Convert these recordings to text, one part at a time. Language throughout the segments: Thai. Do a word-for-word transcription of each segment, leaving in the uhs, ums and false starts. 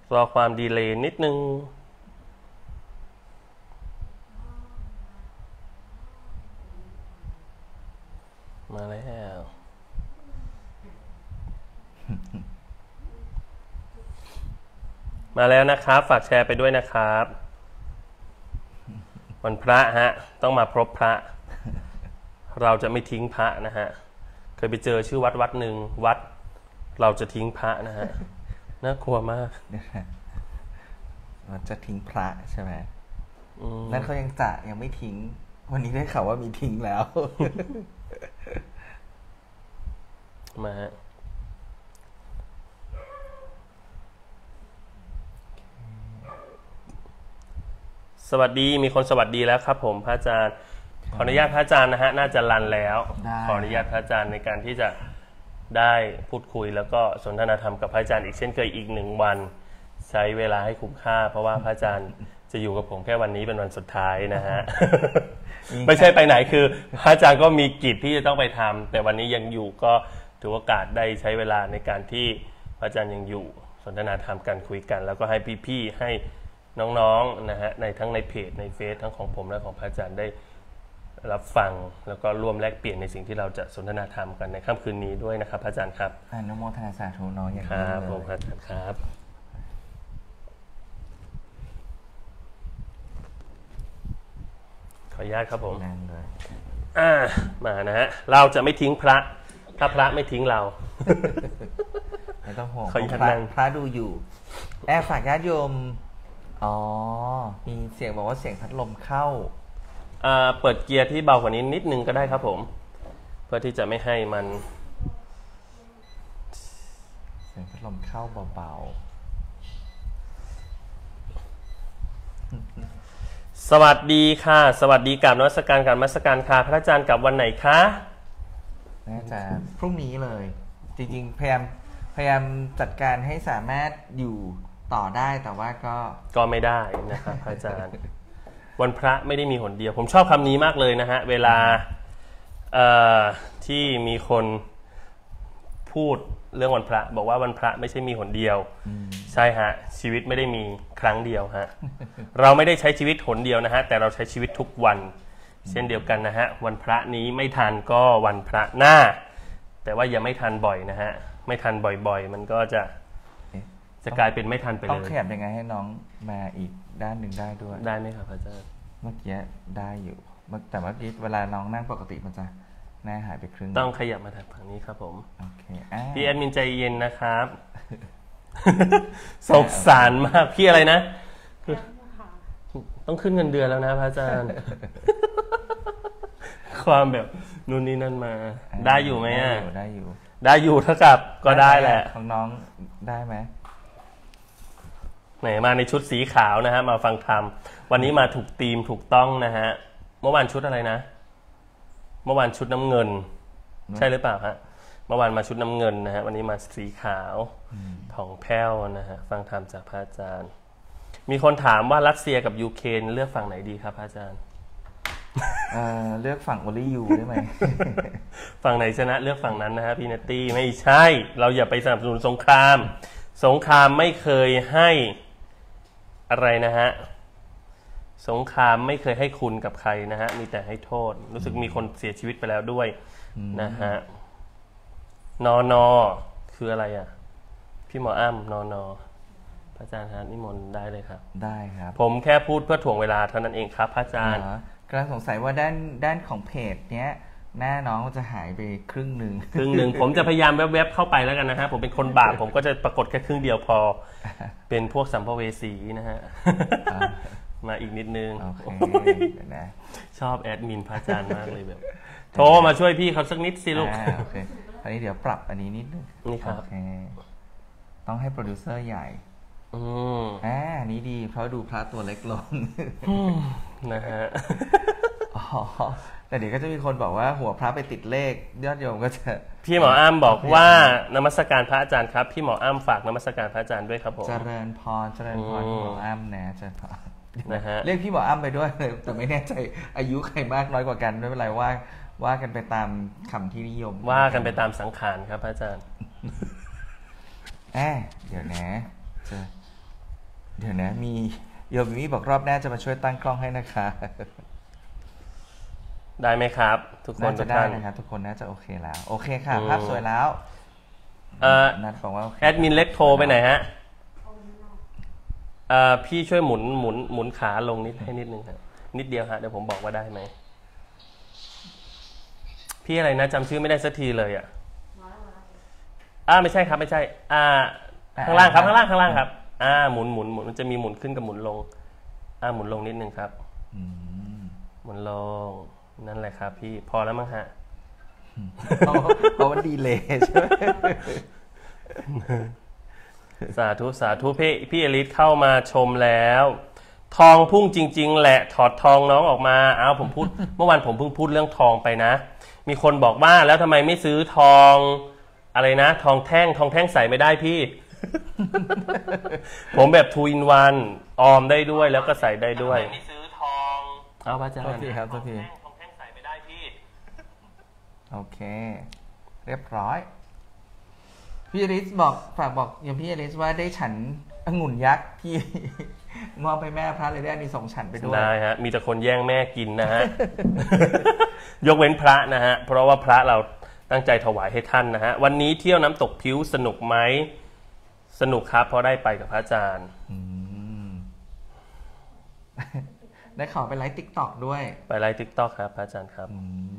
รอความดีเลย์นิดนึงมาแล้วมาแล้วนะครับฝากแชร์ไปด้วยนะครับวันพระฮะต้องมาพบพระเราจะไม่ทิ้งพระนะฮะเคยไปเจอชื่อวัดวัดหนึ่งวัดเราจะทิ้งพระนะฮะน่ากลัวมากเราจะทิ้งพระใช่ไหมนั่นเขายังจะยังไม่ทิ้งวันนี้ได้ข่าวว่ามีทิ้งแล้วมาฮะสวัสดีมีคนสวัสดีแล้วครับผมพระอาจารย์ขออนุญาตพระอาจารย์นะฮะน่าจะรันแล้วขออนุญาตพระอาจารย์ในการที่จะได้พูดคุยแล้วก็สนทนาธรรมกับพระอาจารย์อีกเช่นเคยอีกหนึ่งวันใช้เวลาให้คุ้มค่าเพราะว่าพระอาจารย์จะอยู่กับผมแค่วันนี้เป็นวันสุดท้ายนะฮะ ไม่ใช่ไปไหนคือพระอาจารย์ก็มีกิจที่จะต้องไปทำแต่วันนี้ยังอยู่ก็ถือโอกาสได้ใช้เวลาในการที่พระอาจารย์ยังอยู่สนทนาธรรมกันคุยกันแล้วก็ให้พี่ๆให้น้องๆนะฮะในทั้งในเพจในเฟซทั้งของผมและของพระอาจารย์ได้รับฟังแล้วก็ร่วมแลกเปลี่ยนในสิ่งที่เราจะสนทนาธรรมกันในค่ำคืนนี้ด้วยนะครับพระอาจารย์ครับอนุโมทนาสาธุน้องอย่างนี้ครับผมพระอาจารย์ครับขออนุญาตครับผมอ่ามานะฮะเราจะไม่ทิ้งพระถ้าพระไม่ทิ้งเราไม่ต้องห่วงพระพระดูอยู่แอบฝากญาติโยมอ๋อมีเสียงบอกว่าเสียงพัดลมเข้าอ่าเปิดเกียร์ที่เบากว่านี้นิดนึงก็ได้ครับผมเพื่อที่จะไม่ให้มันเสียงพัดลมเข้าเบาๆสวัสดีค่ะสวัสดีกับนมัสการกับนมัสการค่ะพระอาจารย์กลับวันไหนคะน่าจะพรุ่งนี้เลยจริงๆพยายามพยายามจัดการให้สามารถอยู่ต่อได้แต่ว่าก็ก็ไม่ได้นะครับพระอาจารย์วันพระไม่ได้มีหนเดียวผมชอบคำนี้มากเลยนะฮะเวลาที่มีคนพูดเรื่องวันพระบอกว่าวันพระไม่ใช่มีหนเดียวใช่ฮะชีวิตไม่ได้มีครั้งเดียวฮะเราไม่ได้ใช้ชีวิตหนเดียวนะฮะแต่เราใช้ชีวิตทุกวันเช่นเดียวกันนะฮะวันพระนี้ไม่ทันก็วันพระหน้าแต่ว่าอย่าไม่ทันบ่อยนะฮะไม่ทันบ่อยๆมันก็จะจะกลายเป็นไม่ทันไปเลยต้องขยับยังไงให้น้องมาอีกด้านหนึ่งได้ด้วยได้ไหมครับอาจารย์เมื่อกี้ได้อยู่แต่เมื่อกี้เวลาน้องนั่งปกติมันจะหน้าหายไปครึ่งต้องขยับมาทางฝั่งนี้ครับผมโอเคพี่แอดมินใจเย็นนะครับสงสารมากพี่อะไรนะต้องขึ้นเงินเดือนแล้วนะพระอาจารย์ความแบบนู่นนี่นั่นมาได้อยู่ไหมอ่ะได้อยู่ได้อยู่เท่ากับก็ได้แหละของน้องได้ไหมไหนมาในชุดสีขาวนะฮะมาฟังธรรมวันนี้มาถูกธีมถูกต้องนะฮะเมื่อวานชุดอะไรนะเมื่อวานชุดน้ำเงินใช่หรือเปล่าฮะเมื่อวานมาชุดน้ำเงินนะฮะวันนี้มาสีขาวผ่องแผ้วนะฮะฟังธรรมจากพระอาจารย์มีคนถามว่ารัสเซียกับยูเครนเลือกฝั่งไหนดีครับพระอาจารย์เอ่อเลือกฝั่งโอลิยูได้ไหมฝั่งไหนชนะเลือกฝั่งนั้นนะฮะพี่เนตตี้ไม่ใช่เราอย่าไปสนับสนุนสงครามสงครามไม่เคยให้อะไรนะฮะสงครามไม่เคยให้คุณกับใครนะฮะมีแต่ให้โทษรู้สึกมีคนเสียชีวิตไปแล้วด้วยนะฮะนอนอคืออะไรอ่ะพี่หมออ้ำนอนอพระอาจารย์ฮะนิมนต์ได้เลยครับได้ครับผมแค่พูดเพื่อถ่วงเวลาเท่านั้นเองครับพระอาจารย์กำลังสงสัยว่าด้านด้านของเพจเนี้ยหน้าน้องจะหายไปครึ่งหนึ่งครึ่งหนึ่งผมจะพยายามแวบๆเข้าไปแล้วกันนะฮะผมเป็นคนบาปผมก็จะปรากฏแค่ครึ่งเดียวพอเป็นพวกสัมภเวสีนะฮะมาอีกนิดนึงชอบแอดมินพระอาจารย์มากเลยแบบโทรมาช่วยพี่เขาสักนิดสิลูกโอเคอันนี้เดี๋ยวปรับอันนี้นิดนึงนี่ครับต้องให้โปรดิวเซอร์ใหญ่อืมอ่านี้ดีเพราะดูพระตัวเล็กลงนะฮะอ๋อแต่เดี๋ยวก็จะมีคนบอกว่าหัวพระไปติดเลขยอดโยมก็จะพี่หมออ้ำบอกว่านมัสการพระอาจารย์ครับพี่หมออ้ำฝากนมัสการพระอาจารย์ด้วยครับผมเจริญพรเจริญพรพี่หมออ้ำนะเจริญพรนะฮะเรียกพี่หมออ้ำไปด้วยเลยแต่ไม่แน่ใจอายุใครมากน้อยกว่ากันไม่เป็นไรว่าว่ากันไปตามคำที่นิยมว่ากันไปตามสังขารครับพระอาจารย์แอเดี๋ยวนะจะเดี๋ยวนะมีโยมมี่บอกรอบหน้าจะมาช่วยตั้งกล้องให้นะคะได้ไหมครับทุกคนน่าจะได้นะครับทุกคนน่าจะโอเคแล้วโอเคค่ะภาพสวยแล้วเอ่อนัดบอกว่าแอดมินเล็กโทรไปไหนฮะเอ่อพี่ช่วยหมุนหมุนหมุนขาลงนิดให้นิดนึงครับนิดเดียวฮะเดี๋ยวผมบอกว่าได้ไหมพี่อะไรนะจำชื่อไม่ได้สักทีเลยอ่ะอ่าไม่ใช่ครับไม่ใช่อ่าข้างล่างครับข้างล่างข้างล่างครับอ่าหมุนหมุนหมุนมันจะมีหมุนขึ้นกับหมุนลงอ่าหมุนลงนิดนึงครับหมุนลงนั่นแหละครับพี่พอแล้วมั้งฮะเพราะมันดีเลยใช่ไหมสาธุสาธุพี่พี่เอลิสเข้ามาชมแล้วทองพุ่งจริงๆแหละถอดทองน้องออกมาอ้าวผมพูดเมื่อวานผมเพิ่งพูดเรื่องทองไปนะมีคนบอกว่าแล้วทำไมไม่ซื้อทองอะไรนะทองแท่งทองแท่งใส่ไม่ได้พี่ ผมแบบทูอินวันออมได้ด้วยแล้วก็ใส่ได้ด้วยไม่ซื้อทองเอาพระอาจารย์โอเคครับโอเคทองแท่งใส่ไม่ได้พี่โอเคเรียบร้อยพี่อลิสบอกฝากบอกอย่างพี่อลิสว่าได้ฉันองุ่นยักษ์ที่มอบไปแม่พระเลยได้อันนี้ส่งฉันไปด้วยได้ฮะมีแต่คนแย่งแม่กินนะฮะ ยกเว้นพระนะฮะเพราะว่าพระเราตั้งใจถวายให้ท่านนะฮะวันนี้เที่ยวน้ำตกพิ้วสนุกไหมสนุกครับเพราะได้ไปกับพระอาจารย์ได้ข่าวไปไลฟ์ติ๊กต็อกด้วยไปไลฟ์ติ๊กต็อกครับพระอาจารย์ครับ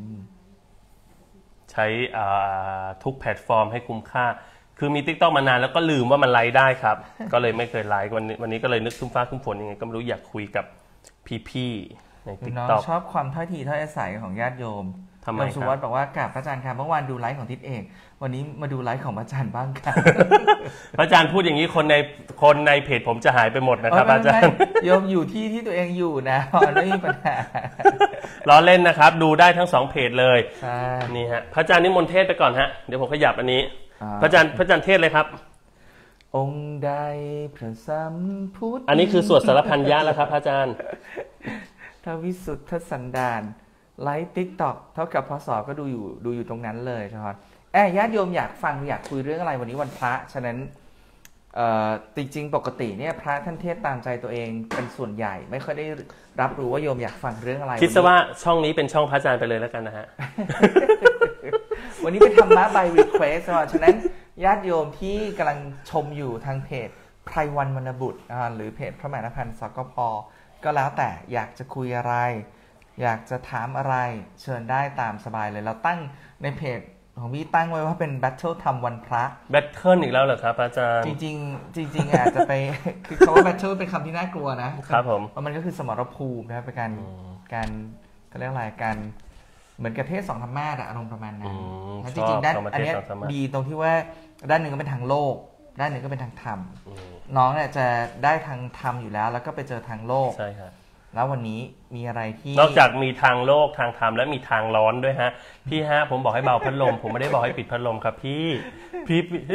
ใช้ทุกแพลตฟอร์มให้คุ้มค่าคือมี ติ๊กต็อก มานานแล้วก็ลืมว่ามันไลฟ์ได้ครับ ก็เลยไม่เคยไลฟ์วันนี้วันนี้ก็เลยนึกคุ้มฟ้าคุ้มฝนยังไงก็ไม่รู้อยากคุยกับพี่ๆใน ติ๊กต็อกชอบความถ้อยทีถ้อยอาศัยของญาติโยมทำไมครับสุวัฒน์บอกว่ากราบพระอาจารย์ครับเมื่อวานดูไลฟ์ของทิศเอกวันนี้มาดูไลฟ์ของพระอาจารย์บ้างครับพระอาจารย์พูดอย่างนี้คนในคนในเพจผมจะหายไปหมดนะครับอาจารย์โยมอยู่ที่ที่ตัวเองอยู่นะไม่มีปัญหาล้อเล่นนะครับดูได้ทั้งสองเพจเลยนี่ฮะพระอาจารย์นิมนต์เทศไปก่อนฮะเดี๋ยวผมขยับอันนี้พระอาจารย์พระอาจารย์เทศเลยครับองค์ใดพระสัมพุทธอันนี้คือสวดสารพันยะแล้วครับพระอาจารย์ทวิสุทธสันดานไลฟ์ติ๊กต็อกเท่ากับพศก็ดูอยู่ดูอยู่ตรงนั้นเลยใช่ไหมแอบญาติโยมอยากฟังอยากคุยเรื่องอะไรวันนี้วันพระฉะนั้นจริงๆปกติเนี่ยพระท่านเทศตามใจตัวเองเป็นส่วนใหญ่ไม่ค่อยได้รับรู้ว่าโยมอยากฟังเรื่องอะไรคิดซะว่าช่องนี้เป็นช่องพระอาจารย์ไปเลยแล้วกันนะฮะวันนี้เป็นธรรมะ by request ฉะนั้นญาติโยมที่กำลังชมอยู่ทางเพจไพรวันวรรณบุตรหรือเพจพระมหาพันธ์สกป.ก็แล้วแต่อยากจะคุยอะไรอยากจะถามอะไรเชิญได้ตามสบายเลยเราตั้งในเพจของพี่ตั้งไว้ว่าเป็น Battle ทำวันพระ Battle อีกแล้วเหรอครับอาจารย์จริงๆจริงๆอาจจะไปคือคำว่า Battle เป็นคำที่น่ากลัวนะครับผมเพราะมันก็คือสมรภูมินะครับเป็นการการเขาเรียกอะไรการเหมือนกับเทศสองธรรมะอารมณ์ประมาณนั้นจริงๆด้านอันนี้ดีตรงที่ว่าด้านหนึ่งก็เป็นทางโลกด้านหนึ่งก็เป็นทางธรรมน้องเนี่ยจะได้ทางธรรมอยู่แล้วแล้วก็ไปเจอทางโลกใช่ครับแล้ววันนี้มีอะไรที่นอกจากมีทางโลกทางธรรมและมีทางร้อนด้วยฮะพี่ฮะผมบอกให้เบาพัดลมผมไม่ได้บอกให้ปิดพัดลมครับพี่พี่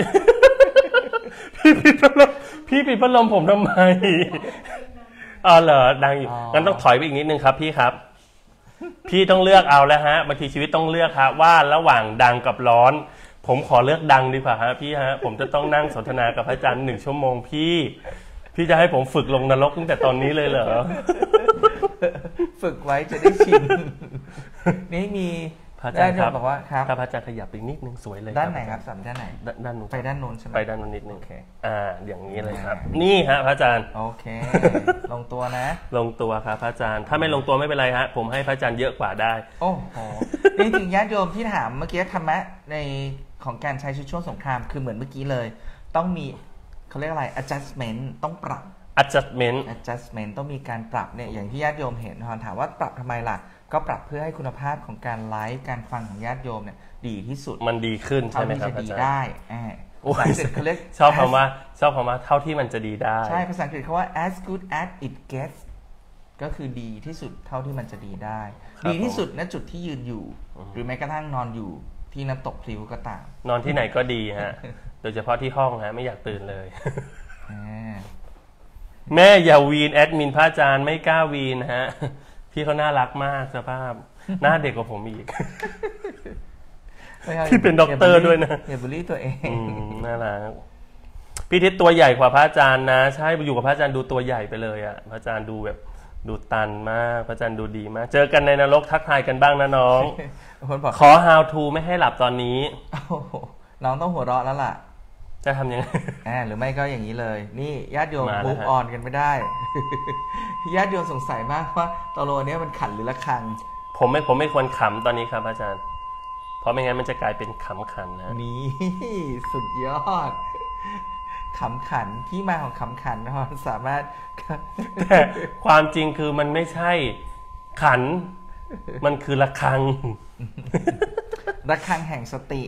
พี่ปิดพัดลมพี่ปิดพัดลมผมทำไมอ๋อเหรอดังอยู่งั้นต้องถอยไปอีกนิดนึงครับพี่ครับพี่ต้องเลือกเอาแล้วฮะบางทีชีวิตต้องเลือกครับว่าระหว่างดังกับร้อนผมขอเลือกดังดีกว่าฮะพี่ฮะผมจะต้องนั่งสนทนากับพระอาจารย์หนึ่งชั่วโมงพี่พี่จะให้ผมฝึกลงนรกตั้งแต่ตอนนี้เลยเหรอฝึกไว้จะได้ชินนี่มีพระอาจารย์ครับบอกว่าครับถ้าพระอาจารย์ขยับอีกนิดนึงสวยเลยด้านไหนครับสามด้านไหนด้านนู้นไปด้านนู้นใช่ไหมไปด้านนู้นนิดนึงอ่าอย่างนี้เลยครับนี่ฮะพระอาจารย์โอเคลงตัวนะลงตัวครับพระอาจารย์ถ้าไม่ลงตัวไม่เป็นไรฮะผมให้พระอาจารย์เยอะกว่าได้โอ้โหนี่ถึงญาติโยมที่ถามเมื่อกี้ธรรมะในของการใช้ชีวิตช่วงสงครามคือเหมือนเมื่อกี้เลยต้องมีเขาเรียกอะไร adjustment ต้องปรับ adjustment adjustment ต้องมีการปรับเนี่ยอย่างที่ญาติโยมเห็นถามว่าปรับทำไมล่ะก็ปรับเพื่อให้คุณภาพของการไลฟ์การฟังของญาติโยมเนี่ยดีที่สุดมันดีขึ้นใช่ไหมครับอาจารย์ได้ภาษาอังกฤษเขาเรียกชอบคำว่าชอบคำว่าเท่าที่มันจะดีได้ใช่ภาษาอังกฤษเขาว่า as good as it gets ก็คือดีที่สุดเท่าที่มันจะดีได้ดีที่สุดณจุดที่ยืนอยู่หรือแม้กระทั่งนอนอยู่ที่น้ำตกพลิ้วก็ตามนอนที่ไหนก็ดีฮะโดยเฉพาะที่ห้องฮะไม่อยากตื่นเลยแม่อย่าวีนแอดมินพระอาจารย์ไม่กล้าวีนฮะพี่เขาน่ารักมากสภาพหน้าเด็กกว่าผมอีกพี่เป็นด็อกเตอร์ด้วยนะอย่าบูลลี่ตัวเองน่ารักพี่ทิศตัวใหญ่กว่าพระอาจารย์นะใช่อยู่กับพระอาจารย์ดูตัวใหญ่ไปเลยอะพระอาจารย์ดูแบบดูตันมากพระอาจารย์ดูดีมากเจอกันในนรกทักทายกันบ้างนะน้องขอ how to ไม่ให้หลับตอนนี้น้องต้องหัวเราะแล้วล่ะจะทำยังไงหรือไม่ก็อย่างนี้เลยนี่ญาติโยม move on กันไม่ได้ ญาติโยมสงสัยมากว่าตกลงนี้มันขันหรือระฆังผมไม่ผมไม่ควรขำตอนนี้ครับอาจารย์เพราะไม่งั้นมันจะกลายเป็นขำขันนะนี่สุดยอดขำขันที่มาของขำขันนะมันสามารถแต่ความจริงคือมันไม่ใช่ขันมันคือระฆังระฆังแห่งสติ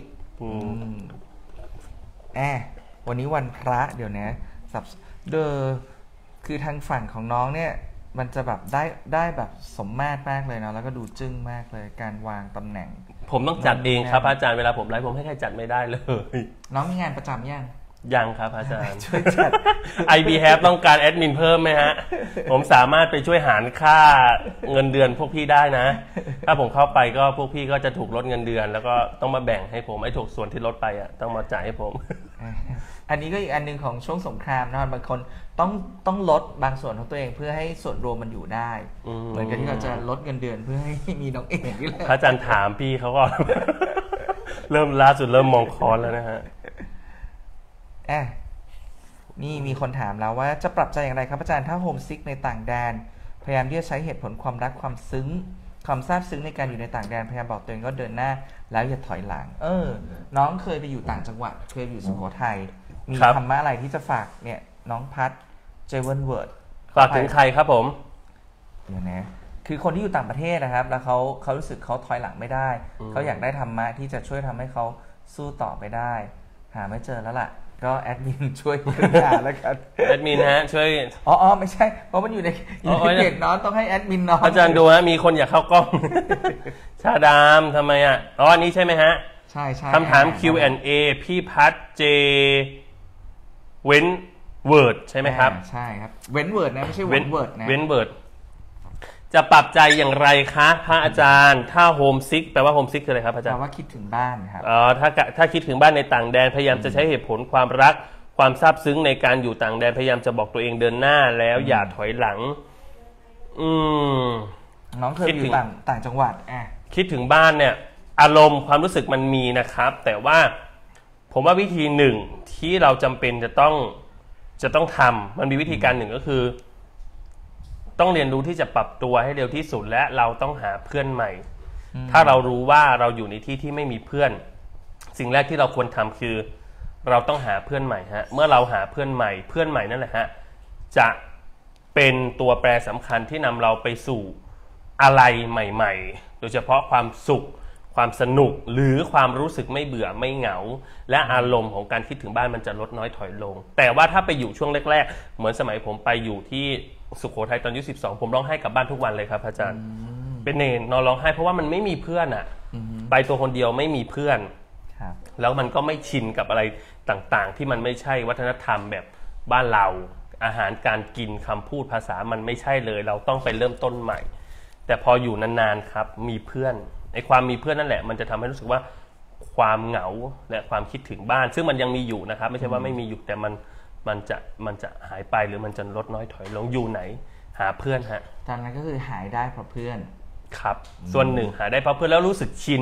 แอบวันนี้วันพระเดี๋ยวนะสับเดอคือทางฝั่งของน้องเนี่ยมันจะแบบได้ได้แบบสมมาตรมากเลยนะแล้วก็ดูจึ้งมากเลยการวางตำแหน่งผมต้องจัดเองครับอาจารย์เวลาผมไลฟ์ผมให้ใครจัดไม่ได้เลยน้องมีงานประจำยังยังครับอาจารย์ช่วยจัดไอ บี แฮป ต้องการแอดมินเพิ่มไหมฮะผมสามารถไปช่วยหารค่าเงินเดือนพวกพี่ได้นะถ้าผมเข้าไปก็พวกพี่ก็จะถูกลดเงินเดือนแล้วก็ต้องมาแบ่งให้ผมไอ้ถูกส่วนที่ลดไปอ่ะต้องมาจ่ายให้ผมอันนี้ก็อีกอันนึงของช่วงสงครามนะบางคนต้องต้องลดบางส่วนของตัวเองเพื่อให้ส่วนรวมมันอยู่ได้เหมือนกันที่เราจะลดเงินเดือนเพื่อให้มีน้องเอกนี่แหละพระอาจารย์ถามพี่เขาก็เริ่มล่าสุดเริ่มมองคอนแล้วนะฮะแอบนี่มีคนถามแล้วว่าจะปรับใจอย่างไรครับอาจารย์ถ้าโฮมซิกในต่างแดนพยายามที่จะใช้เหตุผลความรักความซึ้งความซาบซึ้งในการอยู่ในต่างแดนพยายามบอกตัวเองก็เดินหน้าแล้วอย่าถอยหลังเออน้องเคยไปอยู่ต่างจังหวัดเคยอยู่สุโขทัยมีธรรมะอะไรที่จะฝากเนี่ยน้องพัดเจเวนเวิร์ดฝากถึงใครครับผมเดี๋ยวนะคือคนที่อยู่ต่างประเทศนะครับแล้วเขาเขารู้สึกเขาถอยหลังไม่ได้เขาอยากได้ธรรมะที่จะช่วยทำให้เขาสู้ต่อไปได้หาไม่เจอแล้วล่ะก็แอดมินช่วยหาแล้วกันแอดมินฮะช่วยอ๋ออ๋อไม่ใช่เพราะมันอยู่ในอยู่ในเพจน้องต้องให้แอดมินน้องอาจารย์ดูฮะมีคนอยากเข้ากล้องชาดามทำไมอ่ะอ๋ออันนี้ใช่ไหมฮะใช่ใช่คำถาม คิว แอนด์ เอ พี่พัดเจเว้นเวิร์ดใช่ไหมครับใช่ครับเว้นเวิร์ดนะไม่ใช่เว้นเวิร์ดนะเว้นเวิร์ดจะปรับใจอย่างไรคะพระอาจารย์ถ้าโฮมซิกแปลว่าโฮมซิกคืออะไรครับอาจารย์แปลว่าคิดถึงบ้านครับอ๋อถ้าถ้าคิดถึงบ้านในต่างแดนพยายามจะใช้เหตุผลความรักความซาบซึ้งในการอยู่ต่างแดนพยายามจะบอกตัวเองเดินหน้าแล้วอย่าถอยหลังอืมน้องเคยอยู่ต่างต่างจังหวัดอ่ะคิดถึงบ้านเนี่ยอารมณ์ความรู้สึกมันมีนะครับแต่ว่าผมว่าวิธีหนึ่งที่เราจำเป็นจะต้องจะต้องทำมันมีวิธีการหนึ่งก็คือต้องเรียนรู้ที่จะปรับตัวให้เร็วที่สุดและเราต้องหาเพื่อนใหม่ถ้าเรารู้ว่าเราอยู่ในที่ที่ไม่มีเพื่อนสิ่งแรกที่เราควรทำคือเราต้องหาเพื่อนใหม่ฮะเมื่อเราหาเพื่อนใหม่เพื่อนใหม่นั่นแหละฮะจะเป็นตัวแปรสำคัญที่นำเราไปสู่อะไรใหม่ๆโดยเฉพาะความสุขความสนุกหรือความรู้สึกไม่เบื่อไม่เหงาและอารมณ์ของการคิดถึงบ้านมันจะลดน้อยถอยลงแต่ว่าถ้าไปอยู่ช่วงแรกๆเหมือนสมัยผมไปอยู่ที่สุโขทัยตอนอายุสิบสองผมร้องไห้กลับบ้านทุกวันเลยครับอาจารย์เป็นเนรนอนร้องไห้เพราะว่ามันไม่มีเพื่อนอ่ะไปตัวคนเดียวไม่มีเพื่อนแล้วมันก็ไม่ชินกับอะไรต่างๆที่มันไม่ใช่วัฒนธรรมแบบบ้านเราอาหารการกินคำพูดภาษามันไม่ใช่เลยเราต้องไปเริ่มต้นใหม่แต่พออยู่นานๆครับมีเพื่อนไอ้ความมีเพื่อนนั่นแหละมันจะทำให้รู้สึกว่าความเหงาและความคิดถึงบ้านซึ่งมันยังมีอยู่นะครับไม่ใช่ว่าไม่มีอยู่แต่มันมันจะมันจะหายไปหรือมันจะลดน้อยถอยลงอยู่ไหนหาเพื่อนฮะตอนนั้นก็คือหายได้เพราะเพื่อนครับส่วนหนึ่งหาได้เพราะเพื่อนแล้วรู้สึกชิน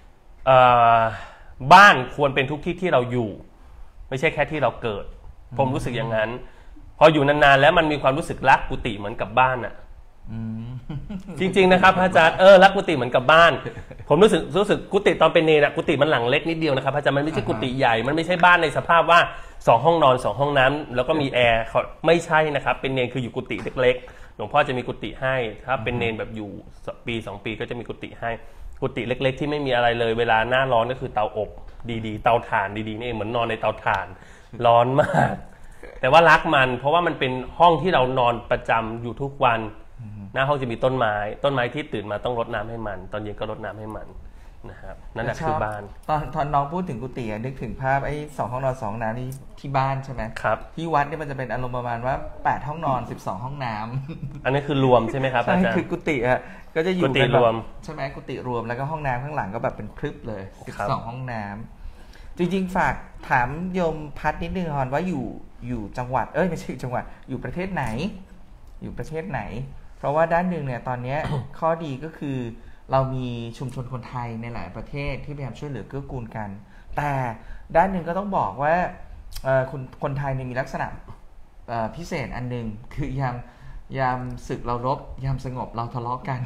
บ้านควรเป็นทุกที่ที่เราอยู่ไม่ใช่แค่ที่เราเกิดผมรู้สึกอย่างนั้นพออยู่นานๆแล้วมันมีความรู้สึกรักกุฏิเหมือนกับบ้านอ่ะจริงๆนะครับอาจารย์เออรักกุฏิเหมือนกับบ้านผมรู้สึกรู้สึกกุฏิตอนเป็นเนรกุฏิมันหลังเล็กนิดเดียวนะครับอาจารย์มันไม่ใช่กุฏิใหญ่มันไม่ใช่บ้านในสภาพว่าสองห้องนอนสองห้องน้ำแล้วก็มีแอร์ไม่ใช่นะครับเป็นเนรคืออยู่กุฏิเล็กๆหลวงพ่อจะมีกุฏิให้ถ้าเป็นเนรแบบอยู่ปีสองปีก็จะมีกุฏิให้กุฏิเล็กๆที่ไม่มีอะไรเลยเวลาหน้าร้อนก็คือเตาอบดีๆเตาถ่านดีๆนี่เองเหมือนนอนในเตาถ่านร้อนมากแต่ว่ารักมันเพราะว่ามันเป็นห้องที่เรานอนประจำอยู่ทุกวันหน้าห้องจะมีต้นไม้ต้นไม้ที่ตื่นมาต้องรดน้ำให้มันตอนเย็นก็รดน้ำให้มันนะครับนั่นแหละคือบ้านตอนตอนน้องพูดถึงกุฏินึกถึงภาพไอ้สองห้องนอนสองน้ำนี่ที่บ้านใช่ไหมครับที่วัดเนี่ยมันจะเป็นอารมณ์ประมาณว่าแปดห้องนอนสิบสองห้องน้ำอันนี้คือรวมใช่ไหมครับอาจารย์คือกุฏิอ่ะก็จะอยู่กันแบบใช่ไหมกุฏิรวมแล้วก็ห้องน้ำข้างหลังก็แบบเป็นครึบเลยสิบสองห้องน้ำจริงๆฝากถามโยมพัดนิดนึงฮอนว่าอยู่อยู่จังหวัดเอ้ยไม่ใช่จังหวัดอยู่ประเทศไหนอยู่ประเทศไหนเพราะว่าด้านหนึ่งเนี่ยตอนนี้ ข้อดีก็คือเรามีชุมชนคนไทยในหลายประเทศที่พยายามช่วยเหลือเกื้อกูลกันแต่ด้านหนึ่งก็ต้องบอกว่าคนคนไทยเนี่ยมีลักษณะพิเศษอันหนึ่งคือยามยามศึกเรารบยามสงบเราทะเลาะกัน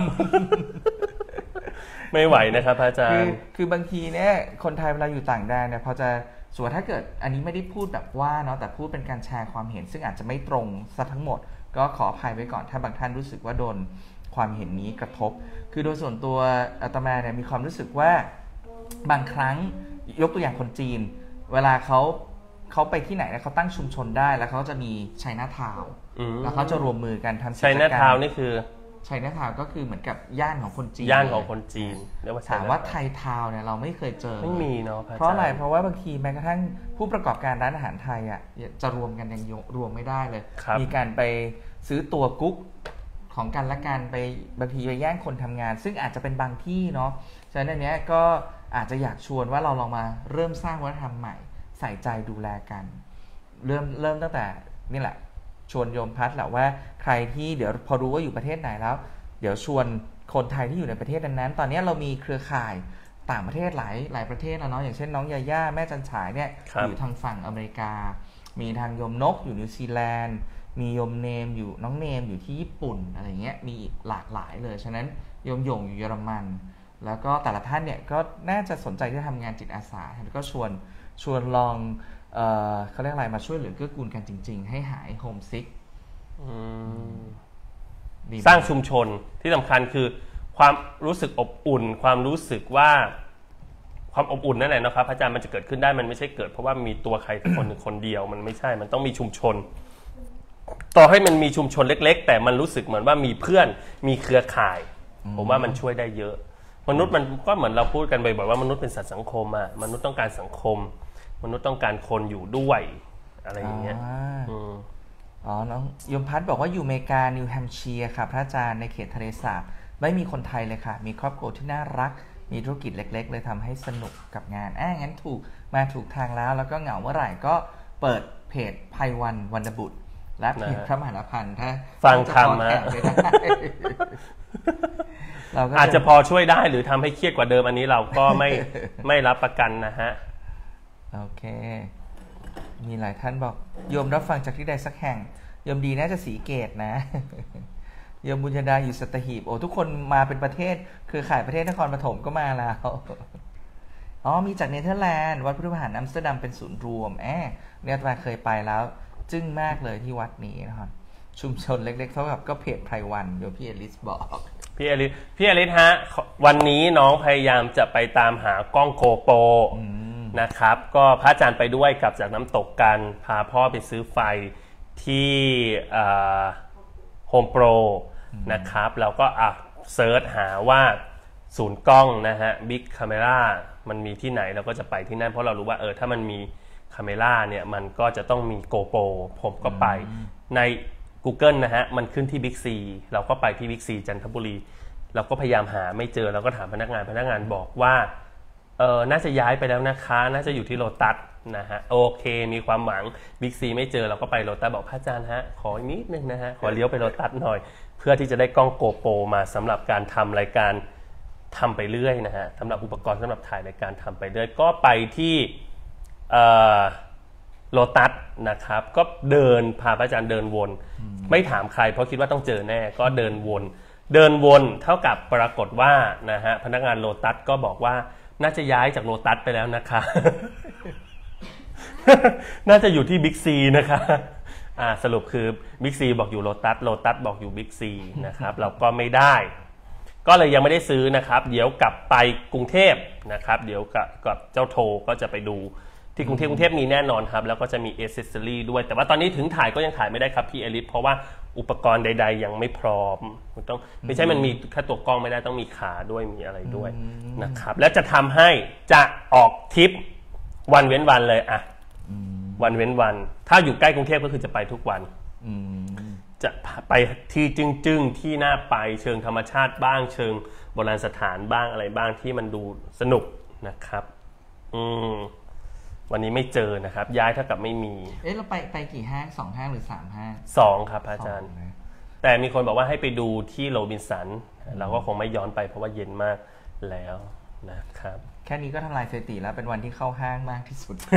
ไม่ไหวนะครับอาจารย์คือคือบางทีเนี่ยคนไทยเวลาอยู่ต่างแดนเนี่ยพอจะส่วนถ้าเกิดอันนี้ไม่ได้พูดแบบว่าเนาะแต่พูดเป็นการแชร์ความเห็นซึ่งอาจจะไม่ตรงซะทั้งหมดก็ขออภัยไว้ก่อนถ้าบางท่านรู้สึกว่าโดนความเห็นนี้กระทบคือโดยส่วนตัวอาตมาเนี่ยมีความรู้สึกว่าบางครั้งยกตัวอย่างคนจีนเวลาเขาเขาไปที่ไหนแล้วเขาตั้งชุมชนได้แล้วเขาจะมีไชน่าทาวน์แล้วเขาจะรวมมือกันทำกิจกรรมไชน่าทาวน์นี่คือไชน่าทาวน์ก็คือเหมือนกับย่านของคนจีนย่านของคนจีนถามว่าไทยทาวน์เนี่ยเราไม่เคยเจอไม่มีเนาะเพราะอะไรเพราะว่าบางทีแม้กระทั่งผู้ประกอบการร้านอาหารไทยอ่ะจะรวมกันยังรวมไม่ได้เลยมีการไปซื้อตัวกุ๊กของกันและกันไปบางทีไปแย่งคนทำงานซึ่งอาจจะเป็นบางที่เนาะฉะนั้นอันนี้ก็อาจจะอยากชวนว่าเราลองมาเริ่มสร้างวัฒนธรรมใหม่ใส่ใจดูแลกันเริ่มเริ่มตั้งแต่นี่แหละชวนโยมพัดแหละว่าใครที่เดี๋ยวพอรู้ว่าอยู่ประเทศไหนแล้วเดี๋ยวชวนคนไทยที่อยู่ในประเทศนั้นๆตอนนี้เรามีเครือข่ายต่างประเทศหลายหลายประเทศแล้วเนาะอย่างเช่นน้องยาย่าแม่จันฉายเนี่ยอยู่ทางฝั่งอเมริกามีทางโยมนกอยู่นิวซีแลนด์มีโยมเนมอยู่น้องเนมอยู่ที่ญี่ปุ่นอะไรเงี้ยมีหลากหลายเลยฉะนั้นโยมหยงอยู่เยอรมันแล้วก็แต่ละท่านเนี่ยก็น่าจะสนใจที่ทำงานจิตอาสาแล้วก็ชวนชวนลองเอ่อเขาเรียกอะไรมาช่วยเหลือเกื้อกูลกันจริงๆให้หายโฮมซิกสร้างชุมชนที่สำคัญคือความรู้สึกอบอุ่นความรู้สึกว่าความอบอุ่นนั่นแหละนะครับอาจารย์มันจะเกิดขึ้นได้มันไม่ใช่เกิดเพราะว่ามีตัวใครคนหนึ่งคนเดียวมันไม่ใช่มันต้องมีชุมชนต่อให้มันมีชุมชนเล็กๆแต่มันรู้สึกเหมือนว่ามีเพื่อนมีเครือข่ายผมว่ามันช่วยได้เยอะมนุษย์มันก็เหมือนเราพูดกันบ่อยๆว่ามนุษย์เป็นสัตว์สังคมอ่ะมนุษย์ต้องการสังคมมนุษย์ต้องการคนอยู่ด้วยอะไรอย่างเงี้ยอ๋อน้องยมพัฒน์บอกว่าอยู่อเมริกานิวแฮมป์เชียร์ค่ะพระอาจารย์ในเขตทะเลสาบไม่มีคนไทยเลยค่ะมีครอบครัวที่น่ารักมีธุรกิจเล็กๆเลยทำให้สนุกกับงานอ่ะงั้นถูกมาถูกทางแล้วแล้วก็เหงาเมื่อไหร่ก็เปิดเพจไพวันวรรณบุตรและเพจพระมหาพันธ์ถ้าฟังธรรมนะเราอาจจะพอช่วยได้หรือทำให้เครียดกว่าเดิมอันนี้เราก็ไม่ไม่รับประกันนะฮะโอเคมีหลายท่านบอกโยมรับฟังจากที่ใดสักแห่งโยมดีน่าจะสีเกตนะโยมบุญญาดาอยู่สัตหีบโอ้ทุกคนมาเป็นประเทศคือข่ายประเทศนครปฐมก็มาแล้วอ๋อมีจากเนเธอร์แลนด์วัดพุทธวิหารอัมสเตอร์ดัมเป็นศูนย์รวมแอบเนี่ยมาเคยไปแล้วจึ้งมากเลยที่วัดนี้นะครับชุมชนเล็กๆเท่ากับก็เพจไพรวันโยมพี่เอลิสบอกพี่เอลิสพี่เอลิสฮะวันนี้น้องพยายามจะไปตามหากล้องโกโปรนะครับก็พระอาจารย์ไปด้วยกลับจากน้ำตกกันพาพ่อไปซื้อไฟที่โฮมโปรนะครับแล้วก็อ่ะเซิร์ชหาว่าศูนย์กล้องนะฮะบิ๊กคาเมร่ามันมีที่ไหนเราก็จะไปที่นั่นเพราะเรารู้ว่าเออถ้ามันมีคาเมร่าเนี่ยมันก็จะต้องมีโกโปรผมก็ไปใน Google นะฮะมันขึ้นที่บิ๊กซีเราก็ไปที่บิ๊กซีจันทบุรีเราก็พยายามหาไม่เจอเราก็ถามพนักงานพนักงานบอกว่าเออน่าจะย้ายไปแล้วนะคะน่าจะอยู่ที่โลตัสนะฮะโอเคมีความหวังบิ๊กซีไม่เจอเราก็ไปโลตัสบอกพระอาจารย์ฮะขออีกนิดนึงนะฮะขอเลี้ยวไปโลตัสหน่อยเพื่อที่จะได้กล้องโกโปรมาสำหรับการทำรายการทำไปเรื่อยนะฮะสำหรับอุปกรณ์สำหรับถ่ายรายการทำไปเรื่อยก็ไปที่โลตัสนะครับก็เดินพาพระอาจารย์เดินวนไม่ถามใครเพราะคิดว่าต้องเจอแน่ก็เดินวนเดินวนเท่ากับปรากฏว่านะฮะพนักงานโลตัสก็บอกว่าน่าจะย้ายจากโลตัสไปแล้วนะคะ น่าจะอยู่ที่บิ๊กซีนะคะอ่าสรุปคือบิ๊กซีบอกอยู่โลตัสโลตัสบอกอยู่บิ๊กซีนะครับเราก็ไม่ได้ก็เลยยังไม่ได้ซื้อนะครับเดี๋ยวกลับไปกรุงเทพนะครับเดี๋ยวกับกับเจ้าโทก็จะไปดูที่กรุงเทพกรุงเทพมีแน่นอนครับแล้วก็จะมีเอเซสซอรี่ด้วยแต่ว่าตอนนี้ถึงถ่ายก็ยังถ่ายไม่ได้ครับพี่เอลิสเพราะว่าอุปกรณ์ใดๆยังไม่พร้อมต้องไม่ใช่มันมีแค่ตัวกล้องไม่ได้ต้องมีขาด้วยมีอะไรด้วยนะครับแล้วจะทำให้จะออกทริปวันเว้นวันเลยอะวันเว้นวันถ้าอยู่ใกล้กรุงเทพก็คือจะไปทุกวันจะไปที่จึ้งๆที่น่าไปเชิงธรรมชาติบ้างเชิงโบราณสถานบ้างอะไรบ้างที่มันดูสนุกนะครับอืมวันนี้ไม่เจอนะครับย้ายเท่ากับไม่มีเอ๊ะเราไปไปกี่ห้างสองห้างหรือสามห้างสองครับอาจารย์แต่มีคนบอกว่าให้ไปดูที่โรบินสันเราก็คงไม่ย้อนไปเพราะว่าเย็นมากแล้วนะครับแค่นี้ก็ทำลายสถิติแล้วเป็นวันที่เข้าห้างมากที่สุด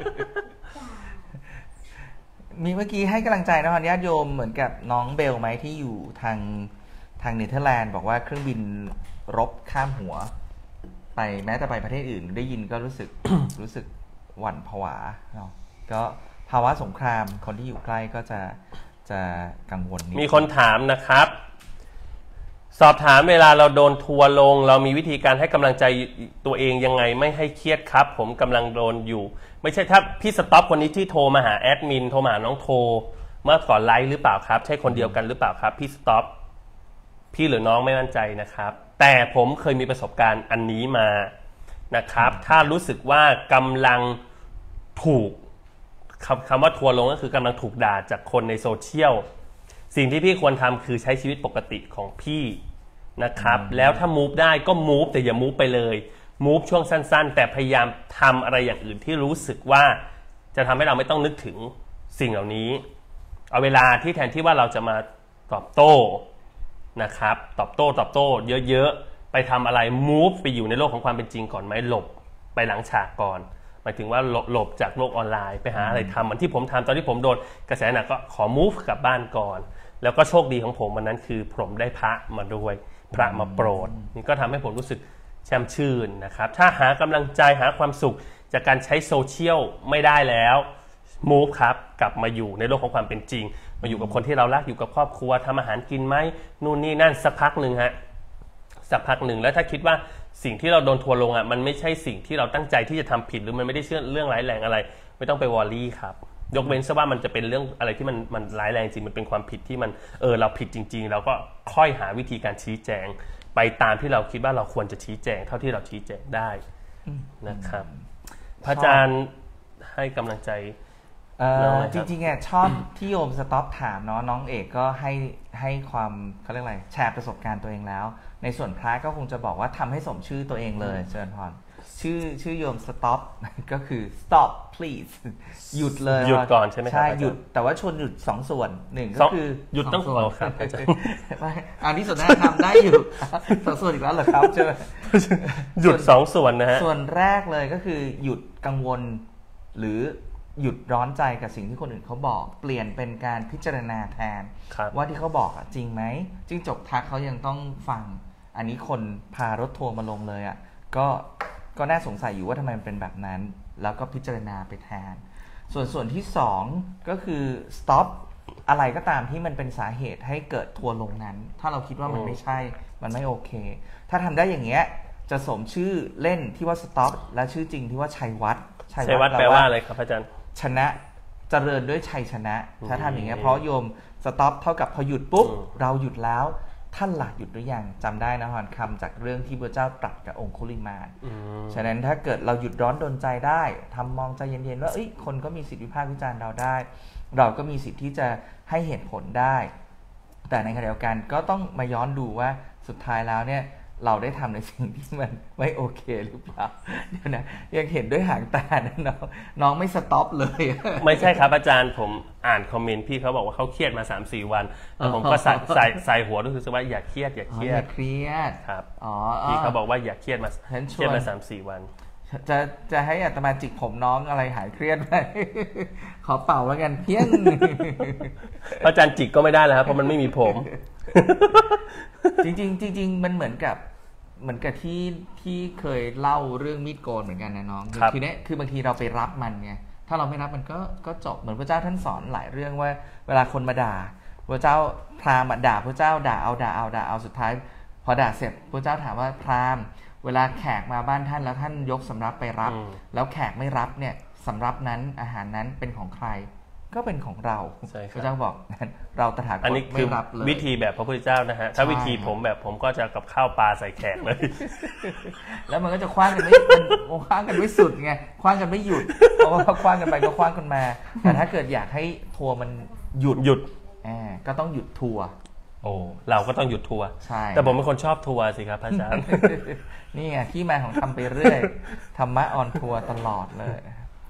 มีเมื่อกี้ให้กำลังใจนะญาติโยมเหมือนกับน้องเบลไหมที่อยู่ทางทางเนเธอร์แลนด์บอกว่าเครื่องบินรบข้ามหัวไปแม้แต่ไปประเทศอื่นได้ยินก็รู้สึก รู้สึกหวั่นผวาเนาะก็ภาวะสงครามคนที่อยู่ใกล้ก็จะจะกังวลมีคนถามนะครับสอบถามเวลาเราโดนทัวร์ลงเรามีวิธีการให้กำลังใจตัวเองยังไงไม่ให้เครียดครับผมกำลังโดนอยู่ไม่ใช่ถ้าพี่สต็อปคนนี้ที่โทรมาหาแอดมินโทรมาหาน้องโทรเมื่อก่อนไลฟ์หรือเปล่าครับใช่คนเดียวกันหรือเปล่าครับพี่สต็อปพี่หรือน้องไม่มั่นใจนะครับแต่ผมเคยมีประสบการณ์อันนี้มานะครับถ้ารู้สึกว่ากำลังถูกคำคำว่าทัวร์ลงก็คือกำลังถูกด่าจากคนในโซเชียลสิ่งที่พี่ควรทำคือใช้ชีวิตปกติของพี่นะครับแล้วถ้า move ได้ก็ move แต่อย่า move ไปเลย move ช่วงสั้นๆแต่พยายามทำอะไรอย่างอื่นที่รู้สึกว่าจะทำให้เราไม่ต้องนึกถึงสิ่งเหล่านี้เอาเวลาที่แทนที่ว่าเราจะมาตอบโต้นะครับตอบโต้ตอบโต้เยอะๆไปทำอะไร move ไปอยู่ในโลกของความเป็นจริงก่อนไหมหลบไปหลังฉากก่อนหมายถึงว่าหลบจากโลกออนไลน์ไปหาอะไรทำเหมือนที่ผมทำตอนที่ผมโดนกระแสหนักก็ขอ move กลับบ้านก่อนแล้วก็โชคดีของผมวันนั้นคือผมได้พระมาด้วยพระมาโปรดนี่ก็ทำให้ผมรู้สึกแช่มชื่นนะครับถ้าหากำลังใจหาความสุขจากการใช้โซเชียลไม่ได้แล้ว move ครับกลับมาอยู่ในโลกของความเป็นจริงมาอยู่กับคนที่เรารักอยู่กับครอบครัวทำอาหารกินไหมนู่นนี่นั่นสักพักหนึ่งฮะสักพักหนึ่งแล้วถ้าคิดว่าสิ่งที่เราโดนทัวร์ลงอ่ะมันไม่ใช่สิ่งที่เราตั้งใจที่จะทำผิดหรือมันไม่ได้เชื่อเรื่องร้ายแรงอะไรไม่ต้องไปวอรี่ครับยกเว้นซะว่ามันจะเป็นเรื่องอะไรที่มันมันร้ายแรงจริงมันเป็นความผิดที่มันเออเราผิดจริงๆเราก็ค่อยหาวิธีการชี้แจงไปตามที่เราคิดว่าเราควรจะชี้แจงเท่าที่เราชี้แจงได้นะครับพระอาจารย์ให้กำลังใจจริงๆอ่ะชอบที่โยมสต็อปถามเนาะน้องเอกก็ให้ให้ความเขาเรียกอะไรแชร์ประสบการณ์ตัวเองแล้วในส่วนพระก็คงจะบอกว่าทำให้สมชื่อตัวเองเลยเชิญพรชื่อชื่อโยม stop ก็คือ stop please หยุดเลยหยุดก่อนใช่ไหมครับใช่หยุดแต่ว่าชวนหยุดสองส่วนหนึ่งก็คือหยุดต้องส่วนครับอันนี้ส่วนแรกทำได้อยู่สองส่วนอีกแล้วเหรอครับใช่ไหมหยุดสองส่วนนะฮะส่วนแรกเลยก็คือหยุดกังวลหรือหยุดร้อนใจกับสิ่งที่คนอื่นเขาบอกเปลี่ยนเป็นการพิจารณาแทนว่าที่เขาบอกจริงไหมจริงจกทักเขายังต้องฟังอันนี้คนพารถทัวร์มาลงเลยอ่ะก็ก็น่าสงสัยอยู่ว่าทำไมมันเป็นแบบนั้นแล้วก็พิจารณาไปแทนส่วนส่วนที่สองก็คือ stop อะไรก็ตามที่มันเป็นสาเหตุให้เกิดทัวร์ลงนั้นถ้าเราคิดว่ามันไม่ใช่มันไม่โอเคถ้าทำได้อย่างเงี้ยจะสมชื่อเล่นที่ว่า stop และชื่อจริงที่ว่าชัยวัฒน์ชัยวัฒน์แปลว่าอะไรครับอาจารย์ชนะเจริญด้วยชัยชนะถ้าทำอย่างเงี้ยเพราะโยม stop เท่ากับพอหยุดปุ๊บเราหยุดแล้วท่านหลักหยุดหรือยังจำได้นะฮอนคำจากเรื่องที่พระเจ้าตรัสกับองคุลิมานฉะนั้นถ้าเกิดเราหยุดร้อนดลใจได้ทำมองใจเย็นๆว่าคนก็มีสิทธิวิพากษ์วิจารณ์เราได้เราก็มีสิทธิ์ที่จะให้เหตุผลได้แต่ในขณะเดียวกันก็ต้องมาย้อนดูว่าสุดท้ายแล้วเนี่ยเราได้ทำในสิ่งที่มันไม่โอเคหรือเปล่าเดี๋ยวนะยังเห็นด้วยหางตานะน้องน้องไม่สต็อปเลยไม่ใช่ครับอาจารย์ผมอ่านคอมเมนต์พี่เขาบอกว่าเขาเครียดมา สามสี่ วันแล้วผมก็ใส่ใส่ใส่หัวรู้สึกว่าอย่าเครียดอย่าเครียดอย่าเครียดครับอ๋อพี่เขาบอกว่าอย่าเครียดมาเครียดมา สามสี่ วันจะจะให้อาตมาจิกผมน้องอะไรหายเครียดไหมขอเป่าแล้วกันเพี้ยนอาจารย์จิกก็ไม่ได้แล้วครับเพราะมันไม่มีผมจริงๆจริงๆมันเหมือนกับเหมือนกับที่ที่เคยเล่าเรื่องมีดโกนเหมือนกันนะน้องคือเนี้ยคือบางทีเราไปรับมันไงถ้าเราไม่รับมันก็ก็จบเหมือนพระเจ้าท่านสอนหลายเรื่องว่าเวลาคนมาด่าพระเจ้าพราหมณ์ด่าพระเจ้าด่าเอาด่าเอาด่าเอาสุดท้ายพอด่าเสร็จพระเจ้าถามว่าพราหมณ์เวลาแขกมาบ้านท่านแล้วท่านยกสำรับไปรับแล้วแขกไม่รับเนี่ยสำรับนั้นอาหารนั้นเป็นของใครก็เป็นของเราพระเจ้าบอกเราตถาคตไม่รับเลยวิธีแบบพระพุทธเจ้านะฮะถ้าวิธีผมแบบผมก็จะกับข้าวปลาใส่แขกเลยแล้วมันก็จะคว้างกันไม่คว้างกันไม่สุดไงคว้างกันไม่หยุดเพราะว่าคว้างกันไปก็คว้างกันมาแต่ถ้าเกิดอยากให้ทัวร์มันหยุดหยุดก็ต้องหยุดทัวร์โอ้เราก็ต้องหยุดทัวร์ใช่แต่ผมเป็นคนชอบทัวร์สิครับอาจารย์นี่ไงที่มาของทำไปเรื่อยธรรมะออนทัวร์ตลอดเลย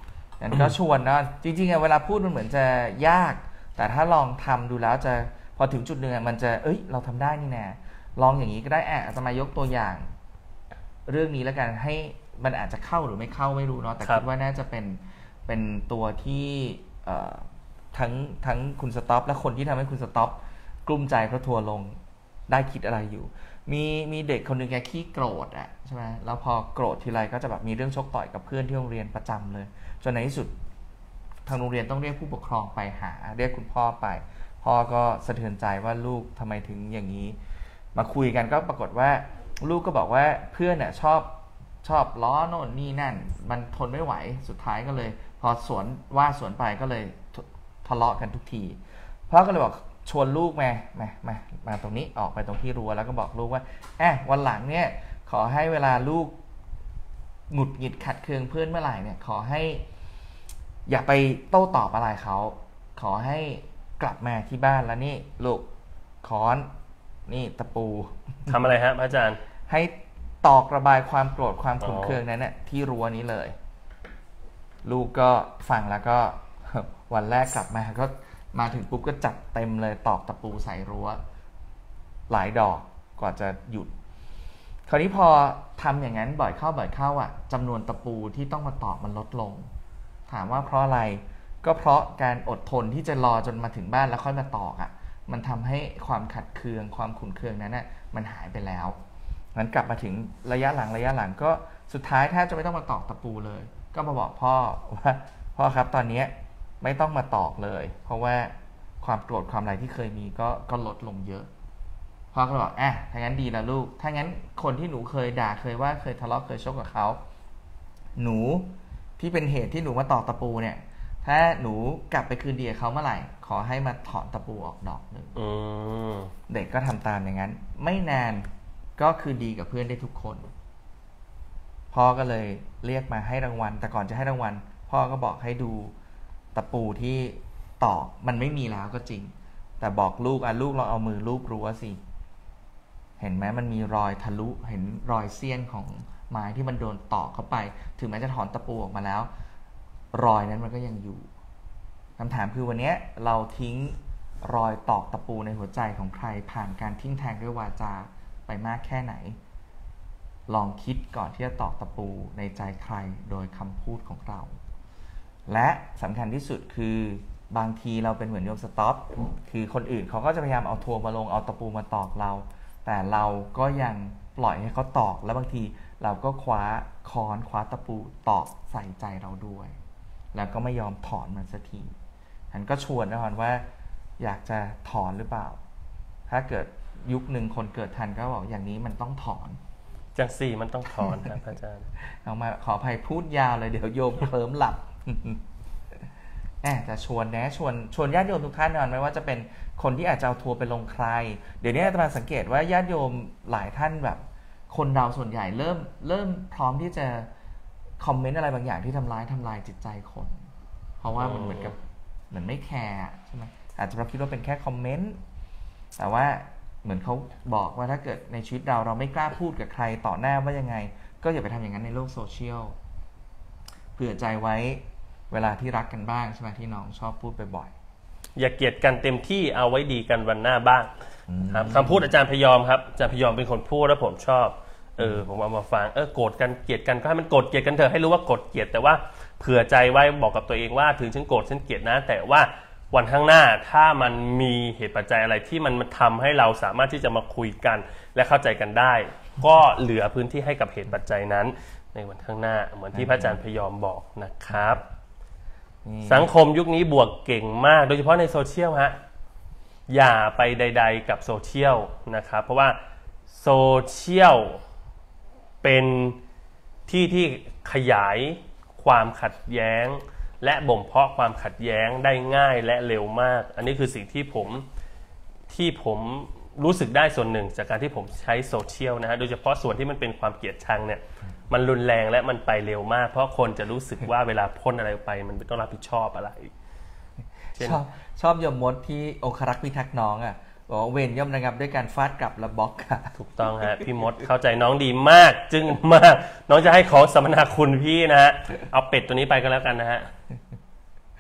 งั้นก็ชวนนะจริงๆเวลาพูดมันเหมือนจะยากแต่ถ้าลองทำดูแล้วจะพอถึงจุดหนึ่งมันจะเอ้ยเราทำได้นี่แน่ลองอย่างนี้ก็ได้อ่ะจะมายกตัวอย่างเรื่องนี้แล้วกันให้มันอาจจะเข้าหรือไม่เข้าไม่รู้เนาะแต่คิดว่าน่าจะเป็นเป็นตัวที่ทั้งทั้งคุณสต็อปและคนที่ทำให้คุณสต็อปกลุ้มใจเพราะทัวร์ลงได้คิดอะไรอยู่มีมีเด็กคนหนึ่งแกขี้โกรธอ่ะใช่ไหมแล้วพอโกรธทีไรก็จะแบบมีเรื่องชกต่อยกับเพื่อนที่โรงเรียนประจำเลยจนในที่สุดทางโรงเรียนต้องเรียกผู้ปกครองไปหาเรียกคุณพ่อไปพ่อก็สะเทือนใจว่าลูกทำไมถึงอย่างนี้มาคุยกันก็ปรากฏว่าลูกก็บอกว่าเพื่อนเนี่ยชอบชอบล้อโน่นนี่นั่นมันทนไม่ไหวสุดท้ายก็เลยพอสวนว่าสวนไปก็เลยทะเลาะกันทุกทีพ่อก็เลยบอกชวนลูกมามามามาตรงนี้ออกไปตรงที่รั้วแล้วก็บอกลูกว่าแอบวันหลังเนี่ยขอให้เวลาลูกหงุดหงิดขัดเคืองเพื่อนเมื่อไหร่เนี่ยขอให้อย่าไปโต้ตอบอะไรเขาขอให้กลับมาที่บ้านแล้วนี่ลูกค้อนนี่ตะปูทำอะไรฮะพระอาจารย์ให้ตอกระบายความโกรธความขุ่นเคืองนั้นเนี่ยที่รั้วนี้เลยลูกก็ฟังแล้วก็วันแรกกลับมาก็มาถึงปุ๊บก็จัดเต็มเลยตอกตะปูใส่รั้วหลายดอกกว่าจะหยุดคราวนี้พอทำอย่างนั้นบ่อยเข้าบ่อยเข้าอ่ะจำนวนตะปูที่ต้องมาตอกมันลดลงถามว่าเพราะอะไรก็เพราะการอดทนที่จะรอจนมาถึงบ้านแล้วค่อยมาตอกอ่ะมันทำให้ความขัดเคืองความขุ่นเคืองนั้นน่ะมันหายไปแล้วงั้นกลับมาถึงระยะหลังระยะหลังก็สุดท้ายแทบจะไม่ต้องมาตอกตะปูเลยก็มาบอกพ่อว่าพ่อครับตอนนี้ไม่ต้องมาตอกเลยเพราะว่าความโกรธความอะไรที่เคยมีก็ก็ลดลงเยอะพ่อก็บอกอ่ะถ้างั้นดีแล้วลูกถ้างั้นคนที่หนูเคยด่าเคยว่าเคยทะเลาะเคยชกกับเขาหนูที่เป็นเหตุที่หนูมาตอกตะปูเนี่ยถ้าหนูกลับไปคืนดีกับเขาเมื่อไหร่ขอให้มาถอนตะปูออกดอกหนึ่งเด็กก็ทำตามอย่างนั้นไม่นานก็คืนดีกับเพื่อนได้ทุกคนพ่อก็เลยเรียกมาให้รางวัลแต่ก่อนจะให้รางวัลพ่อก็บอกให้ดูตะปูที่ตอกมันไม่มีแล้วก็จริงแต่บอกลูกอ่ะลูกลองเอามือลูบรั้วสิเห็นไหมมันมีรอยทะลุเห็นรอยเสี้ยนของไม้ที่มันโดนตอกเข้าไปถึงแม้จะถอนตะปูออกมาแล้วรอยนั้นมันก็ยังอยู่คำถามคือวันนี้เราทิ้งรอยตอกตะปูในหัวใจของใครผ่านการทิ้งแทงด้วยวาจาไปมากแค่ไหนลองคิดก่อนที่จะตอกตะปูในใจใครโดยคำพูดของเราและสำคัญที่สุดคือบางทีเราเป็นเหมือนโยมสต็อปคือคนอื่นเขาก็จะพยายามเอาทัวร์มาลงเอาตะปูมาตอกเราแต่เราก็ยังปล่อยให้เขาตอกแล้วบางทีเราก็คว้าค้อนคว้าตะปูตอกใส่ใจเราด้วยแล้วก็ไม่ยอมถอนมันสักทีฉันก็ชวนนะว่าอยากจะถอนหรือเปล่าถ้าเกิดยุคหนึ่งคนเกิดทันก็บอกอย่างนี้มันต้องถอนจังสี่มันต้องถอนครับอาจารย์เอามาขออภัยพูดยาวเลยเดี๋ยวโยมเคลิ้มหลับแอบจะชวนนะชวนชวนญาติโยมทุกท่านนอนไม่ว่าจะเป็นคนที่อาจจะเอาทัวร์ไปลงใครเดี๋ยวนี้อาตมาสังเกตว่าญาติโยมหลายท่านแบบคนเราส่วนใหญ่เริ่มเริ่มพร้อมที่จะคอมเมนต์อะไรบางอย่างที่ทำร้ายทำลายจิตใจคนเพราะว่ามันเหมือนกับเหมือนไม่แคร์ใช่ไหมอาจจะเราคิดว่าเป็นแค่คอมเมนต์แต่ว่าเหมือนเขาบอกว่าถ้าเกิดในชีวิตเราเราไม่กล้าพูดกับใครต่อหน้าว่ายังไงก็อย่าไปทำอย่างนั้นในโลกโซเชียลเผื่อใจไว้เวลาที่รักกันบ้างใช่ไหมที่น้องชอบพูดบ่อยๆอย่าเกลียดกันเต็มที่เอาไว้ดีกันวันหน้าบ้างครับคำพูดอาจารย์พยอมครับอาจารย์พยอมเป็นคนพูดแล้วผมชอบเออผมเอามาฟังเออโกรธกันเกลียดกันก็ให้มันโกรธเกลียดกันเถอะให้รู้ว่าโกรธเกลียดแต่ว่าเผื่อใจไว้บอกกับตัวเองว่าถึงฉันโกรธฉันเกลียดนะแต่ว่าวันข้างหน้าถ้ามันมีเหตุปัจจัยอะไรที่มันทำให้เราสามารถที่จะมาคุยกันและเข้าใจกันได้ก็เหลือพื้นที่ให้กับเหตุปัจจัยนั้นในวันข้างหน้าเหมือนที่พระอาจารย์พยอมบอกนะครับสังคมยุคนี้บวกเก่งมากโดยเฉพาะในโซเชียลฮะอย่าไปใดๆกับโซเชียลนะครับเพราะว่าโซเชียลเป็นที่ที่ขยายความขัดแย้งและบ่มเพาะความขัดแย้งได้ง่ายและเร็วมากอันนี้คือสิ่งที่ผมที่ผมรู้สึกได้ส่วนหนึ่งจากการที่ผมใช้โซเชียลนะฮะโดยเฉพาะส่วนที่มันเป็นความเกลียดชังเนี่ยมันรุนแรงและมันไปเร็วมากเพราะคนจะรู้สึกว่าเวลาพ่นอะไรไปมันต้องรับผิดชอบอะไรชอบชอบยมมดที่องครักษ์พิทักษ์น้องอ่ะบอกว่าเวรย่อมระงับด้วยการฟาดกลับและบล็อกค่ะถูกต้องฮะพี่มดเข้าใจน้องดีมากจึงมากน้องจะให้ของสมนาคุณพี่นะฮะเอาเป็ดตัวนี้ไปก็แล้วกันนะฮะ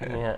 เนี่ย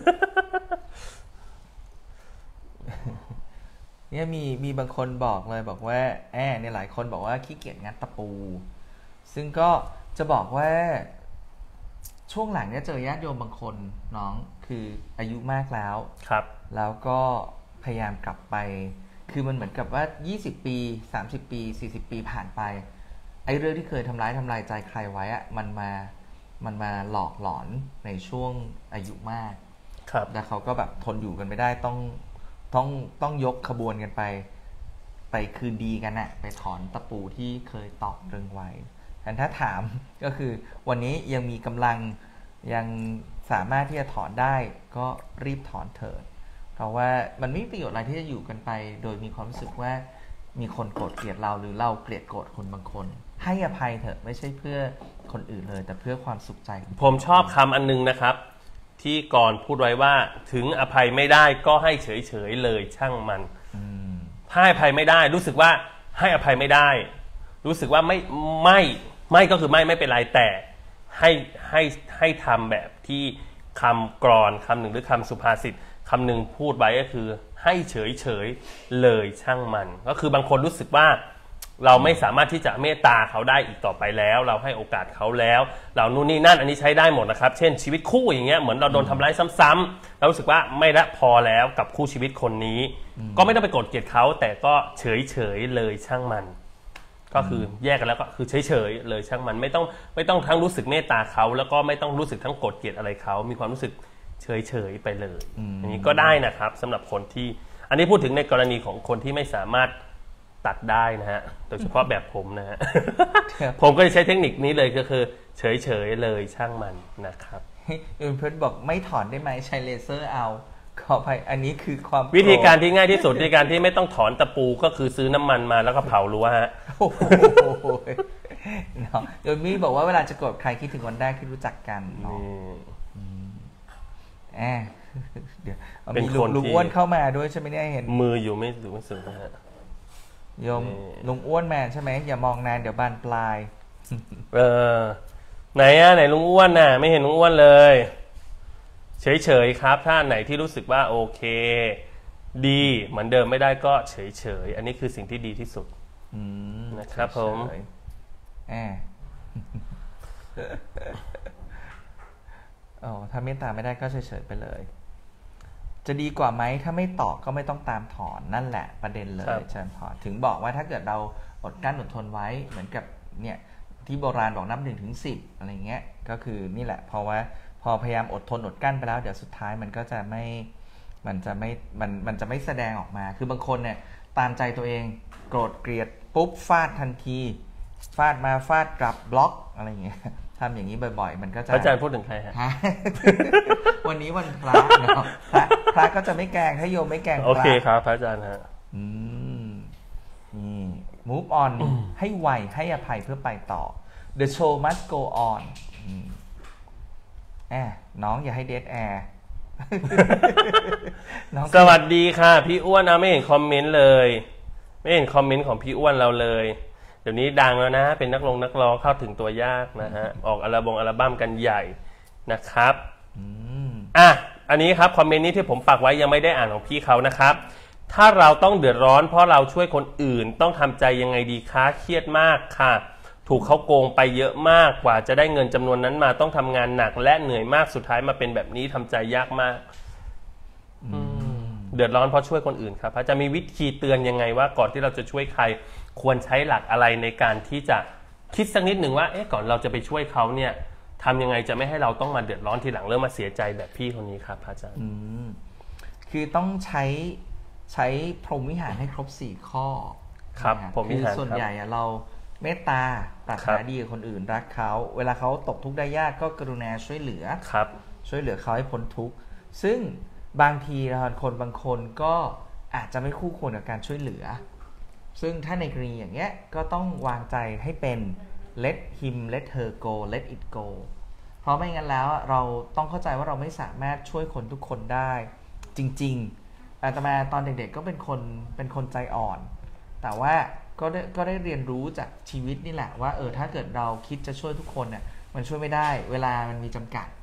เนี่ยมีมีบางคนบอกเลยบอกว่าแอบเนี่ยหลายคนบอกว่าขี้เกียจงัดตะปูซึ่งก็จะบอกว่าช่วงหลังเนี่ยเจอญาติโยมบางคนน้องคืออายุมากแล้วครับแล้วก็พยายามกลับไปคือมันเหมือนกับว่ายี่สิบปีสามสิบปีสี่สิบปีผ่านไปไอ้เรื่องที่เคยทำร้ายทำลายใจใครไว้อะมันมามันมาหลอกหลอนในช่วงอายุมากครับแล้วเขาก็แบบทนอยู่กันไม่ได้ต้องต้องต้องยกขบวนกันไปไปคืนดีกันอะไปถอนตะปูที่เคยตอกรึงไว้แต่ถ้าถามก็คือวันนี้ยังมีกำลังยังสามารถที่จะถอนได้ก็รีบถอนเถิดเพราะว่ามันไม่มีประโยชน์อะไรที่จะอยู่กันไปโดยมีความรู้สึกว่ามีคนโกรธเกลียดเราหรือเราเกลียดโกรธคนบางคนให้อภัยเถอะไม่ใช่เพื่อคนอื่นเลยแต่เพื่อความสุขใจผมชอบคำอันนึงนะครับที่ก่อนพูดไว้ว่าถึงอภัยไม่ได้ก็ให้เฉยๆเลยช่างมันให้อภัยไม่ได้รู้สึกว่าให้อภัยไม่ได้รู้สึกว่าไม่ไม่ไม่ก็คือไม่ไม่เป็นไรแต่ให้ให้ให้ทำแบบที่คำกรอนคำหนึ่งหรือคำสุภาษิตคำหนึ่งพูดไว้ก็คือให้เฉยเฉยเลยช่างมันก็คือบางคนรู้สึกว่าเราไม่สามารถที่จะเมตตาเขาได้อีกต่อไปแล้วเราให้โอกาสเขาแล้วเรานู่นนี่นั่นอันนี้ใช้ได้หมดนะครับเช่นชีวิตคู่อย่างเงี้ยเหมือนเราโดนทำร้ายซ้ำๆเรารู้สึกว่าไม่ละพอแล้วกับคู่ชีวิตคนนี้ก็ไม่ต้องไปโกรธเกลียดเขาแต่ก็เฉยเฉยเลยช่างมันก็คือแยกกันแล้วก็คือเฉยเฉยเลยช่างมันไม่ต้องไม่ต้องทั้งรู้สึกเมตตาเขาแล้วก็ไม่ต้องรู้สึกทั้งโกรธเกลียดอะไรเขามีความรู้สึกเฉยเฉยไปเลยอันนี้ก็ได้นะครับสำหรับคนที่อันนี้พูดถึงในกรณีของคนที่ไม่สามารถตัดได้นะฮะโดยเฉพาะแบบผมนะฮะ ผมก็จะใช้เทคนิคนี้เลยก็คือเฉยเฉยเลยช่างมันนะครับอื่นเพื่อนบอกไม่ถอนได้ไหมใช้เลเซอร์เอาขออภัยอันนี้คือความวิธีการที่ง่ายที่สุดในการที่ไม่ต้องถอนตะปูก็คือซื้อน้ำมันมาแล้วก็เผารั้วฮะเนาะโดยมีบอกว่าเวลาจะโกรธใครคิดถึงวันแรกที่รู้จักกันเนาะแอบเดี๋ยวมีลุงอ้วนเข้ามาด้วยใช่ไหมเนี่ยเห็นมืออยู่ไม่ถึงไม่ถึงนะฮะโยมลุงอ้วนแมนใช่ไหมอย่ามองนานเดี๋ยวบานปลายเออไหนอะไหนลุงอ้วนน่ะไม่เห็นลุงอ้วนเลยเฉยๆครับถ้าไหนที่รู้สึกว่าโอเคดีเหมือนเดิมไม่ได้ก็เฉยๆอันนี้คือสิ่งที่ดีที่สุดนะครับผมแอบอ๋อถ้าเมตตาไม่ได้ก็เฉยๆไปเลยจะดีกว่าไหมถ้าไม่ตอบก็ไม่ต้องตามถอนนั่นแหละประเด็นเลยเชิญพอถึงบอกว่าถ้าเกิดเราอดกั้นอดทนไว้เหมือนกับเนี่ยที่โบราณบอกนับหนึ่งถึงสิบอะไรเงี้ยก็คือนี่แหละเพราะว่าพอพยายามอดทนอดกั้นไปแล้วเดี๋ยวสุดท้ายมันก็จะไม่มันจะไม่มันมันจะไม่แสดงออกมาคือบางคนเนี่ยตามใจตัวเองโกรธเกลียดปุ๊บฟาดทันทีฟาดมาฟาดกลับบล็อกอะไรเงี้ยทำอย่างนี้บ่อยๆมันก็จะอาจารย์พูดถึงใครฮะวันนี้วันพระเนาะพระพระก็จะไม่แกล้งถ้าโยมไม่แกล้งพระโอเคครับพระอาจารย์ฮะอืมนี่ move on ให้ไวให้อภัยเพื่อไปต่อ the show must go on แอบน้องอย่าให้เดทแอร์สวัสดีค่ะพี่อ้วนนะไม่เห็นคอมเมนต์เลยไม่เห็นคอมเมนต์ของพี่อ้วนเราเลยเดี๋ยวนี้ดังแล้วนะเป็นนักร้องนักร้องเข้าถึงตัวยากนะฮะออกอัลบั้มอัลบั้มกันใหญ่นะครับอ่ะอันนี้ครับคอมเมนต์นี้ที่ผมปักไว้ยังไม่ได้อ่านของพี่เขานะครับถ้าเราต้องเดือดร้อนเพราะเราช่วยคนอื่นต้องทำใจยังไงดีคะเครียดมากค่ะถูกเขาโกงไปเยอะมากกว่าจะได้เงินจำนวนนั้นมาต้องทำงานหนักและเหนื่อยมากสุดท้ายมาเป็นแบบนี้ทำใจยากมากเดือดร้อนเพราะช่วยคนอื่นครับจะมีวิธีเตือนยังไงว่าก่อนที่เราจะช่วยใครควรใช้หลักอะไรในการที่จะคิดสักนิดหนึ่งว่าเอ๊ะก่อนเราจะไปช่วยเขาเนี่ยทำยังไงจะไม่ให้เราต้องมาเดือดร้อนทีหลังเริ่มมาเสียใจแบบพี่คนนี้ครับอาจารย์คือต้องใช้ใช้พรหมวิหารให้ครบสี่ข้อครับพรหมวิหารส่วนใหญ่เราเมตตาปรารถนาดีกับคนอื่นรักเขาเวลาเขาตกทุกข์ได้ยากก็กรุณาช่วยเหลือครับช่วยเหลือเขาให้พ้นทุกข์ซึ่งบางทีคนบางคนก็อาจจะไม่คู่ควรกับการช่วยเหลือซึ่งถ้าในกรณีอย่างเงี้ยก็ต้องวางใจให้เป็น let him let her go let it go เพราะไม่งั้นแล้วเราต้องเข้าใจว่าเราไม่สามารถช่วยคนทุกคนได้จริงๆอาตมาตอนเด็กๆก็เป็นคนเป็นคนใจอ่อนแต่ว่าก็ได้ก็ได้เรียนรู้จากชีวิตนี่แหละว่าเออถ้าเกิดเราคิดจะช่วยทุกคนเนี่ยมันช่วยไม่ได้เวลามันมีจำกัด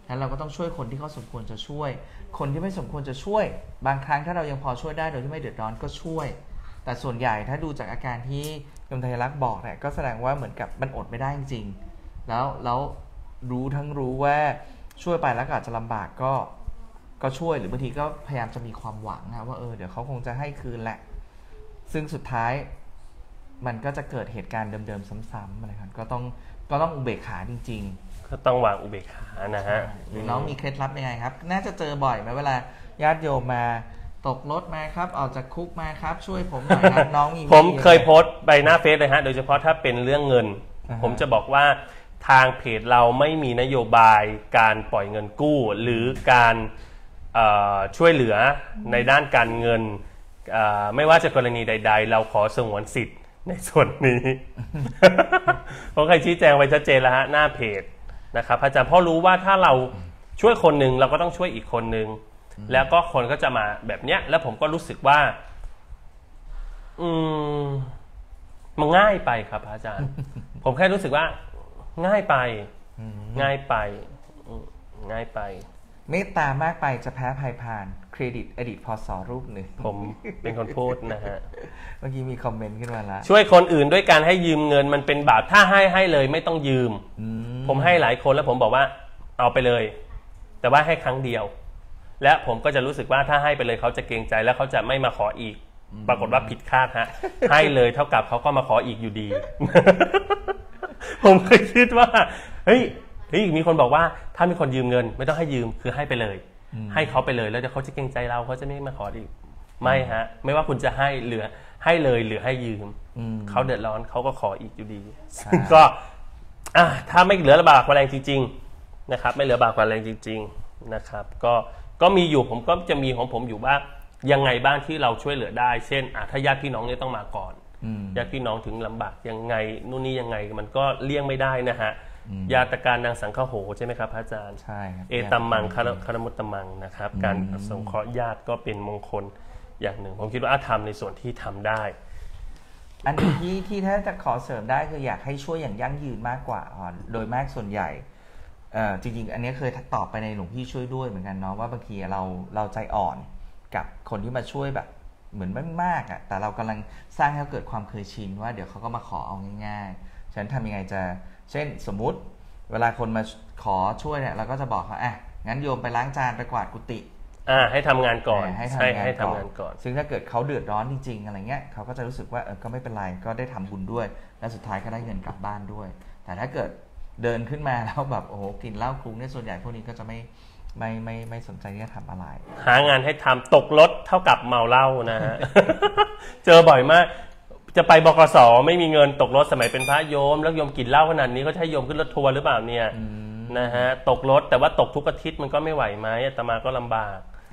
นั้นเราก็ต้องช่วยคนที่เขาสมควรจะช่วยคนที่ไม่สมควรจะช่วยบางครั้งถ้าเรายังพอช่วยได้โดยที่ไม่เดือดร้อนก็ช่วยแต่ส่วนใหญ่ถ้าดูจากอาการที่โยมไทยรักษ์บอกเนี่ยก็แสดงว่าเหมือนกับมันอดไม่ได้จริงๆแล้วแล้วรู้ทั้งรู้ว่าช่วยไปแล้วก็อาจจะลำบากก็ก็ช่วยหรือบางทีก็พยายามจะมีความหวังนะว่าเออเดี๋ยวเขาคงจะให้คืนแหละซึ่งสุดท้ายมันก็จะเกิดเหตุการณ์เดิมๆซ้ำๆอะไรครับก็ต้องก็ต้องอุเบกขาจริงๆก็ต้องวางอุเบกขานะฮะหรือน้องมีเคล็ดลับยังไงครับน่าจะเจอบ่อยไหมเวลาญาติโยมมาตกรถมาครับออกจากคุกมาครับช่วยผมหน่อยครับน้องมีผมเคยโพสต์ไปหน้าเฟซเลยฮะโดยเฉพาะถ้าเป็นเรื่องเงิน uh-huh. ผมจะบอกว่าทางเพจเราไม่มีนโยบายการปล่อยเงินกู้หรือการช่วยเหลือในด้านการเงินไม่ว่าจะกรณีใดๆเราขอสงวนสิทธิ์ในส่วนนี้ ผมเคยชี้แจงไว้ชัดเจนแล้วฮะหน้าเพจนะครับอาจารย์เพราะรู้ว่าถ้าเราช่วยคนหนึ่งเราก็ต้องช่วยอีกคนหนึ่งแล้วก็คนก็จะมาแบบเนี้ยแล้วผมก็รู้สึกว่าอืมมันง่ายไปครับอาจารย์ ผมแค่รู้สึกว่าง่ายไปง่ายไปง่ายไปเมตตามากไปจะแพ้ภัยพานเครดิตอดีตพศรูปหนึ่งผมเป็นคนพูดนะฮะเมื่อกี้มีคอมเมนต์ขึ้นมาแล้วช่วยคนอื่นด้วยการให้ยืมเงินมันเป็นบาปถ้าให้ให้เลยไม่ต้องยืมผมให้หลายคนแล้วผมบอกว่าเอาไปเลยแต่ว่าให้ครั้งเดียวและผมก็จะรู้สึกว่าถ้าให้ไปเลยเขาจะเกรงใจแล้วเขาจะไม่มาขออีกปรากฏว่าผิดคาดฮะให้เลยเท่ากับเขาก็มาขออีกอยู่ดี ผมเคยคิดว่าเฮ้ยเฮ้ยมีคนบอกว่าถ้ามีคนยืมเงินไม่ต้องให้ยืมคือให้ไปเลยให้เขาไปเลยแล้วเดี๋ยวเขาจะเกรงใจเราเขาจะไม่มาขออีกไม่ฮะไม่ว่าคุณจะให้เหลือให้เลยหรือให้ยืมเขาเดือดร้อนเขาก็ขออีกอยู่ดีก็อ่ะถ้าไม่เหลือบากกว่าแรงจริงๆนะครับไม่เหลือบากกว่าแรงจริงๆนะครับก็ก็มีอยู่ผมก็จะมีของผมอยู่ว่ายังไงบ้างที่เราช่วยเหลือได้เช่นอ่ะถ้าญาติพี่น้องเนี่ยต้องมาก่อนญาติพี่น้องถึงลำบากยังไงนู่นนี่ยังไงมันก็เลี่ยงไม่ได้นะฮะญาตการนางสังฆโหใช่ไหมครับพระอาจารย์ใช่เอตัมมังคารมุตตมังนะครับการสงเคราะห์ญาติก็เป็นมงคลอย่างหนึ่งผมคิดว่าทำในส่วนที่ทำได้อันที่ที่ถ้าจะขอเสริมได้คืออยากให้ช่วยอย่างยั่งยืนมากกว่าโดยมากส่วนใหญ่จริงๆอันนี้เคยตอบไปในหลวงพี่ช่วยด้วยเหมือนกันเนาะว่าบางทีเราเราใจอ่อนกับคนที่มาช่วยแบบเหมือนไม่มากอ่ะแต่เรากำลังสร้างให้เขาเกิดความเคยชินว่าเดี๋ยวเขาก็มาขอเอาง่ายๆฉะนั้นทำยังไงจะเช่นสมมุติเวลาคนมาขอช่วยเนี่ยเราก็จะบอกเขาอ่ะงั้นโยมไปล้างจานไปกวาดกุฏิอ่าให้ทำงานก่อนให้ทำงานก่อนก่อนซึ่งถ้าเกิดเขาเดือดร้อนจริงๆอะไรเงี้ยเขาก็จะรู้สึกว่าเออก็ไม่เป็นไรก็ได้ทำบุญด้วยและสุดท้ายก็ได้เงินกลับบ้านด้วยแต่ถ้าเกิดเดินขึ้นมาแล้วแบบโอ้โหกินเหล้าคลุ้งเนี่ยส่วนใหญ่พวกนี้ก็จะไม่ไม่ไม่ไม่สนใจที่จะทำอะไรหางานให้ทำตกรถเท่ากับเมาเหล้านะฮะ เจอบ่อยมากจะไปบกส.ไม่มีเงินตกรถสมัยเป็นพระโยมแล้วโยมกินเหล้าขนาดนี้เขาจะให้โยมขึ้นรถทัวร์หรือเปล่าเนี่ยนะฮะตกรถแต่ว่าตกทุกอาทิตย์มันก็ไม่ไหวไหมอาตมาก็ลำบาก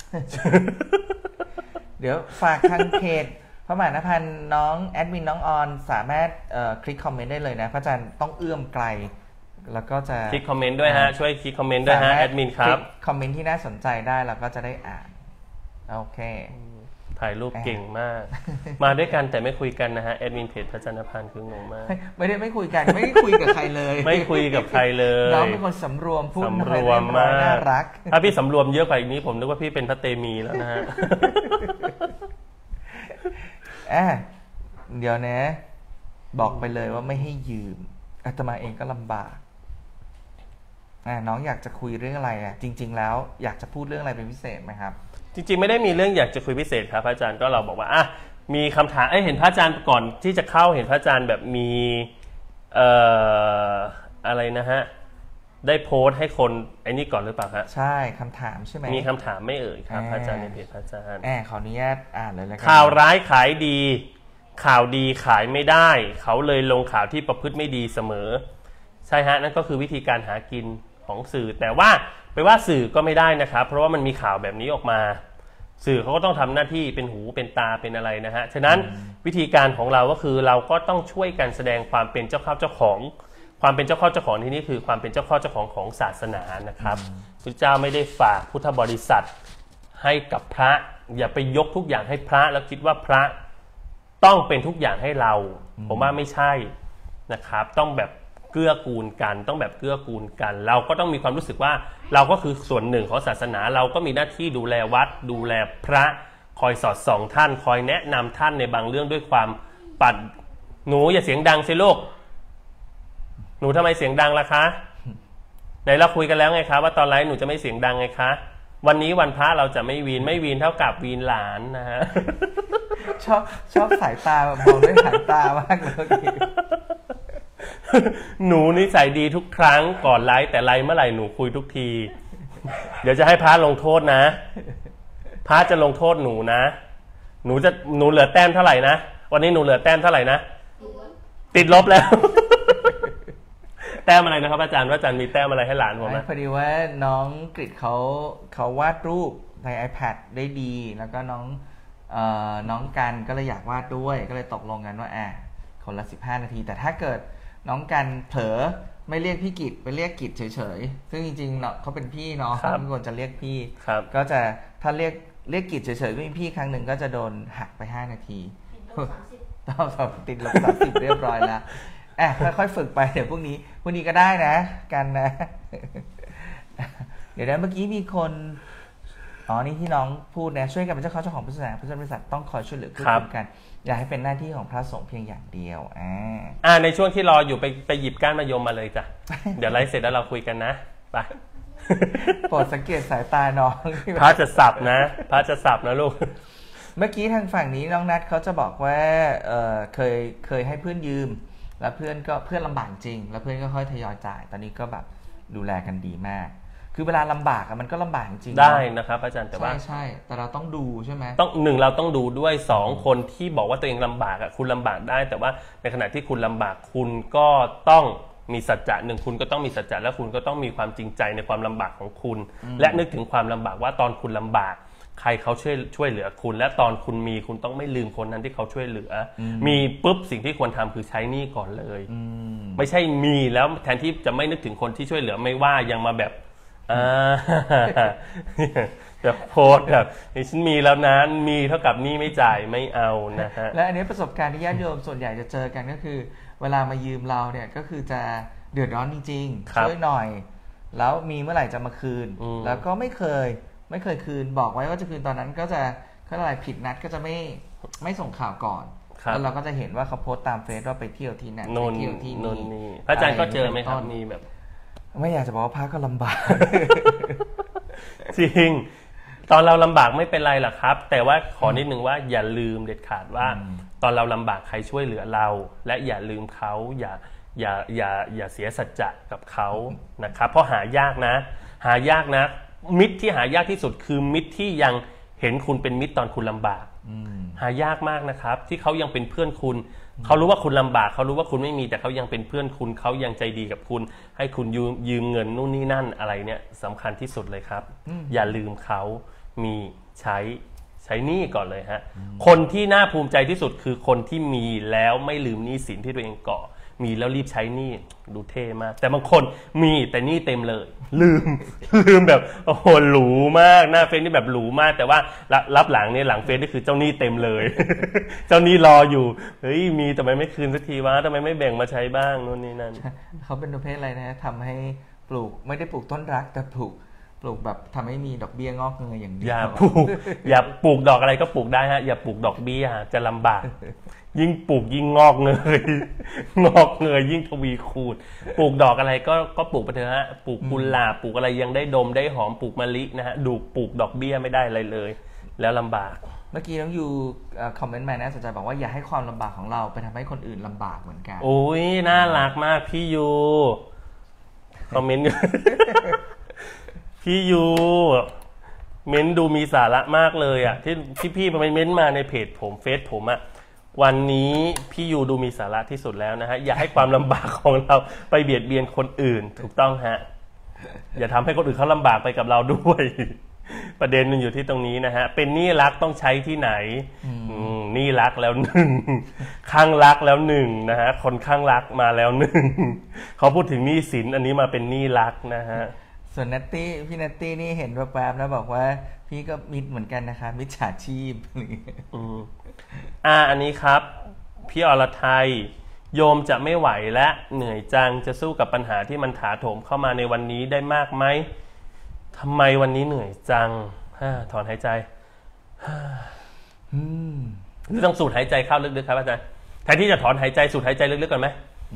เดี๋ยวฝากทางเพจพระมหานภัณฑ์น้องแอดมินน้องออนสามารถคลิกคอมเมนต์ได้เลยนะพระอาจารย์ต้องเอื้อมไกลแล้วก็จะคลิกคอมเมนต์ด้วยฮะช่วยคลิกคอมเมนต์ด้วยฮะแอดมินครับคอมเมนต์ที่น่าสนใจได้เราก็จะได้อ่านโอเคถ่ายรูปเก่งมากมาด้วยกันแต่ไม่คุยกันนะฮะแอดมินเพจพระจันทพันธ์คืองงมากไม่ได้ไม่คุยกันไม่ได้คุยกับใครเลยไม่คุยกับใครเลยน้องเป็นคนสำรวมพูดสำรวมมากน่ารักถ้าพี่สำรวมเยอะกว่านี้ผมนึกว่าพี่เป็นพระเตมีแล้วนะฮะอ่ะเดี๋ยวนะบอกไปเลยว่าไม่ให้ยืมอาตมาเองก็ลำบากอ่ะน้องอยากจะคุยเรื่องอะไรอ่ะจริงๆแล้วอยากจะพูดเรื่องอะไรเป็นพิเศษไหมครับจริงๆไม่ได้มีเรื่องอยากจะคุยพิเศษครับพระอาจารย์ก็เราบอกว่าอ่ะมีคำถามเอ้ยเห็นพระอาจารย์ก่อนที่จะเข้าเห็นพระอาจารย์แบบมีเอ่ออะไรนะฮะได้โพสต์ให้คนไอ้นี่ก่อนหรือเปล่าฮะใช่คำถามใช่ไหมมีคำถามไม่เอ่ยครับพระอาจารย์ในเพจพระอาจารย์แอบขออนุญาตอ่านเลยแล้วกันข่าวร้ายขายดีข่าวดีขายไม่ได้เขาเลยลงข่าวที่ประพฤติไม่ดีเสมอใช่ฮะนั่นก็คือวิธีการหากินของสื่อแต่ว่าไปว่าสื่อก็ไม่ได้นะครับเพราะว่ามันมีข่าวแบบนี้ออกมาสื่อเขาก็ต้องทำหน้าที่เป็นหูเป็นตาเป็นอะไรนะฮะฉะนั้นวิธีการของเราก็คือเราก็ต้องช่วยกันแสดงความเป็นเจ้าเข้าเจ้าของความเป็นเจ้าเข้าเจ้าของที่นี่คือความเป็นเจ้าเข้าเจ้าของของศาสนานะครับพระเจ้าไม่ได้ฝากพุทธบริษัทให้กับพระอย่าไปยกทุกอย่างให้พระแล้วคิดว่าพระต้องเป็นทุกอย่างให้เราผมว่าไม่ใช่นะครับต้องแบบเกื้อกูลกันต้องแบบเกื้อกูลกันเราก็ต้องมีความรู้สึกว่าเราก็คือส่วนหนึ่งของศาสนาเราก็มีหน้าที่ดูแลวัดดูแลพระคอยสอดส่องท่านคอยแนะนำท่านในบางเรื่องด้วยความปัดหนูอย่าเสียงดังสิลูกหนูทำไมเสียงดังล่ะคะไหนเราคุยกันแล้วไงคะว่าตอนไลฟ์หนูจะไม่เสียงดังไงคะวันนี้วันพระเราจะไม่วีนไม่วีนเท่ากับวีนหลานนะฮะชอบชอบสายตามองด้วยสายตามากเลยหนูนิสัยดีทุกครั้งก่อนไลฟ์แต่ไลฟ์เมื่อไหร่หนูคุยทุกทีเดี๋ยวจะให้พระลงโทษนะพระจะลงโทษหนูนะหนูจะหนูเหลือแต้มเท่าไหร่นะวันนี้หนูเหลือแต้มเท่าไหร่นะติดลบแล้วแต้มอะไรนะครับอาจารย์ว่าอาจารย์มีแต้มอะไรให้หลานผมไหมพอดีว่าน้องกฤษเขาเขาวาดรูปใน iPad ได้ดีแล้วก็น้องเอ่อน้องกันก็เลยอยากวาดด้วยก็เลยตกลงกันว่าอ่ะคนละสิบห้านาทีแต่ถ้าเกิดน้องกันเผลอไม่เรียกพี่กิจไปเรียกกิจเฉยๆซึ่งจริงๆเนาะเขาเป็นพี่เนาะทุกคนจะเรียกพี่ก็จะถ้าเรียกเรียกกิจเฉยๆก็มีพี่ครั้งหนึ่งก็จะโดนหักไปห้านาทีต้องสอบติดลบสามสิบเรียบร้อยแล้วแอบค่อยๆฝึกไปเดี๋ยวพรุ่งนี้พรุ่งนี้ก็ได้นะกันนะเดี๋ยวนะเมื่อกี้มีคนอ๋อนี่ที่น้องพูดนะช่วยกันเป็นเจ้าของเจ้าของบริษัทบริษัทต้องคอยช่วยเหลือเกื้อกูลกันอย่าให้เป็นหน้าที่ของพระสงฆ์เพียงอย่างเดียวอ่าอ่าในช่วงที่รออยู่ไปไปหยิบก้านมะยมมาเลยจ้ะเดี๋ยวไลฟ์เสร็จแล้วเราคุยกันนะไปโปรดสังเกตสายตาน้องพระจะสับนะพระจะสับนะลูกเมื่อกี้ทางฝั่งนี้น้องนัทเขาจะบอกว่าเออเคยเคยให้เพื่อนยืมแล้วเพื่อนก็เพื่อนลำบากจริงแล้วเพื่อนก็ค่อยทยอยจ่ายตอนนี้ก็แบบดูแลกันดีมากคือเวลาลำบากมันก็ลำบากจริงได้นะครับอาจารย์แต่ว่าใช่ใช่แต่เราต้องดูใช่ไหมต้องหนึ่งเราต้องดูด้วยสองคนที่บอกว่าตัวเองลำบากอ่ะคุณลำบากได้แต่ว่าในขณะที่คุณลำบากคุณก็ต้องมีสัจจะหนึ่งคุณก็ต้องมีสัจจะและคุณก็ต้องมีความจริงใจในความลำบากของคุณและนึกถึงความลำบากว่าตอนคุณลำบากใครเขาช่วยช่วยเหลือคุณและตอนคุณมีคุณต้องไม่ลืมคนนั้นที่เขาช่วยเหลือมีปุ๊บสิ่งที่ควรทำคือใช้หนี้ก่อนเลยไม่ใช่มีแล้วแทนที่จะไม่นึกถึงคนที่ช่วยเหลือไม่ว่ายังมาแบบอ่าแบบโพสแบบฉันมีแล้วนะมีเท่ากับหนี้ไม่จ่ายไม่เอานะฮะและอันนี้ประสบการณ์ที่ญาติโยมส่วนใหญ่จะเจอกันก็คือเวลามายืมเราเนี่ยก็คือจะเดือดร้อนจริงๆช่วยหน่อยแล้วมีเมื่อไหร่จะมาคืนแล้วก็ไม่เคยไม่เคยคืนบอกไว้ว่าจะคืนตอนนั้นก็จะเขาอะไรผิดนัดก็จะไม่ไม่ส่งข่าวก่อนแล้วเราก็จะเห็นว่าเขาโพสต์ตามเฟซว่าไปเที่ยวที่นั่นไปเที่ยวที่นี่พระอาจารย์ก็เจอไหมครับมีแบบไม่อยากจะบอกว่าพระก็ลำบากจริงตอนเราลำบากไม่เป็นไรหรอกครับแต่ว่าขอนิดนึงว่าอย่าลืมเด็ดขาดว่าตอนเราลำบากใครช่วยเหลือเราและอย่าลืมเขาอย่าอย่าอย่าอย่าเสียสัจจะกับเขานะครับเพราะหายากนะหายากนะมิตรที่หายากที่สุดคือมิตรที่ยังเห็นคุณเป็นมิตรตอนคุณลำบากหายากมากนะครับที่เขายังเป็นเพื่อนคุณเขารู้ว่าคุณลำบากเขารู้ว่าคุณไม่มีแต่เขายังเป็นเพื่อนคุณเขายังใจดีกับคุณให้คุณยืมยืมเงินนู่นนี่นั่นอะไรเนี่ยสำคัญที่สุดเลยครับอย่าลืมเขามีใช้ใช้หนี้ก่อนเลยฮะคนที่น่าภูมิใจที่สุดคือคนที่มีแล้วไม่ลืมหนี้สินที่ตัวเองเกาะมีแล้วรีบใช้หนี้ดูเท่มากแต่บางคนมีแต่หนี้เต็มเลยลืมลืมแบบโอ้โหหรูมากหน้าเฟซนี่แบบหรูมากแต่ว่ารับหลังเนี่ยหลังเฟซนี่คือเจ้าหนี้เต็มเลยเจ้าหนี้รออยู่เฮ้ยมีทำไมไม่คืนสักทีวะทำไมไม่แบ่งมาใช้บ้างนู่นนี่นั่นเขาเป็นประเภทอะไรนะทำให้ปลูกไม่ได้ปลูกต้นรักแต่ปลูกปลูกแบบทำให้มีดอกเบี้ยงอกเงยอย่างเดียวอย่าปลูกอย่าปลูกดอกอะไรก็ปลูกได้ฮะอย่าปลูกดอกเบี้ยจะลำบากยิ่งปลูกยิ่งงอกเงยงอกเงยยิ่งทวีคูณปลูกดอกอะไรก็ก็ปลูกไปเถอะฮะปลูกกุหลาบปลูกอะไรยังได้ดมได้หอมปลูกมะลินะฮะดูปลูกดอกเบี้ยไม่ได้อะไรเลยแล้วลำบากเมื่อกี้น้องยูคอมเมนต์มาน่าสนใจบอกว่าอย่าให้ความลำบากของเราไปทำให้คนอื่นลำบากเหมือนกันโอ้ยน่ารักมากพี่ยูคอมเมนต์พี่ยูเม้นดูมีสาระมากเลยอ่ะที่ที่พี่มาเม้นมาในเพจผมเฟซผมอ่ะวันนี้พี่ยูดูมีสาระที่สุดแล้วนะฮะอย่าให้ความลำบากของเราไปเบียดเบียนคนอื่นถูกต้องฮะอย่าทำให้คนอื่นเขาลำบากไปกับเราด้วยประเด็นมันอยู่ที่ตรงนี้นะฮะเป็นหนี้รักต้องใช้ที่ไหนหนี้รักแล้วหนึ่งข้างรักแล้วหนึ่งนะฮะคนข้างรักมาแล้วหนึ่งเขาพูดถึงหนี้สินอันนี้มาเป็นหนี้รักนะฮะส่วนนัตตี้พี่นัตตี้นี่เห็นแวบๆแล้วบอกว่าพี่ก็มิดเหมือนกันนะคะมิจฉาชีพอืมอ่าอันนี้ครับพี่อรไทยโยมจะไม่ไหวและเหนื่อยจังจะสู้กับปัญหาที่มันถาโถมเข้ามาในวันนี้ได้มากไหมทำไมวันนี้เหนื่อยจังถอนหายใจหรือต้องสูดหายใจเข้าลึกๆครับอาจารย์แทนที่จะถอนหายใจสูดหายใจลึกๆก่อนไหม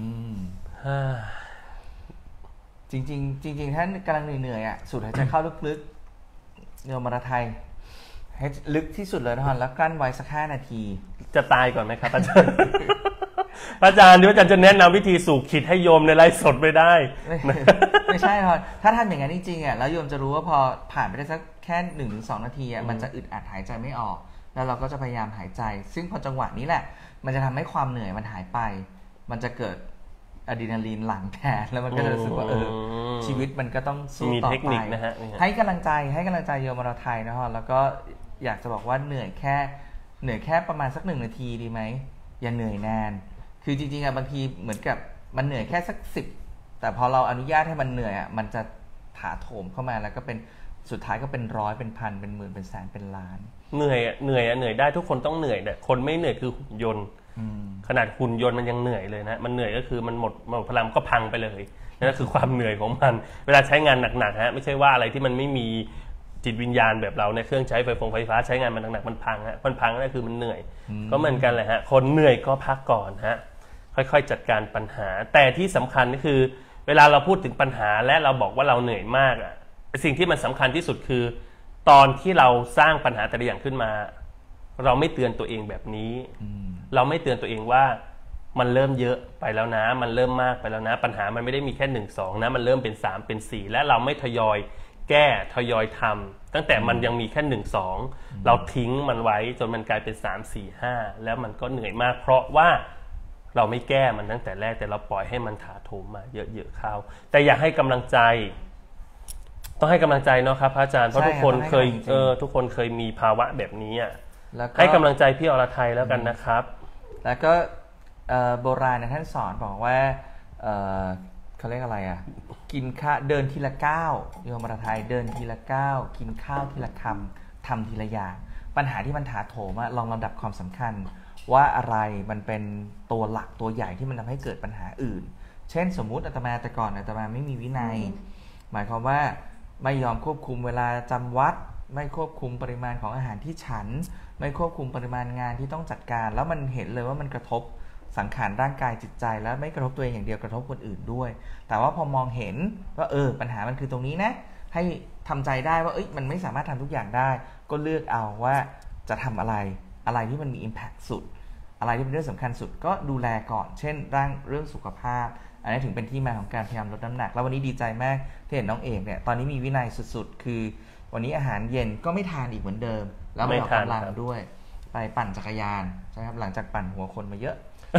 จริงๆจริงๆท่านกำลังเหนื่อยๆอ่ะสูดหายใจเข้าลึกๆโยมมรไทยให้ลึกที่สุดเลยนะแล้วกลั้นไว้สักห้านาทีจะตายก่อนไหมครับอาจารย์อาจารย์ที่อาจารย์จะแนะนำวิธีสูบขิดให้โยมในไลฟ์สดไม่ได้ไม่ใช่ครับถ้าทำอย่างนั้นจริงๆอ่ะแล้วโยมจะรู้ว่าพอผ่านไปได้สักแค่หนึ่งถึงสองนาทีอ่ะมันจะอึดอัดหายใจไม่ออกแล้วเราก็จะพยายามหายใจซึ่งพอจังหวะนี้แหละมันจะทำให้ความเหนื่อยมันหายไปมันจะเกิดอะดรีนาลีนหลั่งแทนแล้วมันก็จะรู้สึกว่าเออชีวิตมันก็ต้องสู้ต่อไปให้กำลังใจให้กำลังใจโยมเราไทยนะฮะแล้วก็อยากจะบอกว่าเหนื่อยแค่เหนื่อยแค่ประมาณสักหนึ่งนาทีดีไหมอย่าเหนื่อยนานคือจริงๆอะบางทีเหมือนกับมันเหนื่อยแค่สักสิบแต่พอเราอนุญาตให้มันเหนื่อยอะมันจะถาโถมเข้ามาแล้วก็เป็นสุดท้ายก็เป็นร้อยเป็นพันเป็นหมื่นเป็นแสนเป็นล้านเหนื่อยอะเหนื่อยอะเหนื่อยได้ทุกคนต้องเหนื่อยแต่คนไม่เหนื่อยคือหุ่นยนต์ขนาดหุ่นยนต์มันยังเหนื่อยเลยนะมันเหนื่อยก็คือมันหมดหมดพลังก็พังไปเลยนั่นคือความเหนื่อยของมันเวลาใช้งานหนักๆฮะไม่ใช่ว่าอะไรที่มันไม่มีจิตวิญญาณแบบเราในเครื่องใช้ไฟฟงไฟฟ้าใช้งานมันหนักๆมันพังฮะมันพังนั่นคือมันเหนื่อยก็เหมือนกันเลยฮะคนเหนื่อยก็พักก่อนฮะค่อยๆจัดการปัญหาแต่ที่สำคัญก็คือเวลาเราพูดถึงปัญหาและเราบอกว่าเราเหนื่อยมากอ่ะสิ่งที่มันสำคัญที่สุดคือตอนที่เราสร้างปัญหาแต่ละอย่างขึ้นมาเราไม่เตือนตัวเองแบบนี้เราไม่เตือนตัวเองว่ามันเริ่มเยอะไปแล้วนะมันเริ่มมากไปแล้วนะปัญหามันไม่ได้มีแค่หนึ่งสองนะมันเริ่มเป็นสามเป็นสี่และเราไม่ทยอยแก้ทยอยทำตั้งแต่มันยังมีแค่หนึ่งสองเราทิ้งมันไว้จนมันกลายเป็นสามสี่ห้าแล้วมันก็เหนื่อยมากเพราะว่าเราไม่แก้มันตั้งแต่แรกแต่เราปล่อยให้มันถาโถมมาเยอะๆเข้าแต่อยากให้กำลังใจต้องให้กำลังใจเนาะครับพระอาจารย์เพราะทุกคนเคยเออทุกคนเคยมีภาวะแบบนี้อ่ะให้กำลังใจพี่อรไทยแล้วกันนะครับแล้วก็โบราณนะท่านสอนบอกว่าเขาเรียกอะไรอ่ะกินข้าวเดินทีละก้าวโยมอรไทยเดินทีละก้าวกินข้าวทีละคำทำทีละอย่างปัญหาที่มันถาโถมลองลำดับความสำคัญว่าอะไรมันเป็นตัวหลักตัวใหญ่ที่มันทำให้เกิดปัญหาอื่นเช่นสมมุติอาตมาแต่ก่อนอาตมาไม่มีวินัยหมายความว่าไม่ยอมควบคุมเวลาจำวัดไม่ควบคุมปริมาณของอาหารที่ฉันไม่ควบคุมปริมาณงานที่ต้องจัดการแล้วมันเห็นเลยว่ามันกระทบสังขารร่างกายจิตใจแล้วไม่กระทบตัวเองอย่างเดียวกระทบคนอื่นด้วยแต่ว่าพอมองเห็นว่าเออปัญหามันคือตรงนี้นะให้ทำใจได้ว่าเอ้ยมันไม่สามารถทำทุกอย่างได้ก็เลือกเอาว่าจะทำอะไรอะไรที่มันมี impact สุดอะไรที่เป็นเรื่องสำคัญสุดก็ดูแลก่อนเช่นร่างเรื่องสุขภาพอันนี้ถึงเป็นที่มาของการพยายามลดน้ำหนักแล้ววันนี้ดีใจมากที่เห็นน้องเอกเนี่ยตอนนี้มีวินัยสุดๆคือวันนี้อาหารเย็นก็ไม่ทานอีกเหมือนเดิมแล้วไม่ออกกำลังด้วยไปปั่นจักรยานใช่ครับหลังจากปั่นหัวคนมาเยอะ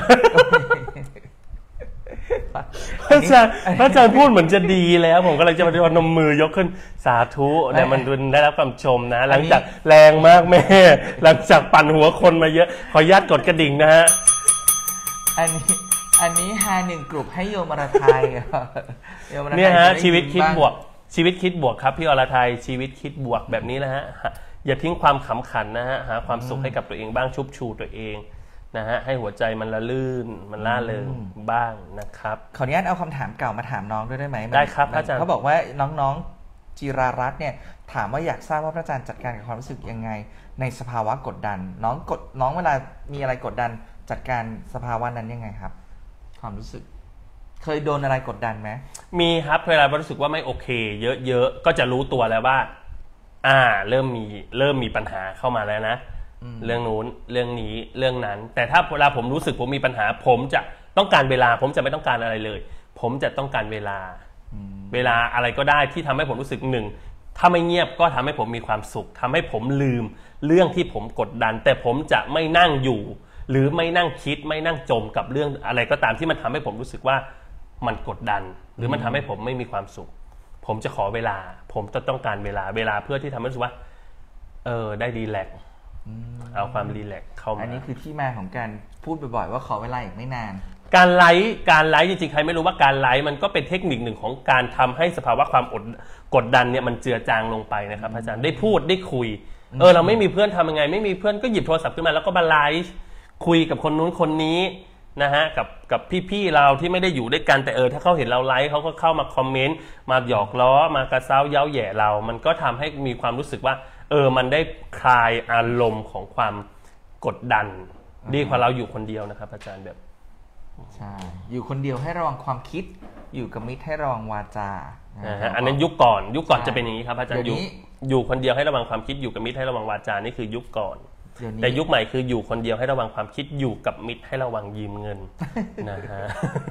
พระอาจารย์พระอาจารย์พูดเหมือนจะดีแล้วผมก็เลยจะมาพนมมือยกขึ้นสาธุเนี่ยมันได้รับคำชมนะหลังจากแรงมากแม่หลังจากปั่นหัวคนมาเยอะขออนุญาตกดกระดิ่งนะฮะอันนี้อันนี้ฮาหนึ่งกลุ่มให้โยมอรไทยเนี่ยฮะชีวิตคิดบวกชีวิตคิดบวกครับพี่อรไทยชีวิตคิดบวกแบบนี้นะฮะอย่าทิ้งความขำขันนะฮะหาความสุขให้กับตัวเองบ้างชุบชูตัวเองนะฮะให้หัวใจมันละลื่นมันล่าเริงบ้างนะครับขออนุญาตเอาคำถามเก่ามาถามน้องด้วยได้ไหมได้ครับอาจารย์เขาบอกว่าน้องๆจิรารัตน์เนี่ยถามว่าอยากทราบว่าพระอาจารย์จัดการกับความรู้สึกยังไงในสภาวะกดดันน้องกดน้องเวลามีอะไรกดดันจัดการสภาวะนั้นยังไงครับความรู้สึกเคยโดนอะไรกดดันไหมมีครับเวลารู้สึกว่าไม่โอเคเยอะๆก็จะรู้ตัวแล้วว่าอ่าเริ่มมีเริ่มมีปัญหาเข้ามาแล้วนะเรื่องนู้นเรื่องนี้เรื่องนั้นแต่ถ้าเวลาผมรู้สึกผมมีปัญหาผมจะต้องการเวลาผมจะไม่ต้องการอะไรเลยผมจะต้องการเวลาเวลาอะไรก็ได้ที่ทำให้ผมรู้สึกหนึ่งถ้าไม่เงียบก็ทำให้ผมมีความสุขทำให้ผมลืมเรื่องที่ผมกดดันแต่ผมจะไม่นั่งอยู่หรือไม่นั่งคิดไม่นั่งจมกับเรื่องอะไรก็ตามที่มันทำให้ผมรู้สึกว่ามันกดดันหรือมันทำให้ผมไม่มีความสุขผมจะขอเวลาผมจะต้องการเวลาเวลาเพื่อที่ทำให้รู้สึกว่าเออได้รีแลกซ์เอาความรีแลกซ์เข้ามาอันนี้คือที่มาของการพูดบ่อยๆว่าขอเวลาอีกไม่นานการไลฟ์การไลฟ์จริงๆใครไม่รู้ว่าการไลฟ์มันก็เป็นเทคนิคหนึ่งของการทำให้สภาวะความอดกดดันเนี่ยมันเจือจางลงไปนะครับอาจารย์ได้พูดได้คุยเออเราไม่มีเพื่อนทำยังไงไม่มีเพื่อนก็หยิบโทรศัพท์ขึ้นมาแล้วก็มาไลฟ์คุยกับคนนู้นคนนี้นะฮะกับกับพี่ๆเราที่ไม่ได้อยู่ด้วยกันแต่เออถ้าเขาเห็นเราไลฟ์เขาก็เข้ามาคอมเมนต์มาหยอกล้อมากระเซ้าเย้าแย่เรา มันก็ทำให้มีความรู้สึกว่าเออมันได้คลายอารมณ์ของความกดดันดีกว่าเราอยู่คนเดียวนะครับอาจารย์แบบใช่อยู่คนเดียวให้ระวังความคิดอยู่กับมิตรให้ระวังวาจาอันนั้นยุคก่อนยุคก่อนจะเป็นอย่างนี้ครับอาจารย์อยู่อยู่คนเดียวให้ระวังความคิดอยู่กับมิตรให้ระวังวาจานี่คือยุคก่อนแต่ยุคใหม่คืออยู่คนเดียวให้ระวังความคิดอยู่กับมิตรให้ระวังยืมเงินนะฮะ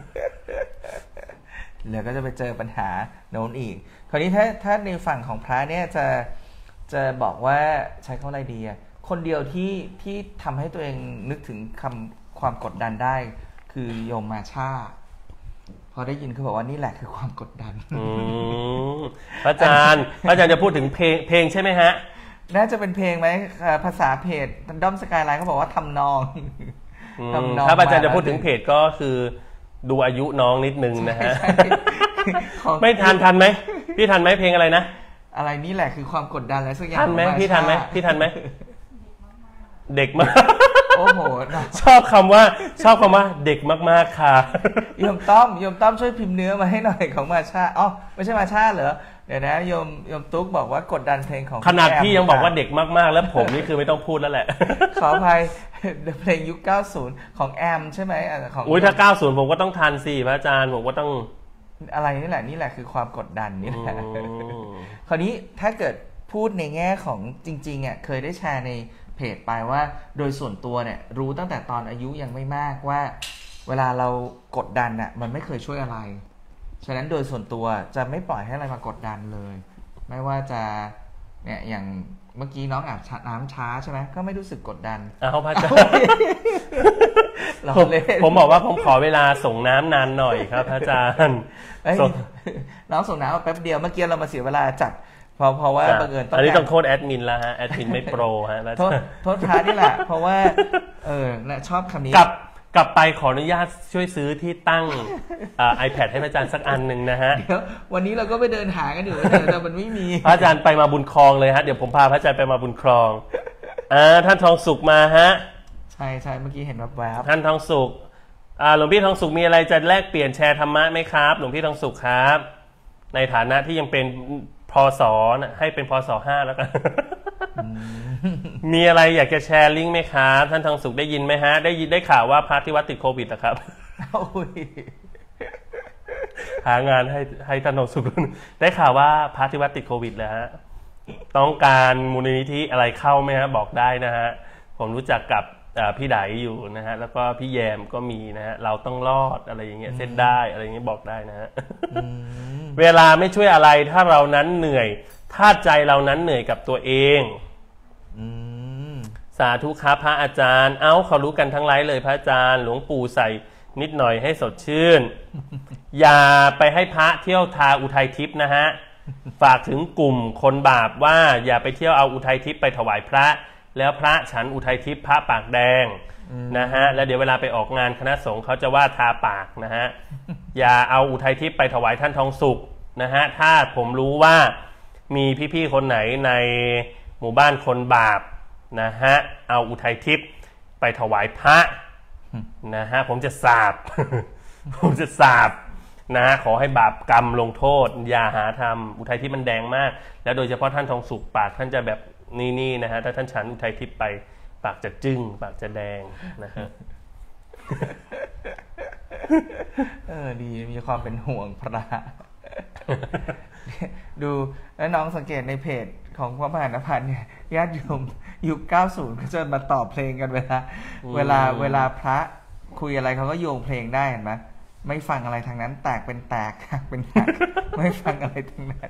แล้วก็จะไปเจอปัญหาโน้นอีกคราวนี้ถ้าถ้าในฝั่งของพระเนี่ยจะจะบอกว่าใช้คำอะไรดีอะคนเดียวที่ที่ทำให้ตัวเองนึกถึงคำความกดดันได้คือโยมมาชาพอได้ยินเขาบอกว่านี่แหละคือความกดดันพระอาจารย์พระอาจารย์จะพูดถึงเพลงเพลงใช่ไหมฮะน่าจะเป็นเพลงไหมภาษาเพจด้อมสกายไลน์เขาบอกว่าทำนองถ้าอาจารย์จะพูดถึงเพจก็คือดูอายุน้องนิดนึงนะฮะไม่ทันทันไหมพี่ทันไหมเพลงอะไรนะอะไรนี่แหละคือความกดดันอะไรสักอย่างทันไหมพี่ทันไหมพี่ทันไหมเด็กมากโอ้โหชอบคำว่าชอบคำว่าเด็กมากๆค่ะโยมต้อมโยมต้อมช่วยพิมพ์เนื้อมาให้หน่อยของมาชาอ๋อไม่ใช่มาชาเหรอเดี๋ยวนะโยมโยมตุ๊กบอกว่ากดดันเพลงของขนาดพี่ยังบอกว่าเด็กมากๆแล้วผมนี่คือไม่ต้องพูดแล้วแหละขออภัยเพลงยุคเก้าสิบของแอมใช่ไหมของอุ้ยถ้าเก้าสิบผมก็ต้องทันสิพระอาจารย์ผมก็ต้องอะไรนี่แหละนี่แหละคือความกดดันนี่แหละคราวนี้ถ้าเกิดพูดในแง่ของจริงๆอ่ะเคยได้แชร์ในเพจไปว่าโดยส่วนตัวเนี่ยรู้ตั้งแต่ตอนอายุยังไม่มากว่าเวลาเรากดดันน่ะมันไม่เคยช่วยอะไรฉะนั้นโดยส่วนตัวจะไม่ปล่อยให้อะไรมากดดันเลยไม่ว่าจะเนี่ยอย่างเมื่อกี้น้องอาบน้ำช้าใช่ไหมก็ไม่รู้สึกกดดันอ้าวพระอาจารย์ผมบอกว่าผมขอเวลาส่งน้ำนานหน่อยครับพระอาจารย์น้องส่งน้ำแป๊บเดียวเมื่อกี้เรามาเสียเวลาจัดเพราะเพราะว่าบังเอิญต้องอันนี้ต้องโทษแอดมินแล้วฮะแอดมินไม่โปรฮะโทษโทษพระนี่แหละเพราะว่าเออชอบคำนี้กลับกลับไปขออนุญาตช่วยซื้อที่ตั้งไอแพดให้พระอาจารย์สักอันหนึ่งนะฮะเดี๋ยววันนี้เราก็ไปเดินหากันอยู่แต่มันไม่มีพระอาจารย์ไปมาบุญครองเลยฮะเดี๋ยวผมพาพระอาจารย์ไปมาบุญครองอ่าท่านทองสุขมาฮะใช่ใช่เมื่อกี้เห็นแวบๆท่านทองสุขอ่าหลวงพี่ทองสุขมีอะไรจะแลกเปลี่ยนแชร์ธรรมะไหมครับหลวงพี่ทองสุขครับในฐานะที่ยังเป็นพศนะให้เป็นพศห้าแล้วกันมีอะไรอยากจะแชร์ลิงก์ไหมครับท่านทองสุขได้ยินไหมฮะได้ยินได้ข่าวว่าพระที่วัดติดโควิดนะครับหางานให้ให้ท่านทองสุขได้ข่าวว่าพระที่วัดติดโควิดแล้วฮะต้องการมูลนิธิอะไรเข้าไหมฮะบอกได้นะฮะผมรู้จักกับพี่ไดอยู่นะฮะแล้วก็พี่แยมก็มีนะฮะเราต้องรอดอะไรอย่างเงี้ยเส้นได้อะไรอย่างเงี้ยบอกได้นะฮะเวลาไม่ช่วยอะไรถ้าเรานั้นเหนื่อยถ้าใจเรานั้นเหนื่อยกับตัวเองสาธุครับพระอาจารย์เอ้าเขารู้กันทั้งไลฟ์เลยพระอาจารย์หลวงปู่ใส่นิดหน่อยให้สดชื่นอย่าไปให้พระเที่ยวทาอุทัยทิพย์นะฮะฝากถึงกลุ่มคนบาปว่าอย่าไปเที่ยวเอาอุทัยทิพย์ไปถวายพระแล้วพระฉันอุทัยทิพย์พระปากแดงนะฮะแล้วเดี๋ยวเวลาไปออกงานคณะสงฆ์เขาจะว่าทาปากนะฮะอย่าเอาอุทัยทิพย์ไปถวายท่านทองสุขนะฮะถ้าผมรู้ว่ามีพี่ๆคนไหนในหมู่บ้านคนบาปนะฮะเอาอุทัยทิพย์ไปถวายพระนะฮะผมจะสาบผมจะสาบนะฮะขอให้บาปกรรมลงโทษอย่าหาทำอุทัยทิพย์มันแดงมากแล้วโดยเฉพาะท่านทองสุขปากท่านจะแบบนี่นี่นะฮะถ้าท่านฉันอุทัยทิพย์ไปปากจะจึ้งปากจะแดงนะฮะเออดีมีความเป็นห่วงพระดูแล้วน้องสังเกตในเพจของพระมหานภันเนี่ยญาติโยมยุคเก้าสิบก็จะมาต่อเพลงกันเวลาเวลาเวลาพระคุยอะไรเขาก็โยงเพลงได้เห็นไหมไม่ฟังอะไรทางนั้นแตกเป็นแตกหักเป็นหักไม่ฟังอะไรทางนั้น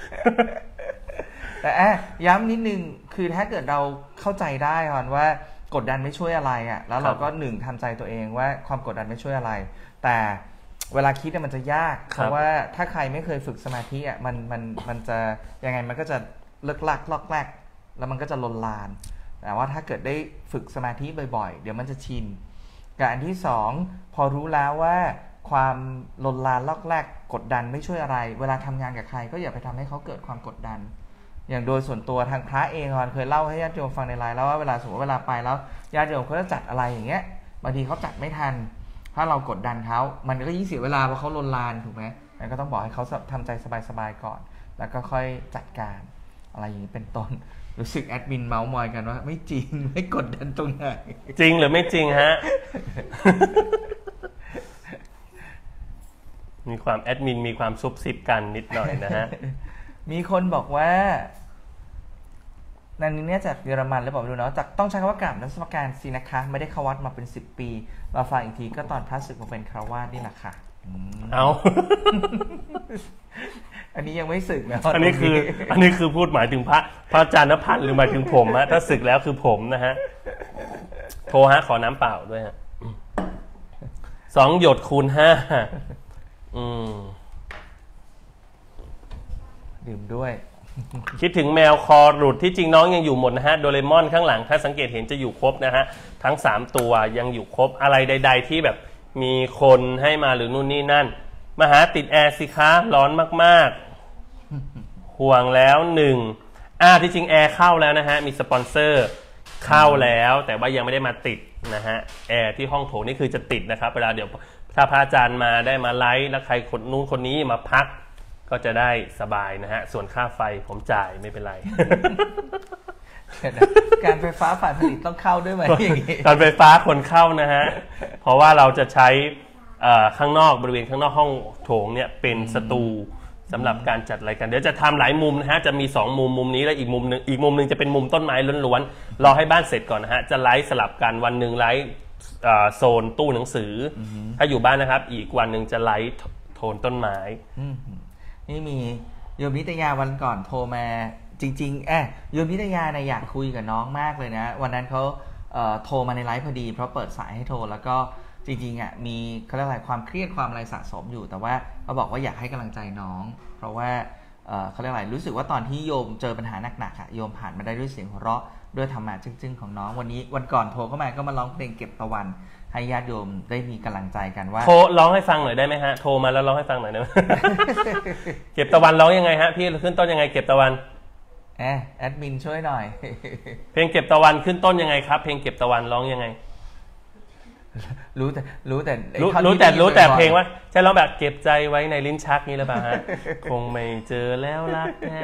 แต่แอบย้ำนิดนึงคือถ้าเกิดเราเข้าใจได้ก่อนว่ากดดันไม่ช่วยอะไรอ่ะแล้วเราก็หนึ่งทำใจตัวเองว่าความกดดันไม่ช่วยอะไรแต่เวลาคิดเนี่ยมันจะยากเพราะว่าถ้าใครไม่เคยฝึกสมาธิอ่ะมันมันมันจะยังไงมันก็จะเลิกลักลอกแรกแล้วมันก็จะลนลานแต่ว่าถ้าเกิดได้ฝึกสมาธิบ่อยๆเดี๋ยวมันจะชินกับอันที่สองพอรู้แล้วว่าความลนลานลอกแรกกดดันไม่ช่วยอะไรเวลาทำงานกับใครก็อย่าไปทำให้เขาเกิดความกดดันอย่างโดยส่วนตัวทางพระเองก่อนเคยเล่าให้ญาติโยมฟังในไลน์แล้วว่าเวลาสมมติเวลาไปแล้วญาติโยมเขาจะจัดอะไรอย่างเงี้ยบางทีเขาจัดไม่ทันถ้าเรากดดันเขามันก็ยิ่งเสียเวลาเพราะเขาลนลานถูกไหมแล้วก็ต้องบอกให้เขาทำใจสบายๆก่อนแล้วก็ค่อยจัดการอะไรอย่างนี้เป็นต้นรู้สึกแอดมินเมาส์มอยกันว่าไม่จริงไม่กดดันตรงไหนจริงหรือไม่จริงฮะ มีความแอดมินมีความซุบซิบกันนิดหน่อยนะฮะมีคนบอกว่านันนี้เนี่ยจากเยอรมันแล้วบอกดูเนาะจากต้องใช้คำว่ากราบนมัสการสินะคะไม่ได้เข้าวัดมาเป็นสิบปีมาฟังอีกทีก็ตอนพระศึกมาเป็นคฤหัสถ์นี่แหละค่ะเอาอันนี้ยังไม่ศึกนะอันนี้คืออันนี้คือพูดหมายถึงพระพระอาจารย์ณพันธ์หรือหมายถึงผมฮะถ้าศึกแล้วคือผมนะฮะโทรฮะขอน้ำเปล่าด้วยฮะสองหยดคูณห้าอืมดื่มด้วยคิดถึงแมวคอหลุดที่จริงน้องยังอยู่หมดนะฮะโดเรมอนข้างหลังถ้าสังเกตเห็นจะอยู่ครบนะฮะทั้งสามตัวยังอยู่ครบอะไรใดๆที่แบบมีคนให้มาหรือนู่นนี่นั่นมาหาติดแอร์สิคะร้อนมากๆห่วงแล้วหนึ่งอ่าที่จริงแอร์เข้าแล้วนะฮะมีสปอนเซอร์เข้าแล้วแต่ว่ายังไม่ได้มาติดนะฮะแอร์ที่ห้องโถงนี่คือจะติดนะครับเวลาเดี๋ยวถ้าพระอาจารย์มาได้มาไลฟ์แล้วใครคนนู้นคนนี้มาพักก็จะได้สบายนะฮะส่วนค่าไฟผมจ่ายไม่เป็นไรการไฟฟ้าฝ่ายผลิตต้องเข้าด้วยไหมอย่างนี้การไฟฟ้าคนเข้านะฮะเพราะว่าเราจะใช้ข้างนอกบริเวณข้างนอกห้องโถงเนี่ยเป็นสตูสำหรับการจัดรายการเดี๋ยวจะทำหลายมุมนะฮะจะมีสองมุมมุมนี้แล้วอีกมุมนึงอีกมุมนึงจะเป็นมุมต้นไม้ล้วนๆรอให้บ้านเสร็จก่อนนะฮะจะไลฟ์สลับกันวันหนึ่งไลฟ์โซนตู้หนังสือถ้าอยู่บ้านนะครับอีกวันหนึ่งจะไลฟ์โทนต้นไม้นี่มีโยมนิตยาวันก่อนโทรมาจริงๆแอบโยมนิตยาเนี่ยอยากคุยกับน้องมากเลยนะวันนั้นเขาเอ่อโทรมาในไลฟ์พอดีเพราะเปิดสายให้โทรแล้วก็จริงๆอ่ะมีเขาเรียกอะไรความเครียดความอะไรสะสมอยู่แต่ว่าเขาบอกว่าอยากให้กำลังใจน้องเพราะว่าเอ่อเขาเรียกอะไรรู้สึกว่าตอนที่โยมเจอปัญหาหนักๆอ่ะโยมผ่านมาได้ด้วยเสียงหัวเราะด้วยธรรมะจึ้งๆของน้องวันนี้วันก่อนโทรเข้ามาก็มาร้องเพลงเก็บตะวันให้ญาติโยมได้มีกำลังใจกันว่าโทรร้องให้ฟังหน่อยได้ไหมฮะโทรมาแล้วร้องให้ฟังหน่อยได้ไหม เก็บตะวันร้องยังไงฮะพี่ขึ้นต้นยังไงเก็บตะวันแอดแอดมินช่วยหน่อยเพลงเก็บตะวันขึ้นต้นยังไงครับเพลงเก็บตะวันร้องยังไงรู้แต่รู้แต่รู้รู้แต่รู้แต่เพลงว่าใช่ร้องแบบเก็บใจไว้ในลิ้นชักนี้หรือเปล่าฮะ คงไม่เจอแล้วรักแท้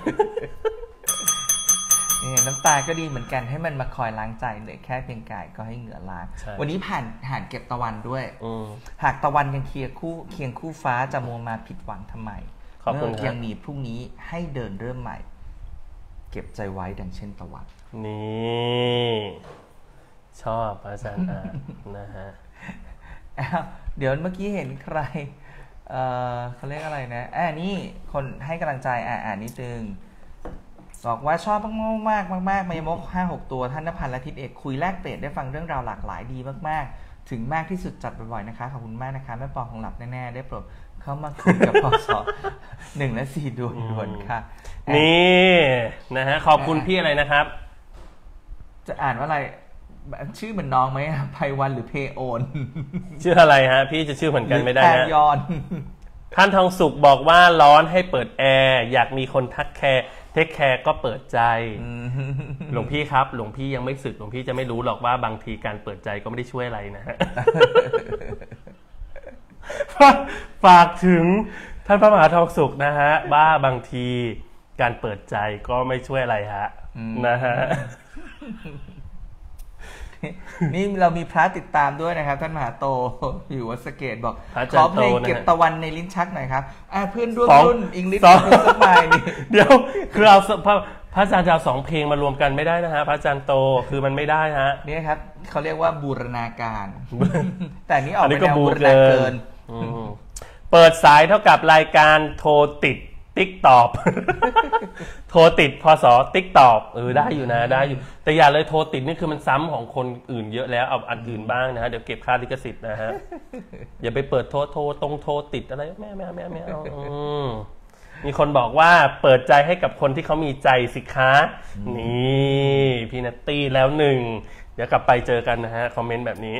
เนี่ยน้ำตาก็ดีเหมือนกันให้มันมาคอยล้างใจเหนื่อยแค่เพียงกายก็ให้เหงื่อล้างวันนี้ผ่านผ่านเก็บตะวันด้วยหากตะวันยังเคียงคู่เคียงคู่ฟ้าจะมัวมาผิดหวังทำไมเมื่อยังมีพรุ่งนี้ให้เดินเริ่มใหม่เก็บใจไว้ดังเช่นตะวันนี่ชอบอาจารย์อานะฮะเดี๋ยวเมื่อกี้เห็นใครเอ่อเขาเรียกอะไรนะอ่านี่คนให้กำลังใจอ่าอ่านิดนึงบอกว่าชอบมากมากมากมากมายมกห้าหกตัวท่านณพันธ์และทิศเอกคุยแลกเปลี่ยนได้ฟังเรื่องราวหลากหลายดีมากๆถึงมากที่สุดจัดบ่อยๆนะคะขอบคุณมากนะคะแม่ปอของหลับแน่ๆได้โปรดเข้ามาคุยกับพศหนึ่งและสี่ดวงดวงค่ะนี่นะฮะขอบคุณพี่อะไรนะครับจะอ่านว่าอะไรชื่อเหมือนน้องไหมไพวันหรือเพโอนชื่ออะไรฮะพี่จะชื่อเหมือนกันไม่ได้นะยอนท่านทองสุขบอกว่าร้อนให้เปิดแอร์อยากมีคนทักแคร์เทคแคร์ก็เปิดใจหลวงพี่ครับหลวงพี่ยังไม่สึกหลวงพี่จะไม่รู้หรอกว่าบางทีการเปิดใจก็ไม่ได้ช่วยอะไรนะฮะ ฝากถึงท่านพระมหาทองสุขนะฮะว่าบางทีการเปิดใจก็ไม่ช่วยอะไรฮะนะฮะนี่เรามีพระติดตามด้วยนะครับท่านมหาโตอยู่วัดสะเกษบอกขอเพลงเก็บตะวันในลิ้นชักหน่อยครับเพื่อนร่วมรุ่นอังกฤษสมัยนี่เดี๋ยวคือเอาพระพระอาจารย์จะเอาสองเพลงมารวมกันไม่ได้นะฮะพระอาจารย์โตคือมันไม่ได้ฮะนี่ครับเขาเรียกว่าบูรณาการแต่นี้ออกเป็นแนวบูรณาเกินเปิดสายเท่ากับรายการโทรติดติ๊กตอบโทรติดพศติ๊กตอบเออได้อยู่นะได้อยู่แต่อย่าเลยโทรติดนี่คือมันซ้ำของคนอื่นเยอะแล้วเอาอันอื่นบ้างนะฮะเดี๋ยวเก็บค่าลิขสิทธิ์นะฮะอย่าไปเปิดโทรโทรตรงโทรติดอะไรแม่แม่แม่แม่เอามีคนบอกว่าเปิดใจให้กับคนที่เขามีใจสิคะนี่พี่นัตตี้แล้วหนึ่งเดี๋ยวกลับไปเจอกันนะฮะคอมเมนต์แบบนี้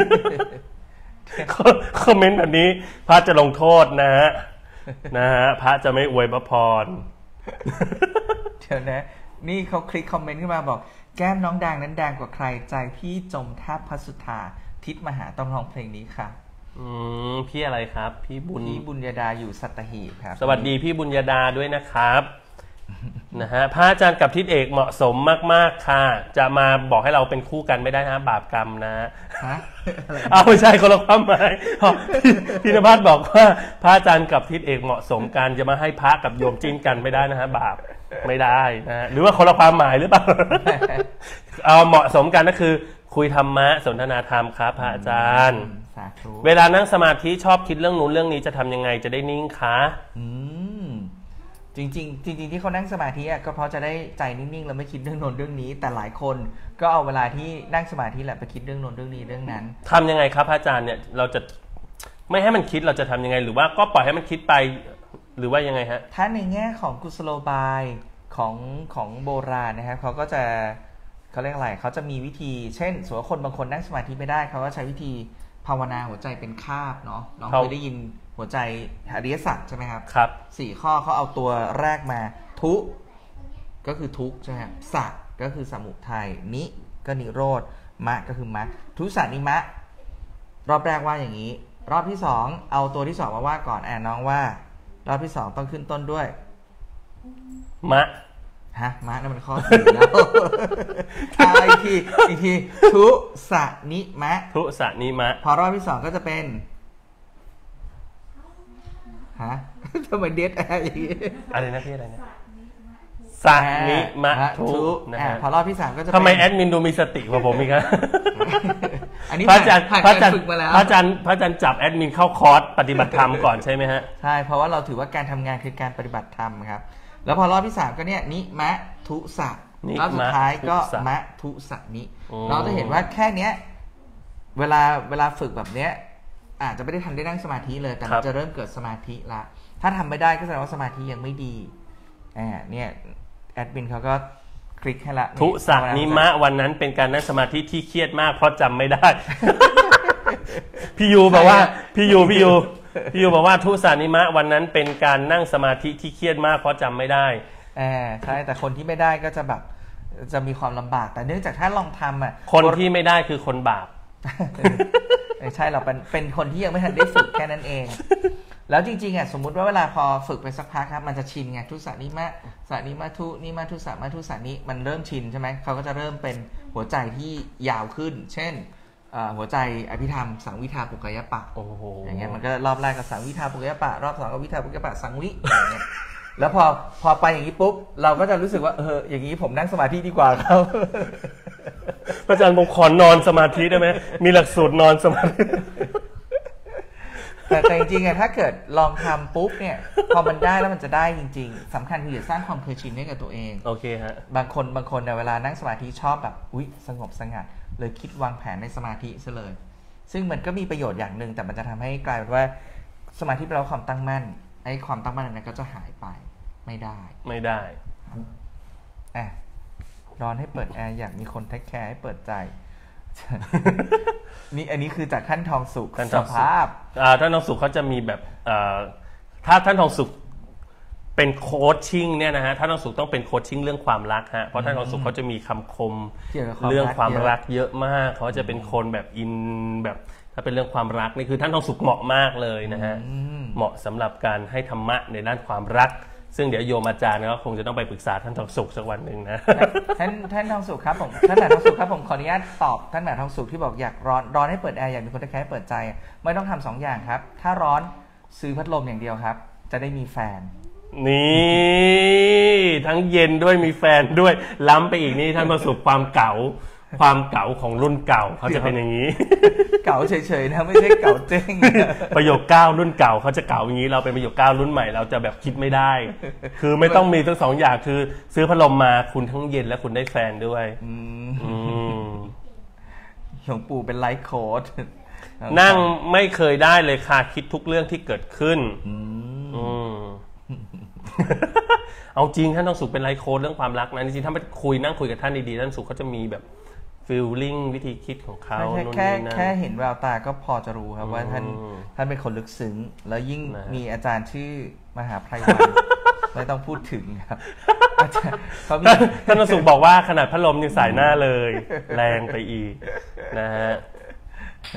คอมเมนต์แบบนี้พระจะลงโทษนะฮะนะฮะพระจะไม่อวยพระพรเดี๋ยวนะนี่เขาคลิกคอมเมนต์ขึ้นมาบอกแก้มน้องดังนั้นดังกว่าใครใจพี่จมแทบพัสุธาทิศมหาต้องร้องเพลงนี้ค่ะอืมพี่อะไรครับพี่บุญพี่บุญญาดาอยู่สัตหีบครับสวัสดีพี่บุญญาดาด้วยนะครับนะฮะพระอาจารย์กับทิศเอกเหมาะสมมากๆค่ะจะมาบอกให้เราเป็นคู่กันไม่ได้นะบาปกรรมนะฮะเอาไม่ใช่คนละความหมายพี่นภัสบอกว่าพระอาจารย์กับทิศเอกเหมาะสมกันจะมาให้พระกับโยมจิ้นกันไม่ได้นะฮะบาปไม่ได้นะหรือว่าคนละความหมายหรือเปล่าเอาเหมาะสมกันก็คือคุยธรรมะสนทนาธรรมครับพระอาจารย์เวลานั่งสมาธิชอบคิดเรื่องนู้นเรื่องนี้จะทำยังไงจะได้นิ่งคะอืมจริงๆจริงๆที่เขานั่งสมาธิก็เพราะจะได้ใจนิ่งๆแล้วไม่คิดเรื่องโน้นเรื่องนี้แต่หลายคนก็เอาเวลาที่นั่งสมาธิแหละไปคิดเรื่องโน้นเรื่องนี้เรื่องนั้นทำยังไงครับพระอาจารย์เนี่ยเราจะไม่ให้มันคิดเราจะทำยังไงหรือว่าก็ปล่อยให้มันคิดไปหรือว่ายังไงฮะถ้าในแง่ของกุศโลบายของของโบราณนะครับเขาก็จะเขาเรียกอะไรเขาจะมีวิธีเช่นสมมติว่าคนบางคนนั่งสมาธิไม่ได้เขาก็ใช้วิธีภาวนาหัวใจเป็นคาบเนาะน้องเคยได้ยินหัวใจอริยสัจใช่ไหมครับครับสี่ข้อเขาเอาตัวแรกมาทุก็คือทุกใช่ไหมครับสัจก็คือสมุทัยนิก็นิโรธมะก็คือมรรคทุสัจนิมะรอบแรกว่าอย่างนี้รอบที่สองเอาตัวที่สองมาว่าก่อนแอนน้องว่ารอบที่สองต้องขึ้นต้นด้วยมะฮะมะนั่นมันข้อสี่แล้วอีกทีอีกทีทุสัจนิมะทุสัจนิมะพอรอบที่สองก็จะเป็นฮะทำไมเดทแอร์อย่างนี้อะไรนะพี่อะไรนะสัจนิมะทุนะฮะพอรอบที่สามก็จะทำไมแอดมินดูมีสติกว่าผมอีกครับอันนี้พระอาจารย์พระอาจารย์พระอาจารย์พระอาจารย์จับแอดมินเข้าคอร์สปฏิบัติธรรมก่อนใช่ไหมฮะใช่เพราะว่าเราถือว่าการทำงานคือการปฏิบัติธรรมครับแล้วพอรอบที่สามก็เนี่ยนิมะทุสัจรอบสุดท้ายก็มะทุสัจนิเราจะเห็นว่าแค่เนี้ยเวลาเวลาฝึกแบบเนี้ยอาจจะไม่ได้ทันได้นั่งสมาธิเลยแต่มันจะเริ่มเกิดสมาธิละถ้าทำไม่ได้ก็แสดงว่าสมาธิยังไม่ดีอ่าเนี่ยแอดมินเขาก็คลิกให้ละทุสัจนิมะวันนั้นเป็นการนั่งสมาธิที่เครียดมากเพราะจำไม่ได้พี่ยูบอกว่าพี่ยูพี่ยูพี่ยูบอกว่าทุสัจนิมะวันนั้นเป็นการนั่งสมาธิที่เครียดมากเพราะจำไม่ได้อ่าใช่แต่คนที่ไม่ได้ก็จะแบบจะมีความลำบากแต่เนื่องจากถ้าลองทำอ่ะคนที่ไม่ได้คือคนบาปใช่เราเป็นเป็นคนที่ยังไม่ทันได้ฝึกแค่นั้นเองแล้วจริงๆอ่ะสมมุติว่าเวลาพอฝึกไปสักพักครับมันจะชินไงทุสัจนิมะสัจนิมะทุนิมะทุสัจมะทุสัจนิมันเริ่มชินใช่ไหมเขาก็จะเริ่มเป็นหัวใจที่ยาวขึ้นเช่นหัวใจอภิธรรมสังวิทาปุกกายปะอย่างเงี้ยมันก็รอบแรกก็สังวิทาปุกกายปะรอบสองก็วิทาปุกกายปะสังวิอย่างเงี้ยแล้วพอพอไปอย่างนี้ปุ๊บเราก็จะรู้สึกว่าเอออย่างนี้ผมนั่งสมาธิดีกว่าครับพระอาจารย์ผมขอนอนสมาธิได้ไหมมีหลักสูตรนอนสมาธิแต่แต่จริงๆอะถ้าเกิดลองทำปุ๊บเนี่ยพอมันได้แล้วมันจะได้จริงๆสำคัญคืออย่าสร้างความเคยชินให้กับตัวเองโอเคฮะบางคนบางคนเนี่ยเวลานั่งสมาธิชอบแบบอุ๊ยสงบสงัดเลยคิดวางแผนในสมาธิซะเลยซึ่งมันก็มีประโยชน์อย่างหนึ่งแต่มันจะทำให้กลายเป็นว่าสมาธิแปลว่าความตั้งมั่นไอ้ความตั้งมั่นนั้นก็จะหายไปไม่ได้ไม่ได้อ่ะนอนให้เปิดแอร์อยากมีคนเทคแคร์ให้เปิดใจนี่อันนี้คือจากท่านทองสุขสภาพท่านทองสุขเขาจะมีแบบถ้าท่านทองสุขเป็นโค้ชชิ่งเนี่ยนะฮะท่านทองสุขต้องเป็นโค้ชชิ่งเรื่องความรักฮะเพราะท่านทองสุขเขาจะมีคำคมเรื่องความรักเยอะมากเขาจะเป็นคนแบบอินแบบถ้าเป็นเรื่องความรักนี่คือท่านทองสุขเหมาะมากเลยนะฮะเหมาะสำหรับการให้ธรรมะในด้านความรักซึ่งเดี๋ยวโยมอาจารย์ก็คงจะต้องไปปรึกษาท่านทองสุขสักวันหนึ่งนะท่านท่านทองสุขครับผมท่านแหม่ทองสุขครับผมขออนุญาตตอบท่านแหม่ทองสุขที่บอกอยากร้อนร้อนให้เปิดแอร์อยากมีคนแค่เปิดใจไม่ต้องทำสองอย่างครับถ้าร้อนซื้อพัดลมอย่างเดียวครับจะได้มีแฟนนี่ทั้งเย็นด้วยมีแฟนด้วยล้ำไปอีกนี่ท่านประสบความเก๋าความเก๋าของรุ่นเก่าเขาจะเป็นอย่างนี้เก๋าเฉยๆนะไม่ใช่เก๋าเจ้งประโยคเก้ารุ่นเก่าเขาจะเก๋าอย่างนี้เราเป็นประโยคเก้ารุ่นใหม่เราจะแบบคิดไม่ได้คือไม่ต้องมีทั้งสองอย่างคือซื้อพัดลมมาคุณทั้งเย็นและคุณได้แฟนด้วยหลวงปู่เป็นไลฟ์โค้ชนั่งไม่เคยได้เลยค่ะคิดทุกเรื่องที่เกิดขึ้นเอาจริงท่านต้องสุขเป็นไลฟ์โค้ชเรื่องความรักนะจริงๆถ้าไปคุยนั่งคุยกับท่านดีๆท่านสุขเขาจะมีแบบฟีลลิ่งวิธีคิดของเขาแค่แค่เห็นแววตาก็พอจะรู้ครับว่าท่านท่านเป็นคนลึกซึ้งแล้วยิ่งมีอาจารย์ชื่อมหาไพวันไม่ต้องพูดถึงครับเขามีท่านต้องสุขบอกว่าขนาดพัดลมยังสายหน้าเลยแรงไปอีกนะฮะ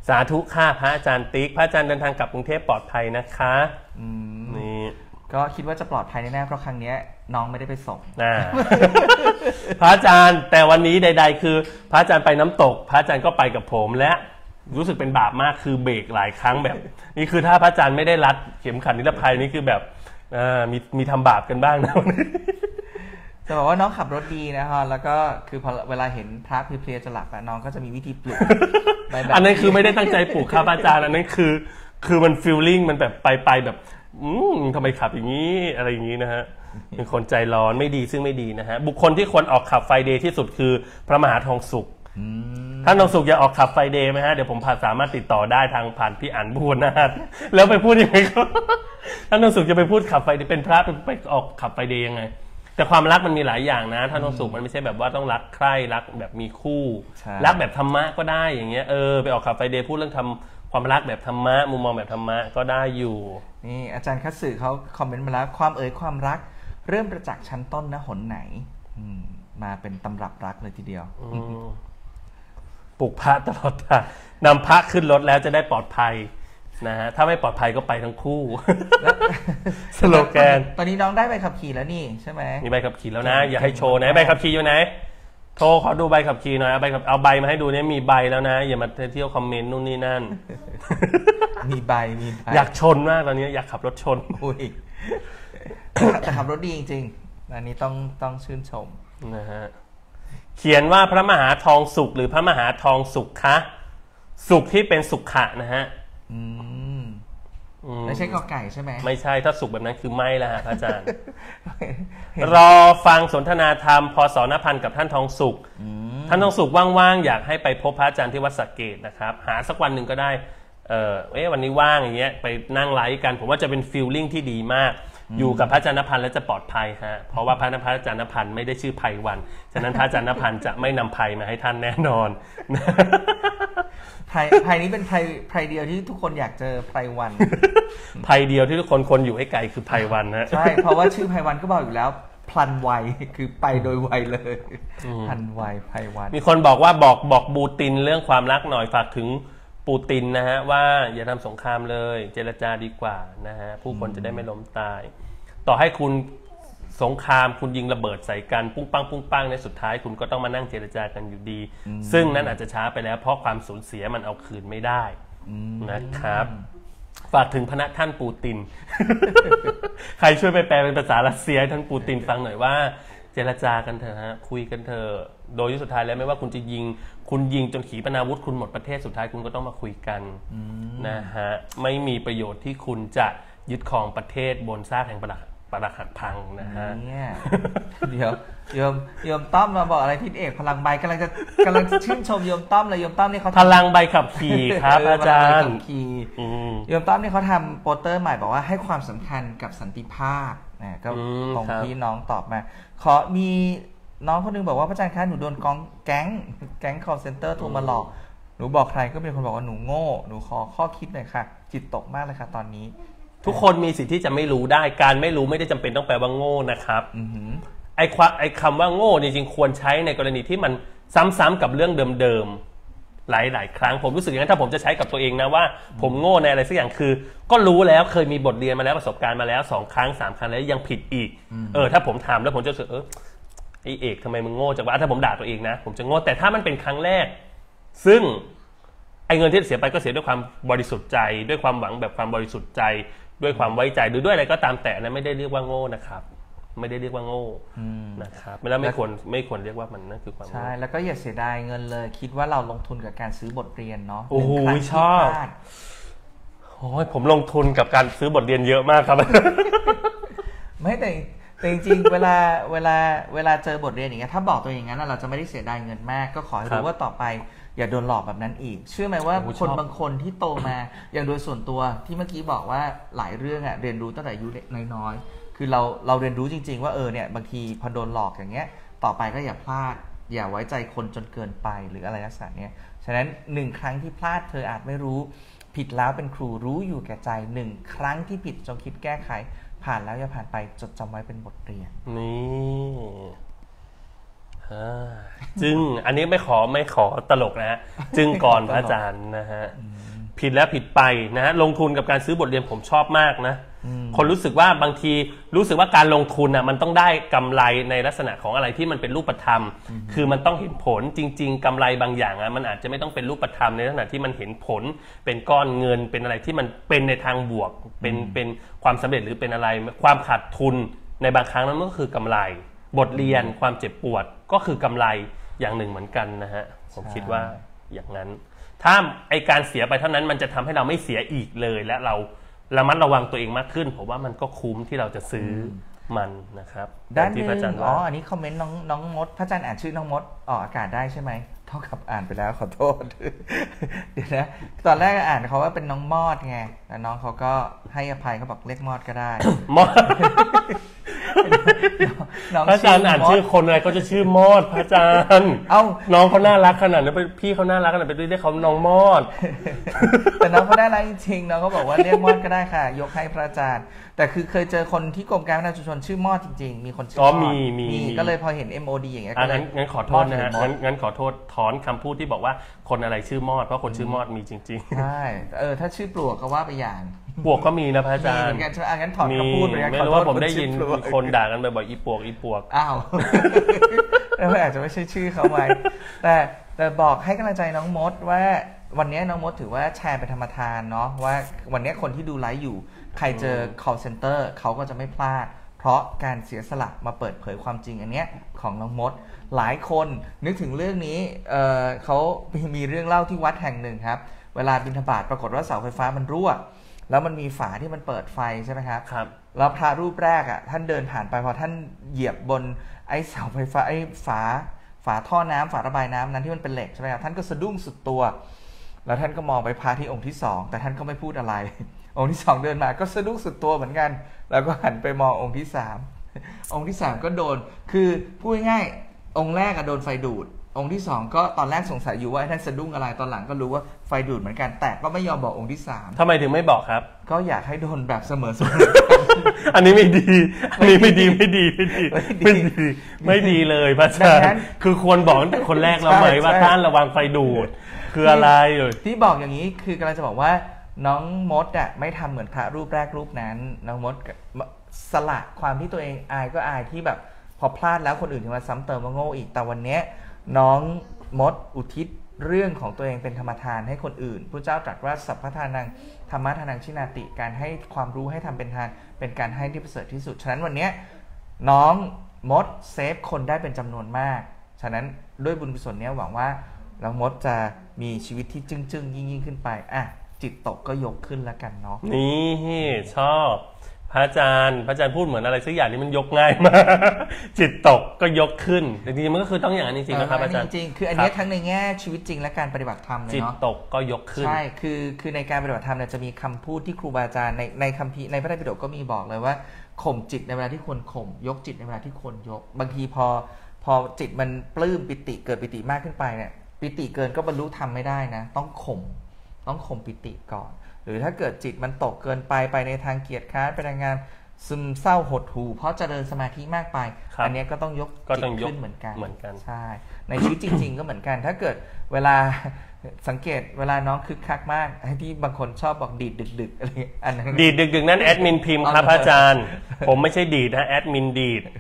สาธุค่ะพระอาจารย์ติ๊กพระอาจารย์เดินทางกลับกรุงเทพปลอดภัยนะคะนี่ก็คิดว่าจะปลอดภัยแน่ๆเพราะครั้งนี้น้องไม่ได้ไปส่งพระอาจารย์แต่วันนี้ใดๆคือพระอาจารย์ไปน้ำตกพระอาจารย์ก็ไปกับผมและรู้สึกเป็นบาปมากคือเบรกหลายครั้งแบบนี่คือถ้าพระอาจารย์ไม่ได้รัดเข็มขัดนิรภัยนี่คือแบบมีมีทำบาปกันบ้างนะจะบอกว่าน้องขับรถดีนะฮะแล้วก็คือพอเวลาเห็นพระเพลียๆจะหลับน้องก็จะมีวิธีปลุกอันนั้นคือไม่ได้ตั้งใจปลุกครับอาจารย์อันนั้นคือคือมันฟีลลิ่งมันแบบไปไปแบบอืมทำไมขับอย่างนี้อะไรอย่างนี้นะฮะเป็นคนใจร้อนไม่ดีซึ่งไม่ดีนะฮะบุคคลที่ควรออกขับไฟเดย์ที่สุดคือพระมหาทองสุขท่านทองสุขอยากออกขับไฟเดย์ไหมฮะเดี๋ยวผมสามารถติดต่อได้ทางผ่านพี่อั๋นพูดนะฮะแล้วไปพูดยังไงก็ท่านทองสุขจะไปพูดขับไฟเดย์เป็นพระไปออกขับไฟเดย์ยังไงแต่ความรักมันมีหลายอย่างนะท่านทองสุขมันไม่ใช่แบบว่าต้องรักใคร่รักแบบมีคู่รักแบบธรรมะก็ได้อย่างเงี้ยเออไปออกขับไฟเดย์พูดเรื่องทำความรักแบบธรรมะมุมมองแบบธรรมะก็ได้อยู่นี่อาจารย์คัตสึเขาคอมเมนต์มาแล้วความเอ่ยความรักเริ่มประจักษ์ชั้นต้นนะหนไหนมาเป็นตำรับรักเลยทีเดียวปลุกพระตลอดทางนำพระขึ้นรถแล้วจะได้ปลอดภัยนะฮะถ้าไม่ปลอดภัยก็ไปทั้งคู่สโลแกนตอนนี้น้องได้ใบขับขี่แล้วนี่ใช่ไหมมีใบขับขี่แล้วนะอย่าให้โชว์นะใบขับขี่อยู่ไหนโทรขอดูใบขับขี่หน่อยเอาใบเอาใบมาให้ดูเนี่ยมีใบแล้วนะอย่ามาเที่ยวคอมเมนต์นู่นนี่นั่นมีใบมีใบอยากชนมากตอนนี้อยากขับรถชนอุ้ยแต่ขับรถดีจริงๆอันนี้ต้องต้องชื่นชมนะฮะเขียนว่าพระมหาทองสุขหรือพระมหาทองสุขคะสุขที่เป็นสุขะนะฮะไม่ใช่กอไก่ใช่ไหมไม่ใช่ถ้าสุขแบบนั้นคือไม่ละฮะพระอาจารย์รอฟังสนทนาธรรมพศนพันธ์กับท่านทองสุขท่านทองสุขว่างๆอยากให้ไปพบพระอาจารย์ที่วัดสระเกษนะครับหาสักวันหนึ่งก็ได้เออเอ๊ะวันนี้ว่างอย่างเงี้ยไปนั่งไลฟ์กันผมว่าจะเป็นฟีลลิ่งที่ดีมากอยู่กับพระอาจารย์ณพันธ์แล้วจะปลอดภัยฮะเพราะว่าพระอาจารย์ณพันธ์ไม่ได้ชื่อไพวันฉะนั้นพระอาจารย์ณพันธ์จะไม่นำไพมาให้ท่านแน่นอนไพไพนี้เป็นไพไพเดียวที่ทุกคนอยากเจอไพวันไพเดียวที่ทุกคนคนอยู่ให้ไกลคือไพวันฮะใช่เพราะว่าชื่อไพวันก็บอกอยู่แล้วพลันไวคือไปโดยไวเลยพลันไวไพวันมีคนบอกว่าบอกบอกปูตินเรื่องความรักหน่อยฝากถึงปูตินนะฮะว่าอย่าทำสงครามเลยเจรจาดีกว่านะฮะผู้คนจะได้ไม่ล้มตายต่อให้คุณสงครามคุณยิงระเบิดใส่กันปุ้งปังปุ้งปังในสุดท้ายคุณก็ต้องมานั่งเจรจากันอยู่ดีซึ่งนั้นอาจจะช้าไปแล้วเพราะความสูญเสียมันเอาคืนไม่ได้นะครับฝากถึงพระท่านปูตินใครช่วยไปแปลเป็นภาษารัสเซียให้ท่านปูตินฟังหน่อยว่าเจรจากันเถอะฮะคุยกันเถอะโดยที่สุดท้ายแล้วไม่ว่าคุณจะยิงคุณยิงจนขีปนาวุธคุณหมดประเทศสุดท้ายคุณก็ต้องมาคุยกันนะฮะไม่มีประโยชน์ที่คุณจะยึดครองประเทศบนซากแห่งปรักปรักหักพังนะฮะเดี๋ยวโยมโยมต้อมมาบอกอะไรทิศเอกพลังใบกำลังจะกำลังชื่นชมโยมต้อมเลยโยมต้อมนี่เขาพลังใบขับขี่ครับอาจารย์โยมต้อมนี่เขาทำโปสเตอร์ใหม่บอกว่าให้ความสำคัญกับสันติภาพนะก็ตรงที่น้องตอบมาขอมีน้องคนนึงบอกว่าพระอาจารย์คะหนูโดนกองแก๊งแก๊ง call center โทรมาหลอกหนูบอกใครก็มีคนบอกว่าหนูโง่หนูขอข้อคิดหน่อยค่ะจิตตกมากเลยค่ะตอนนี้ทุกคนมีสิทธิ์ที่จะไม่รู้ได้การไม่รู้ไม่ได้จำเป็นต้องแปลว่าโง่นะครับไอ้ความไอ้คำว่าโง่จริงๆควรใช้ในกรณีที่มันซ้ำๆกับเรื่องเดิมๆหลายๆครั้งผมรู้สึกอย่างนั้นถ้าผมจะใช้กับตัวเองนะว่าผมโง่ในอะไรสักอย่างคือก็รู้แล้วเคยมีบทเรียนมาแล้วประสบการณ์มาแล้วสองครั้งสามครั้งแล้วยังผิดอีกเออถ้าผมทำแล้วผมจะรู้สึกเออไอเอกทำไมมึงโง่จังวะถ้าผมด่าตัวเองนะผมจะโง่แต่ถ้ามันเป็นครั้งแรกซึ่งไอเงินที่เสียไปก็เสียด้วยความบริสุทธิ์ใจด้วยความหวังแบบความบริสุทธิ์ใจด้วยความไว้ใจหรือด้วยอะไรก็ตามแต่นะไม่ได้เรียกว่าโง่นะครับไม่ได้เรียกว่าโง่นะครับแล้วไม่ควรไม่ควรเรียกว่ามันนั่นคือความใช่แล้วก็อย่าเสียดายเงินเลยคิดว่าเราลงทุนกับการซื้อบทเรียนเนาะโอ้โหชอบโอ้ยผมลงทุนกับการซื้อบทเรียนเยอะมากครับไม่แต่แต่จริงๆเวลาเวลาเวลาเจอบทเรียนอย่างเงี้ยถ้าบอกตัวเองอย่างนั้นเราจะไม่ได้เสียดายเงินมากก็ขอให้รู้ว่าต่อไปอย่าโดนหลอกแบบนั้นอีกเชื่อไหมว่าคนบางคนที่โตมาอย่างโดยส่วนตัวที่เมื่อกี้บอกว่าหลายเรื่องอะเรียนรู้ตั้งแต่อายุน้อยๆคือเราเราเรียนรู้จริงๆว่าเออเนี่ยบางทีพอโดนหลอกอย่างเงี้ยต่อไปก็อย่าพลาดอย่าไว้ใจคนจนเกินไปหรืออะไรลักษณะเนี้ยฉะนั้นหนึ่งครั้งที่พลาดเธออาจไม่รู้ผิดแล้วเป็นครูรู้อยู่แก่ใจหนึ่งครั้งที่ผิดจงคิดแก้ไขผ่านแล้วอย่าผ่านไปจดจำไว้เป็นบทเรียนนี่จึงอันนี้ไม่ขอไม่ขอตลกนะฮะจึงก่อนพระอาจารย์นะฮะผิดแล้วผิดไปนะฮะลงทุนกับการซื้อบทเรียนผมชอบมากนะคนรู้สึกว่าบางทีรู้สึกว่าการลงทุนอ่ะมันต้องได้กำไรในลักษณะของอะไรที่มันเป็นรูปธรรมคือมันต้องเห็นผลจริงๆกำไรบางอย่างอ่ะมันอาจจะไม่ต้องเป็นรูปธรรมในลักษณะที่มันเห็นผลเป็นก้อนเงินเป็นอะไรที่มันเป็นในทางบวกเป็นเป็นความสำเร็จหรือเป็นอะไรความขาดทุนในบางครั้งนั้นก็คือกำไรบทเรียนความเจ็บปวดก็คือกำไรอย่างหนึ่งเหมือนกันนะฮะผมคิดว่าอย่างนั้นถ้าไอการเสียไปเท่านั้นมันจะทำให้เราไม่เสียอีกเลยและเราระมัดระวังตัวเองมากขึ้นผมว่ามันก็คุ้มที่เราจะซื้อมันนะครับด้านหนึ่งอ๋ออันนี้คอมเมนต์น้องน้องมดพระอาจารย์อ่านชื่อน้องมดออกอากาศได้ใช่ไหมเท่ากับอ่านไปแล้วขอโทษเดี๋ยวนะตอนแรกอ่านเขาว่าเป็นน้องมอดไงแต่น้องเขาก็ให้อภัยเขาบอกเรียกมอดก็ได้มอดพระอาจารย์อ่านชื่อคนอะไรก็จะชื่อมอดพระอาจารย์เอ้าน้องเขาน่ารักขนาดนั้นพี่เขาน่ารักขนาดไปเรียกเขาน้องมอดแต่น้องเขาได้รักจริงๆน้องเขาบอกว่าเรียกมอดก็ได้ค่ะยกให้พระอาจารย์แต่คือเคยเจอคนที่กรมการพัฒนาชุมชนชื่อมอดจริงๆมีคนชื่อมอดมีมีก็เลยพอเห็น เอ็ม โอ ดี อย่างเงี้ยก็เลยงั้นขอโทษนะฮะงั้นงั้นขอโทษถอนคำพูดที่บอกว่าคนอะไรชื่อมอดเพราะคนชื่อมอดมีจริงๆใช่เออถ้าชื่อปลวกก็ว่าไปอย่างปลวกก็มีนะพระอาจารย์มีเหมือนกันใช่ไหมงั้นถอนคำพูดไปไม่รู้ว่าผมได้ยินคนด่ากันบ่อยๆอีปลวกอีปลวกอ้าวแล้วอาจจะไม่ใช่ชื่อเขาไว้แต่แต่บอกให้กำลังใจน้องมดว่าวันนี้น้องมดถือว่าแชร์เป็นธรรมทานเนาะว่าวันนี้คนที่ดูไลฟ์อยู่ใครเจอ call center เขาก็จะไม่พลาดเพราะการเสียสละมาเปิดเผยความจริงอันเนี้ยของน้องมดหลายคนนึกถึงเรื่องนี้ เอ่อเขามีเรื่องเล่าที่วัดแห่งหนึ่งครับเวลาบิณฑบาตปรากฏว่าเสาไฟฟ้ามันรั่วแล้วมันมีฝาที่มันเปิดไฟใช่ไหมครับครับแล้วพระรูปแรกอ่ะท่านเดินผ่านไปพอท่านเหยียบบนไอ้เสาไฟฟ้าไอ้ฝาฝาท่อน้ำฝาระบายน้ำนั้นที่มันเป็นเหล็กใช่ไหมครับท่านก็สะดุ้งสุดตัวแล้วท่านก็มองไปพระที่องค์ที่สองแต่ท่านก็ไม่พูดอะไรองค์ที่สองเดินมาก็สะดุ้งสุดตัวเหมือนกันแล้วก็หันไปมององค์ที่สามองค์ที่สามก็โดนคือพูดง่ายๆองค์แรกอะโดนไฟดูดองค์ที่สองก็ตอนแรกสงสัยอยู่ว่าท่านสะดุ้งอะไรตอนหลังก็รู้ว่าไฟดูดเหมือนกันแต่ก็ไม่ยอมบอกองค์ที่สามทำไมถึงไม่บอกครับก็อยากให้โดนแบบเสมอๆอันนี้ไม่ดีอันนี้ไม่ดีไม่ดีไม่ดีไม่ดีไม่ดีเลยพระอาจารย์คือควรบอกตั้งแต่คนแรกเราไหมว่าท่านระวังไฟดูดคืออะไรที่บอกอย่างนี้คือกำลังจะบอกว่าน้องมดอ่ะไม่ทำเหมือนพระรูปแรกรูปนั้นน้องมดสละความที่ตัวเองอายก็อายที่แบบพอพลาดแล้วคนอื่นถึงมาซ้ำเติมว่าโง่อีกแต่วันนี้น้องมดอุทิศเรื่องของตัวเองเป็นธรรมทานให้คนอื่นพระเจ้าตรัสว่าสัพพทานังธรรมะทานังชินาติการให้ความรู้ให้ทำเป็นทานเป็นการให้ที่ประเสริฐที่สุดฉะนั้นวันนี้น้องมดเซฟคนได้เป็นจำนวนมากฉะนั้นด้วยบุญกุศลนี้หวังว่าน้องมดจะมีชีวิตที่จึ้งๆยิ่งๆขึ้นไปอ่ะจิตตกก็ยกขึ้นแล้วกันเนาะนี่ชอบพระอาจารย์พระอาจารย์พูดเหมือนอะไรสักอย่างนี้มันยกง่ายมากจิตตกก็ยกขึ้นแต่จริงๆมันก็คือต้องอย่างนั้นจริงๆนะครับอาจารย์จริงคืออันนี้ทั้งในแง่ชีวิตจริงและการปฏิบัติธรรมเลยเนาะจิตตกก็ยกขึ้นใช่คือคือในการปฏิบัติธรรมเนี่ยจะมีคำพูดที่ครูบาอาจารย์ในในคัมภีร์ในพระไตรปิฎกก็มีบอกเลยว่าข่มจิตในเวลาที่ควรข่มยกจิตในเวลาที่ควรยกบางทีพอพอจิตมันปลื้มปิติเกิดปิติมากขึ้นไปเนี่ยปิติเกินก็บรรลุธรรมไม่ได้นะต้องข่มต้องข่มปิติก่อนหรือถ้าเกิดจิตมันตกเกินไปไปในทางเกียจค้านไปในงานซึมเศร้าหดหู่เพราะเจริญสมาธิมากไปอันนี้ก็ต้องยกจิตขึ้นเหมือนกันเหมือนกันใช่ในชีวิตจริงๆก็เหมือนกันถ้าเกิดเวลาสังเกตเวลาน้องคึกคักมากที่บางคนชอบบอกดีดดึกๆอะไรอันนั้นดีดดึกๆนั้นแอดมินพิมพ์ครับอาจารย์ผมไม่ใช่ดีดนะแอดมินดีด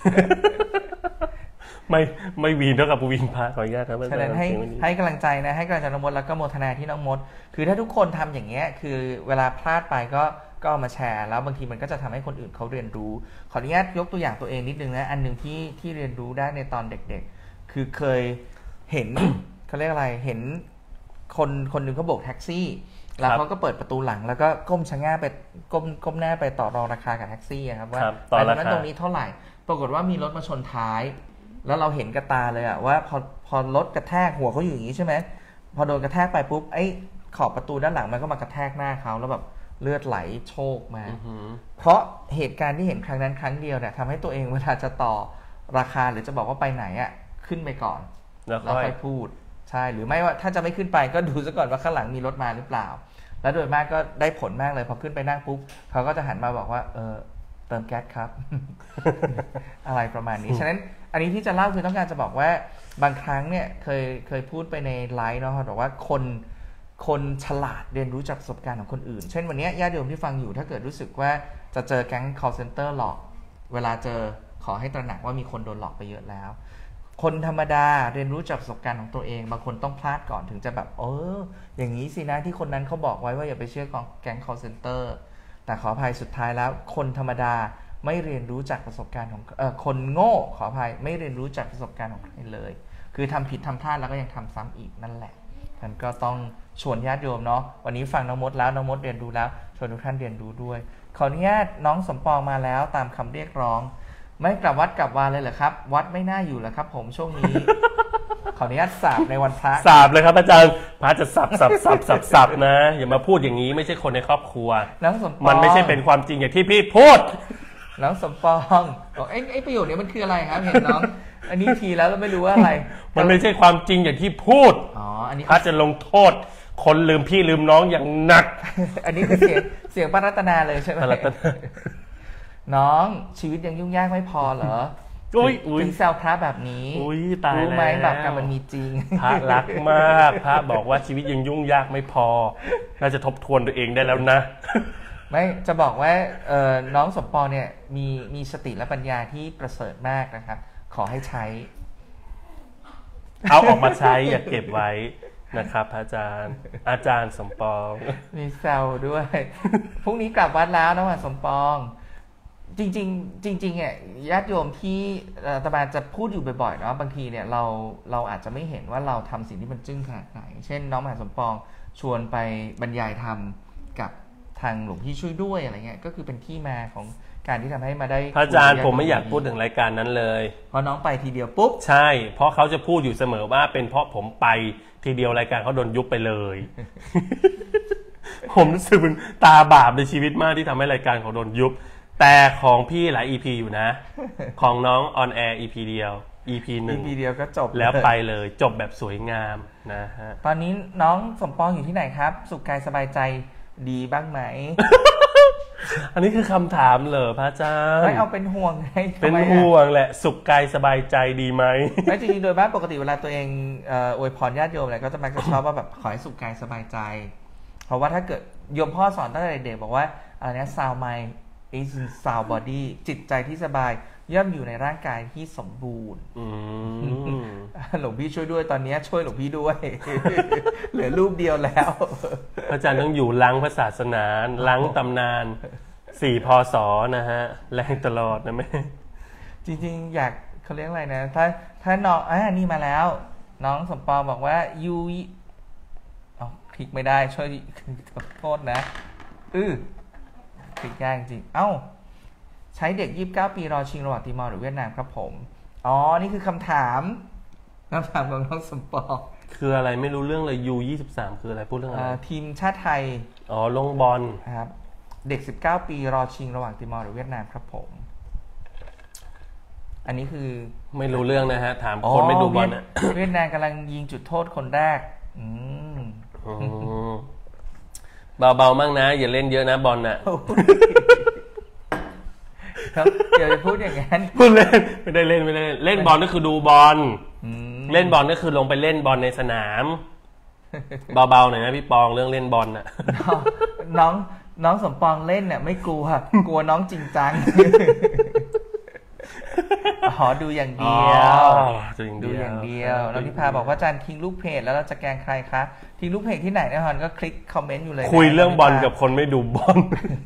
ไม่ไม่วีนเท่ากับวีนพระขออนุญาตครับฉะนั้นให้ให้กำลังใจนะให้กำลังใจน้องมดแล้วก็โมทนาที่น้องมดคือถ้าทุกคนทำอย่างเงี้ยคือเวลาพลาดไปก็ก็มาแชร์แล้วบางทีมันก็จะทำให้คนอื่นเขาเรียนรู้ขออนุญาตยกตัวอย่างตัวเองนิดนึงนะอันนึงที่ที่เรียนรู้ได้ในตอนเด็กๆคือเคยเห็น เขาเรียกอะไรเห็นคนคนหนึ่งเขาโบกแท็กซี่แล้วเขาก็เปิดประตูหลังแล้วก็ก้มชะง่าไปก้มก้มหน้าไปต่อรองราคากับแท็กซี่ครับว่าตอนนั้นตรงนี้เท่าไหร่ปรากฏว่ามีรถมาชนท้ายแล้วเราเห็นกระตาเลยอะว่าพอพอรถกระแทกหัวเขาอยู่อย่างนี้ใช่ไหมพอโดนกระแทกไปปุ๊บไอ้ขอบประตูด้านหลังมันก็มากระแทกหน้าเขาแล้วแบบเลือดไหลโชกมาเพราะเหตุการณ์ที่เห็นครั้งนั้นครั้งเดียวเนี่ยทำให้ตัวเองเวลาจะต่อราคาหรือจะบอกว่าไปไหนอะขึ้นไปก่อนแล้วค่อยพูดใช่หรือไม่ว่าถ้าจะไม่ขึ้นไปก็ดูซะก่อนว่าข้างหลังมีรถมาหรือเปล่าแล้วโดยมากก็ได้ผลมากเลยพอขึ้นไปนั่งปุ๊บเขาก็จะหันมาบอกว่าเออเติมแก๊สครับ อะไรประมาณนี้ฉะนั้นอันนี้ที่จะเล่าคือต้องการจะบอกว่าบางครั้งเนี่ยเคยเคยพูดไปในไลฟ์เนาะบอกว่าคนคนฉลาดเรียนรู้จากประสบการณ์ของคนอื่นเช่นวันนี้ญาติโยมที่ฟังอยู่ถ้าเกิดรู้สึกว่าจะเจอแก๊ง call center หลอกเวลาเจอขอให้ตระหนักว่ามีคนโดนหลอกไปเยอะแล้วคนธรรมดาเรียนรู้จากประสบการณ์ของตัวเองบางคนต้องพลาดก่อนถึงจะแบบเอออย่างนี้สินะที่คนนั้นเขาบอกไว้ว่าอย่าไปเชื่อแก๊ง call center แต่ขออภัยสุดท้ายแล้วคนธรรมดาไม่เรียนรู้จากประสบการณ์ของเอ่อคนโง่ขออภัยไม่เรียนรู้จากประสบการณ์ของใครเลยคือทำผิดทำพลาดแล้วก็ยังทำซ้ำอีกนั่นแหละท่านก็ต้องชวนญาติโยมเนาะวันนี้ฟังน้องมดแล้วน้องมดเรียนรู้แล้วชวนทุกท่านเรียนรู้ด้วยขออนุญาตน้องสมปองมาแล้วตามคำเรียกร้องไม่กลับวัดกลับวาเลยเหรอครับวัดไม่น่าอยู่แล้วครับผมช่วงนี้ ขออนุญาตสาบในวันพระสาบเลยครับอาจารย์พระจะสับสับสับสับสับนะอย่ามาพูดอย่างนี้ไม่ใช่คนในครอบครัวน้องสมปองมันไม่ใช่เป็นความจริงอย่างที่พี่พูดน้องสมปองบอกไอ้ไอ้ประโยชน์นี้มันคืออะไรครับเห็นน้องอันนี้ทีแล้วเราไม่รู้ว่าอะไรมันไม่ใช่ความจริงอย่างที่พูดอ๋ออันนี้พระจะลงโทษคนลืมพี่ลืมน้องอย่างหนักอันนี้คือเสียงเสียงป้ารัตนาเลยใช่ไหมน้องชีวิตยังยุ่งยากไม่พอเหรอถึงแซวพระแบบนี้รู้ไหมแบบการมันมีจริงพระรักมากพระบอกว่าชีวิตยังยุ่งยากไม่พอน่าจะทบทวนตัวเองได้แล้วนะไม่จะบอกว่าน้องสมปองเนี่ยมีมีสติและปัญญาที่ประเสริฐมากนะครับขอให้ใช้เอาออกมาใช้อย่าเก็บไว้นะครับอาจารย์อาจารย์สมปองมีแซวด้วยพรุ่งนี้กลับวัดแล้วนะว่าสมปองจริงๆจริงๆเนี่ยญาติโยมที่อาตมาจะพูดอยู่บ่อยๆเนาะบางทีเนี่ยเราเราอาจจะไม่เห็นว่าเราทำสิ่งที่มันจึ้งขนาดไหนเช่นน้องมหาสมปองชวนไปบรรยายธรรมกับทางหลวงพี่ช่วยด้วยอะไรเงี้ยก็คือเป็นที่มาของการที่ทำให้มาได้พระอาจารย์ผมไม่อยากพูดถึงรายการนั้นเลยเพราะน้องไปทีเดียวปุ๊บใช่เพราะเขาจะพูดอยู่เสมอว่าเป็นเพราะผมไปทีเดียวรายการเขาโดนยุบไปเลย ผมรู้สึกเป็นตาบาปในชีวิตมากที่ทำให้รายการเขาโดนยุบแต่ของพี่หลาย อี พี อยู่นะของน้องออนแอร์ อี พี เดียว อี พี หนึ่งอี พี เดียวก็จบแล้วไปเลยจบแบบสวยงามนะฮะตอนนี้น้องสมปองอยู่ที่ไหนครับสุขกายสบายใจดีบ้างไหมอันนี้คือคำถามเหรอพระอาจารย์ไม่เอาเป็นห่วงไงเป็นห่วงแหละสุขกายสบายใจดีไหมไม่จริงๆโดยบ้านปกติเวลาตัวเองอวยพรญาติโยมอะไรก็จะมักจะชอบว่าแบบขอให้สุขกายสบายใจเพราะว่าถ้าเกิดโยมพ่อสอนตั้งแต่เด็กบอกว่าอะไรนะ sound mind is in sound body จิตใจที่สบายย่อมอยู่ในร่างกายที่สมบูรณ์หลวงพี่ช่วยด้วยตอนนี้ช่วยหลวงพี่ด้วย เหลือรูปเดียวแล้วพระอาจารย์ต้องอยู่ล้างพระศาสนาล้างตำนานสี่พศนะฮะแรงตลอดนะแม่จริงๆอยากเขาเรียกอะไรนะถ้าถ้าน้องอ่านี่มาแล้วน้องสมปองบอกว่ายูอ๋อคลิกไม่ได้ช่วยขอโทษนะอื้อคลิกยากจริงเอ้าใช้เด็กยี่สิบเก้าปีรอชิงระหว่างติมอร์หรือเวียดนามครับผมอ๋อนี่คือคำถามคำถามของน้องสมปองคืออะไรไม่รู้เรื่องเลย ยู ยี่สิบสามคืออะไรพูดเรื่องอะไรทีมชาติไทยอ๋อลงบอลครับเด็กสิบเก้าปีรอชิงระหว่างติมอร์หรือเวียดนามครับผมอันนี้คือไม่รู้เรื่องนะฮะถามคนไม่ดูบอลนะเวียดนามกำลังยิงจุดโทษคนแรกอืมเบาๆมั่งนะอย่าเล่นเยอะนะบอลน่ะครับเดี๋ยวจะพูดอย่างนั้นพูดเล่นไม่ได้เล่นไม่ได้เล่นบอลก็คือดูบอลเล่นบอลก็คือลงไปเล่นบอลในสนามเบาๆหน่อยนะพี่ปองเรื่องเล่นบอลน่ะน้องน้องสมปองเล่นเนี่ยไม่กลัวกลัวน้องจริงจังอ๋อดูอย่างเดียวดูอย่างเดียวน้องนิพาบอกว่าอาจารย์ทิ้งลูกเพจแล้วเราจะแกล้งใครคะทิ้งลูกเพจที่ไหนนะฮอนก็คลิกคอมเมนต์อยู่เลยคุยเรื่องบอลกับคนไม่ดูบอล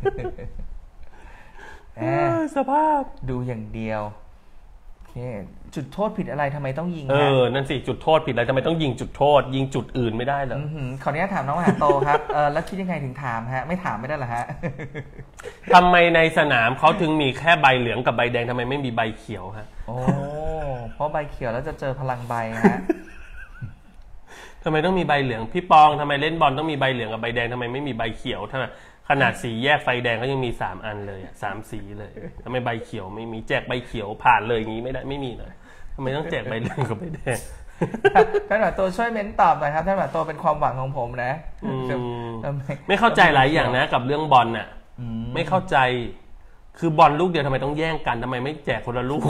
สภาพดูอย่างเดียวจุดโทษผิดอะไรทำไมต้องยิงเออนั่นสิจุดโทษผิดอะไรทำไมต้องยิงจุดโทษยิงจุดอื่นไม่ได้เหรอขออนุญาตถามน้องมหาโตครับเออแล้วคิดยังไงถึงถามฮะไม่ถามไม่ได้เหรอฮะทำไมในสนามเขาถึงมีแค่ใบเหลืองกับใบแดงทำไมไม่มีใบเขียวฮะโอ้เพราะใบเขียวแล้วจะเจอพลังใบฮะทำไมต้องมีใบเหลืองพี่ปองทำไมเล่นบอลต้องมีใบเหลืองกับใบแดงทำไมไม่มีใบเขียวถ้าขนาดสีแยกไฟแดงก็ยังมีสามอันเลยสามสีเลยทำไมใบเขียวไม่มีแจกใบเขียวผ่านเลยอย่างนี้ไม่ได้ไม่มีเลยทำไมต้องแจกใบเหลืองกับใบแดงท่านหมอโตช่วยเม้นตอบหน่อยครับท่านหมอโตเป็นความหวังของผมนะไม่เข้าใจหลายอย่างนะกับเรื่องบอลน่ะไม่เข้าใจคือบอลลูกเดียวทำไมต้องแย่งกันทำไมไม่แจกคนละลูก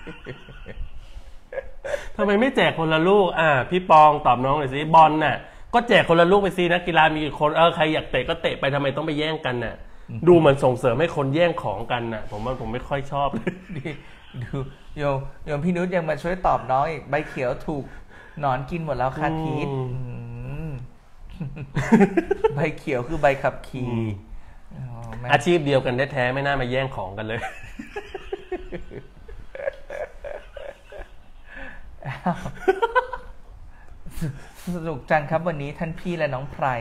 ทำไมไม่แจกคนละลูกอ่าพี่ปองตอบน้องหน่อยสิบอลน่ะก็แจกคนละลูกไปสินักกีฬามีคนเออใครอยากเตะก็เตะไปทำไมต้องไปแย่งกันน่ะดูเหมือนส่งเสริมให้คนแย่งของกันน่ะผมว่าผมไม่ค่อยชอบเลยดูโยมโยมพี่นุชยังมาช่วยตอบน้องอีกใบเขียวถูกหนอนกินหมดแล้วค่ะพีทใบเขียวคือใบขับขี่อาชีพเดียวกันแท้ๆไม่น่ามาแย่งของกันเลยสนุกจังครับวันนี้ท่านพี่และน้องไพร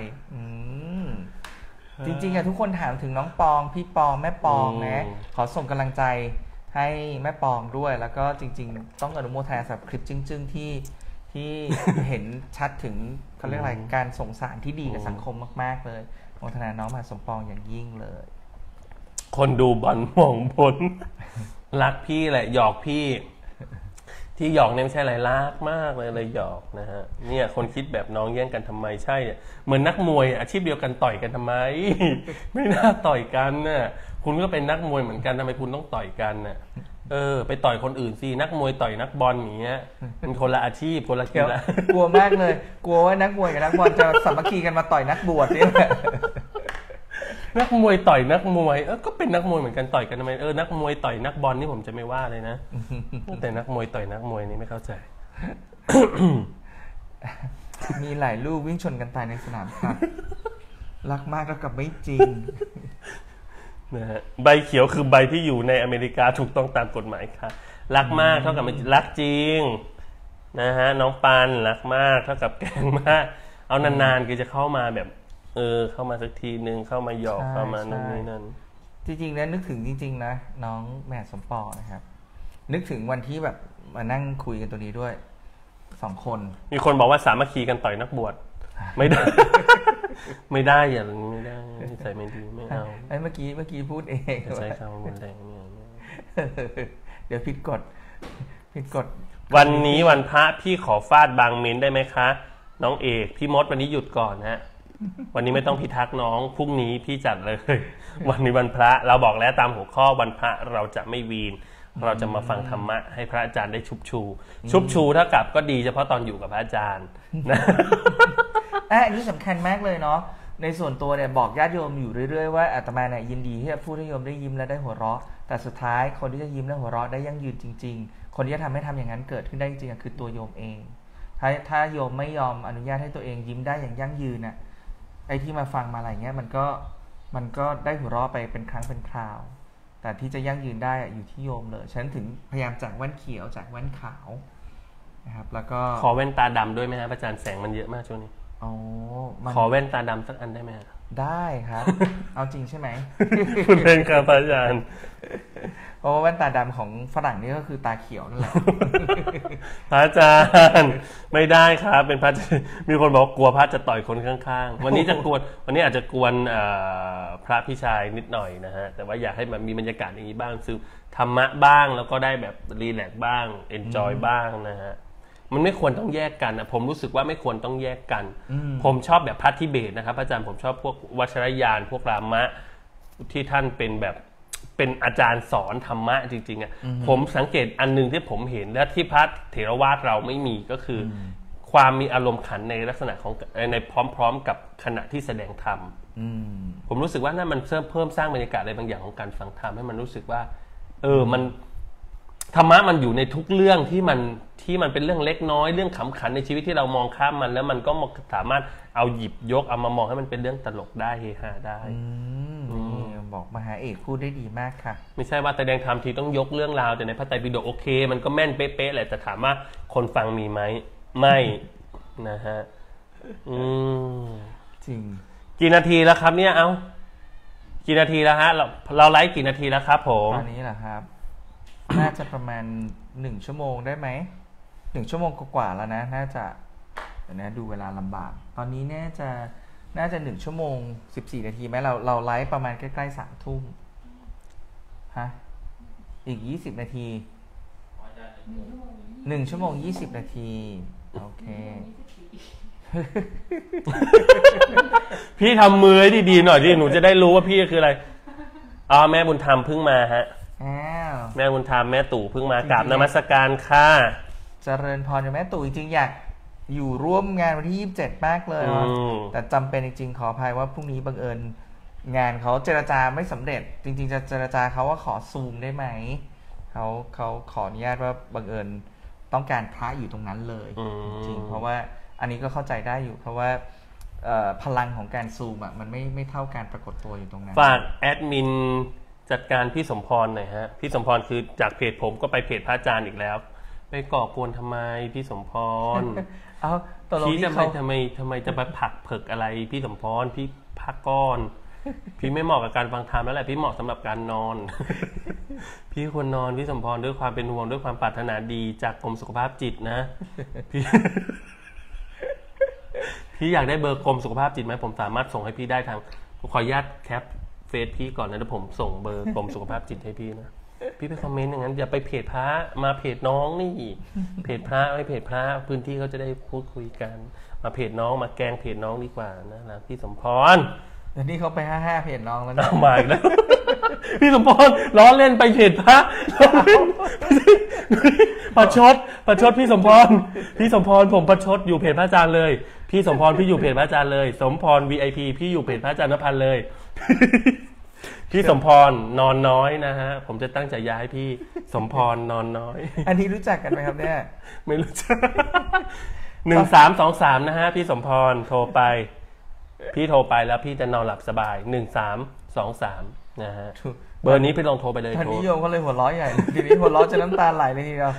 จริงๆอะทุกคนถามถึงน้องปองพี่ปองแม่ปองนะขอส่งกำลังใจให้แม่ปองด้วยแล้วก็จริงๆต้องอนุโมทนาสำหรับคลิปจึ้งๆที่ที่เห็นชัดถึงเขาเรียกอะไรการส่งสารที่ดีกับสังคมมากๆเลยโมทนาน้องมหาสมปองอย่างยิ่งเลยคนดูบอลมองบนรักพี่แหละหยอกพี่ที่หยอกเนี่ยไม่ใช่อะไรรักมากเลยเลยหยอกนะฮะเนี่ยคนคิดแบบน้องแย่งกันทำไมใช่เนี่ยเหมือนนักมวยอาชีพเดียวกันต่อยกันทำไมไม่น่าต่อยกันน่ะคุณก็เป็นนักมวยเหมือนกันทำไมคุณต้องต่อยกันน่ะเออไปต่อยคนอื่นสินักมวยต่อยนักบอลอย่างเงี้ยเป็นคนละอาชีพคนละกีฬากลัวมากเลยกลัวว่านักมวยกับนักบอลจะสามัคคีกันมาต่อยนักบวชนี่แหละนักมวยต่อยนักมวยเออก็เป็นนักมวยเหมือนกันต่อยกันทำไมเออนักมวยต่อยนักบอลนี่ผมจะไม่ว่าเลยนะแต่นักมวยต่อยนักมวยนี่ไม่เข้าใจมีหลายลูกวิ่งชนกันตายในสนามครับรักมากแล้วกับไม่จริงนะฮะใบเขียวคือใบที่อยู่ในอเมริกาถูกต้องตามกฎหมายค่ะรักมากเท่ากับรักจริงนะฮะน้องปันรักมากเท่ากับแกงมากเอานานๆก็จะเข้ามาแบบเออเข้ามาสักทีนึงเข้ามาหยอกเข้ามานู่นนี่นั่นจริงๆนะนึกถึงจริงๆนะน้องแม่สมปองนะครับนึกถึงวันที่แบบมานั่งคุยกันตัวนี้ด้วยสองคนมีคนบอกว่าสามัคคีกันต่อยนักบวชไม่ได้ไม่ได้อย่างนี้ไม่ได้ใส่ไม่ดีไม่เอาไอ้เมื่อกี้เมื่อกี้พูดเองใช้คำรุนแรงเนี่ยเดี๋ยวผิดกฎผิดกฎวันนี้วันพระพี่ขอฟาดบางเมนได้ไหมคะน้องเอกพี่มดวันนี้หยุดก่อนฮะวันนี้ไม่ต้องพิทักษ์น้องพรุ่งนี้พี่จัดเลยวันนี้วันพระเราบอกแล้วตามหัวข้อวันพระเราจะไม่วีนเราจะมาฟังธรรมะให้พระอาจารย์ได้ชุบชูชุบชูถ้ากับก็ดีเฉพาะตอนอยู่กับพระอาจารย์นะอันนี้สำคัญมากเลยเนาะในส่วนตัวเนี่ยบอกญาติโยมอยู่เรื่อยๆว่าอาตมาเนี่ยยินดีที่จะพูดให้โยมได้ยิ้มและได้หัวเราะแต่สุดท้ายคนที่จะยิ้มและหัวเราะได้ยั่งยืนจริงๆคนที่จะทำให้ทำอย่างนั้นเกิดขึ้นได้จริงๆคือตัวโยมเองถ้าถ้าโยมไม่ยอมอนุญาตให้ตัวเองยิ้มได้อย่างยั่งยืนน่ะไอ้ที่มาฟังมาอะไรเงี้ยมันก็มันก็ได้หัวเราะไปเป็นครั้งเป็นคราวแต่ที่จะยั่งยืนได้อยู่ที่โยมเลยฉันถึงพยายามจากแว่นเขียวจากแว่นขาวนะครับแล้วก็ขอแว่นตาดำด้วยไหมครับอาจารย์แสงมันเยอะมากช่วงนี้อ๋อขอแว่นตาดำสักอันได้ไหมได้ครับเอาจริงใช่ไหมคุณเป็นครับอาจารย์เพราะว่าแว่นตาดำของฝรั่งนี่ก็คือตาเขียวนั่นแหละพระอาจารย์ไม่ได้ครับเป็นพระมีคนบอกกลัวพระจะต่อยคนข้างๆวันนี้จะกวนวันนี้อาจจะกวนพระพี่ชายนิดหน่อยนะฮะแต่ว่าอยากให้มันมีบรรยากาศอย่างนี้บ้างซึ่งธรรมะบ้างแล้วก็ได้แบบรีแลกซ์บ้างเอนจอยบ้างนะฮะมันไม่ควรต้องแยกกันนะผมรู้สึกว่าไม่ควรต้องแยกกันผมชอบแบบพระทิเบตนะครับอาจารย์ผมชอบพวกวัชรยานพวกรามะที่ท่านเป็นแบบเป็นอาจารย์สอนธรรมะจริงๆอ่ะผมสังเกตอันนึงที่ผมเห็นและที่พระเถรวาทเราไม่มีก็คือความมีอารมณ์ขันในลักษณะของในพร้อมๆกับขณะที่แสดงธรรมผมรู้สึกว่านั่นมันเพิ่มเพิ่มสร้างบรรยากาศอะไรบางอย่างของการฟังธรรมให้มันรู้สึกว่าเออมันธรรมะมันอยู่ในทุกเรื่องที่มันที่มันเป็นเรื่องเล็กน้อยเรื่องขำขันในชีวิตที่เรามองข้ามมันแล้วมันก็สามารถเอาหยิบยกเอามามองให้มันเป็นเรื่องตลกได้เฮฮาได้บอกมหาเอกพูดได้ดีมากค่ะไม่ใช่ว่าแสดงธรรมทีต้องยกเรื่องราวแต่ในพระไตรปิฎกโอเคมันก็แม่นเป๊ะๆแหละแต่ถามว่าคนฟังมีไหมไม่นะฮะอืมจริงกี่นาทีแล้วครับเนี่ยเอากี่นาทีแล้วฮะเราเราไลฟ์กี่นาทีแล้วครับผมตอนนี้เหรอครับน่าจะประมาณหนึ่งชั่วโมงได้ไหมหนึ่งชั่วโมงกว่าแล้วนะน่าจะเดี๋ยวนะดูเวลาลำบากตอนนี้น่าจะน่าจะหนึ่งชั่วโมงสิบสี่นาทีไหมเราเราไลฟ์ประมาณใกล้ๆสามทุ่มฮะอีกยี่สิบนาทีหนึ่งชั่วโมงยี่สิบนาทีโอเคพี่ทำมือให้ดีๆหน่อยดิหนูจะได้รู้ว่าพี่คืออะไรอ๋อแม่บุญธรรมเพิ่งมาฮะแม่บุญธรรมแม่ตู่เพิ่งมากราบนมัสการค่ะเจริญพรแม่ตู่จริงๆอยากอยู่ร่วมงานวันที่ยี่สิบเจ็ดมากเลยแต่จำเป็นจริงๆขออภัยว่าพรุ่งนี้บังเอิญงานเขาเจรจาไม่สำเร็จจริงๆจะเจรจาเขาว่าขอซูมได้ไหมเขาเขาขออนุญาตว่าบังเอิญต้องการพระอยู่ตรงนั้นเลยจริงเพราะว่าอันนี้ก็เข้าใจได้อยู่เพราะว่าพลังของการซูมอ่ะมันไม่ไม่เท่าการปรากฏตัวอยู่ตรงนั้นฝากแอดมินจัดการพี่สมพรหน่อยฮะพี่สมพรคือจากเพจผมก็ไปเพจพระอาจารย์อีกแล้วไปก่อกวนทำไมพี่สมพรเอาตกลงพี่จะไปทำไมทำไมจะไปผักเผิกอะไรพี่สมพรพี่พักก้อนพี่ไม่เหมาะกับการฟังธรรมแล้วแหละพี่เหมาะสำหรับการนอนพี่ควรนอนพี่สมพรด้วยความเป็นห่วงด้วยความปรารถนาดีจากกรมสุขภาพจิตนะพี่พี่อยากได้เบอร์กรมสุขภาพจิตไหมผมสามารถส่งให้พี่ได้ทางขออนุญาตแคปเฟซพี่ก่อนนะเดี๋ยวผมส่งเบอร์กรมสุขภาพจิตให้พี่นะพี่ไปคอมเมนต์อย่างนั้นอย่าไปเพจพระมาเพจน้องนี่เพจพระไม่เพจพระพื้นที่เขาจะได้พูดคุยกันมาเพจน้องมาแกงเพจน้องดีกว่านะนะพี่สมพรแต่นี่เขาไปห้าห้าเพจน้องแล้วนะมาอีกแล้วพี่สมพรล้อเล่นไปเพจพระประชดประชดพี่สมพรพี่สมพรผมประชดอยู่เพจพระอาจารย์เลยพี่สมพรพี่อยู่เพจพระอาจารย์เลยสมพร วี ไอ พี พี่อยู่เพจพระอาจารย์ณพันธ์เลยพี่สมพรนอนน้อยนะฮะผมจะตั้งฉายาให้พี่สมพรนอนน้อยอันนี้รู้จักกันไหมครับเนี่ยไม่รู้จักหนึ่งสามสองสามนะฮะพี่สมพรโทรไปพี่โทรไปแล้วพี่จะนอนหลับสบายหนึ่งสามสองสามนะฮะเบอร์นี้ไปลองโทรไปเลยท่านนิยมก็เลยหัวเราะใหญ่ทีนี้หัวเราะจะน้ำตาไหลเลยทีเดียว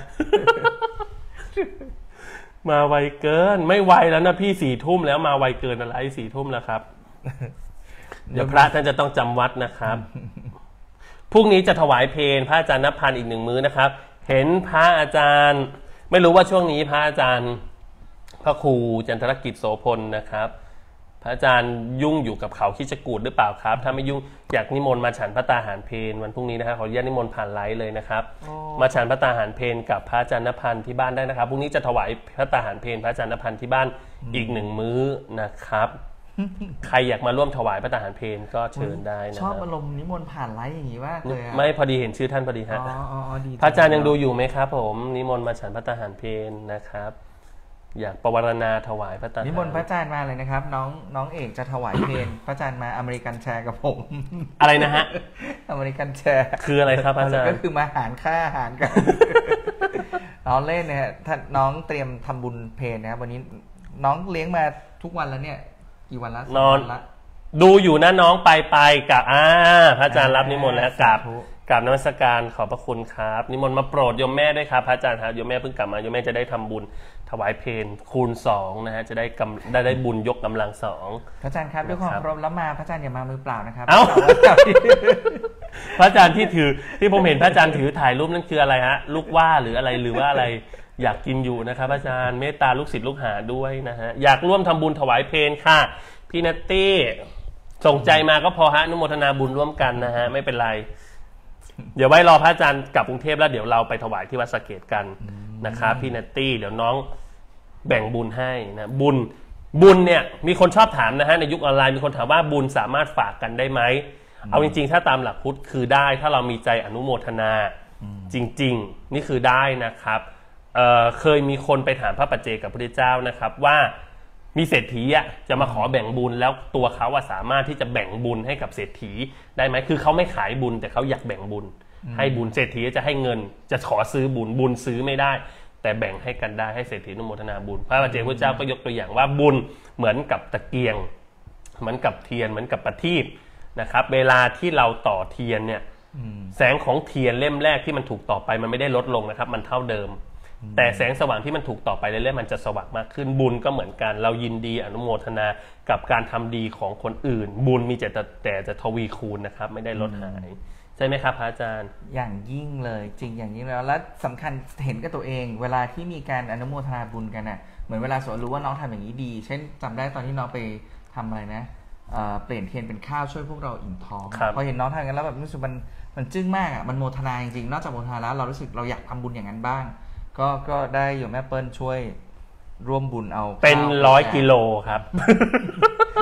มาไวเกินไม่ไวแล้วนะพี่สี่ทุ่มแล้วมาไวเกินอะไรสี่ทุ่มแล้วครับเดี๋ยวพระท่านจะต้องจำวัดนะครับพรุ่งนี้จะถวายเพลพระอาจารย์ณพันธ์อีกหนึ่งมื้อนะครับเห็นพระอาจารย์ไม่รู้ว่าช่วงนี้พระอาจารย์พระครูจันทรกิจโสพลนะครับพระอาจารย์ยุ่งอยู่กับเขาคิดจะกูดหรือเปล่าครับถ้าไม่ยุ่งอยากนิมนต์มาฉันพระตาหารเพลวันพรุ่งนี้นะครับขออนุญาตนิมนต์ผ่านไลฟ์เลยนะครับมาฉันพระตาหารเพลกับพระอาจารย์ณพันธ์ที่บ้านได้นะครับพรุ่งนี้จะถวายพระตาหารเพลพระอาจารย์ณพันธ์ที่บ้านอีกหนึ่งมื้อนะครับใครอยากมาร่วมถวายพระตาหารเพลก็เชิญได้นะชอบอารมณ์นิมนต์ผ่านไลฟ์อย่างนี้ว่าเลยไม่พอดีเห็นชื่อท่านพอดีฮะพระอาจารย์ยังดูอยู่ไหมครับผมนิมนต์มาฉันพระตาหารเพลนะครับอยากประวารณาถวายพระตาหารนิมนต์พระอาจารย์มาเลยนะครับน้องน้องเอกจะถวายเพลพระอาจารย์มาอเมริกันแชร์กับผมอะไรนะฮะอเมริกันแชร์คืออะไรครับอาจารย์ก็คือมาหารค่าอาหารกันน้องเล่นเนี่ยท่านน้องเตรียมทำบุญเพลนะครับวันนี้น้องเลี้ยงมาทุกวันแล้วเนี่ยกี่วันละนอนละดูอยู่นะน้องไปไปกับอ่าพระอาจารย์รับนิมนต์แล้วกับกับนมัสการขอบพระคุณครับนิมนต์มาโปรดโยมแม่ด้วยครับพระอาจารย์ครับโยมแม่เพิ่งกลับมาโยมแม่จะได้ทำบุญถวายเพลคูณสองนะฮะจะได้กำได้ได้บุญยกกำลังสองพระอาจารย์ครับด้วยความเคารพแล้วมาพระอาจารย์อย่ามามือเปล่านะครับเอ้าพระอาจารย์ที่ถือที่ผมเห็นพระอาจารย์ถือถ่ายรูปนั่นคืออะไรฮะลูกว่าหรืออะไรหรือว่าอะไรอยากกินอยู่นะครับอาจารย์เมตตาลูกศิษย์ลูกหาด้วยนะฮะอยากร่วมทำบุญถวายเพลค่ะพี่นัตตี้ส่งใจมาก็พอฮะอนุโมทนาบุญร่วมกันนะฮะไม่เป็นไรเดี๋ยวไว้รอพระอาจารย์กลับกรุงเทพแล้วเดี๋ยวเราไปถวายที่วัดสะเกษกันนะครับพี่นัตตี้เดี๋ยวน้องแบ่งบุญให้นะบุญบุญเนี่ยมีคนชอบถามนะฮะในยุคออนไลน์มีคนถามว่าบุญสามารถฝากกันได้ไหมเอาจริงๆถ้าตามหลักพุทธคือได้ถ้าเรามีใจอนุโมทนาจริงๆนี่คือได้นะครับ เ, เคยมีคนไปถามพระปัจเจกกับพระพุทธเจ้านะครับว่ามีเศรษฐีอ่ะจะมาขอแบ่งบุญแล้วตัวเขาว่าสามารถที่จะแบ่งบุญให้กับเศรษฐีได้ไหมคือเขาไม่ขายบุญแต่เขาอยากแบ่งบุญให้บุญเศรษฐีจะให้เงินจะขอซื้อบุญบุญซื้อไม่ได้แต่แบ่งให้กันได้ให้เศรษฐีอนุโมทนาบุญพระปัจเจกพุทธเจ้าก็ยกตัวอย่างว่าบุญเหมือนกับตะเกียงเหมือนกับเทียนเหมือนกับประทีปนะครับเวลาที่เราต่อเทียนเนี่ยแสงของเทียนเล่มแรกที่มันถูกต่อไปมันไม่ได้ลดลงนะครับมันเท่าเดิมแต่แสงสว่างที่มันถูกต่อไปเรื่อยๆมันจะสว่างมากขึ้นบุญก็เหมือนกันเรายินดีอนุโมทนากับการทำดีของคนอื่นบุญมีแต่แต่จะทวีคูณนะครับไม่ได้ลดหายใช่ไหมครับพระอาจารย์อย่างยิ่งเลยจริงอย่างยิ่งแล้วและสำคัญเห็นกับตัวเองเวลาที่มีการอนุโมทนาบุญกันน่ะเหมือนเวลาสมมติรู้ว่าน้องทำอย่างนี้ดีเช่นจำได้ตอนที่น้องไปทำอะไรนะเปลี่ยนเทียนเป็นข้าวช่วยพวกเราอิ่มท้องพอเห็นน้องทำอย่างนั้นแล้วแบบรู้สึกมันมันจึ้งมากอ่ะมันโมทนาจริงๆนอกจากโมทนาแล้วเรารู้สึกเราอยากทำบุญอย่างนั้นบ้างก็ก็ได้อยู่แม่เปิ้ลช่วยร่วมบุญเอาเป็นร้อยกิโลครับ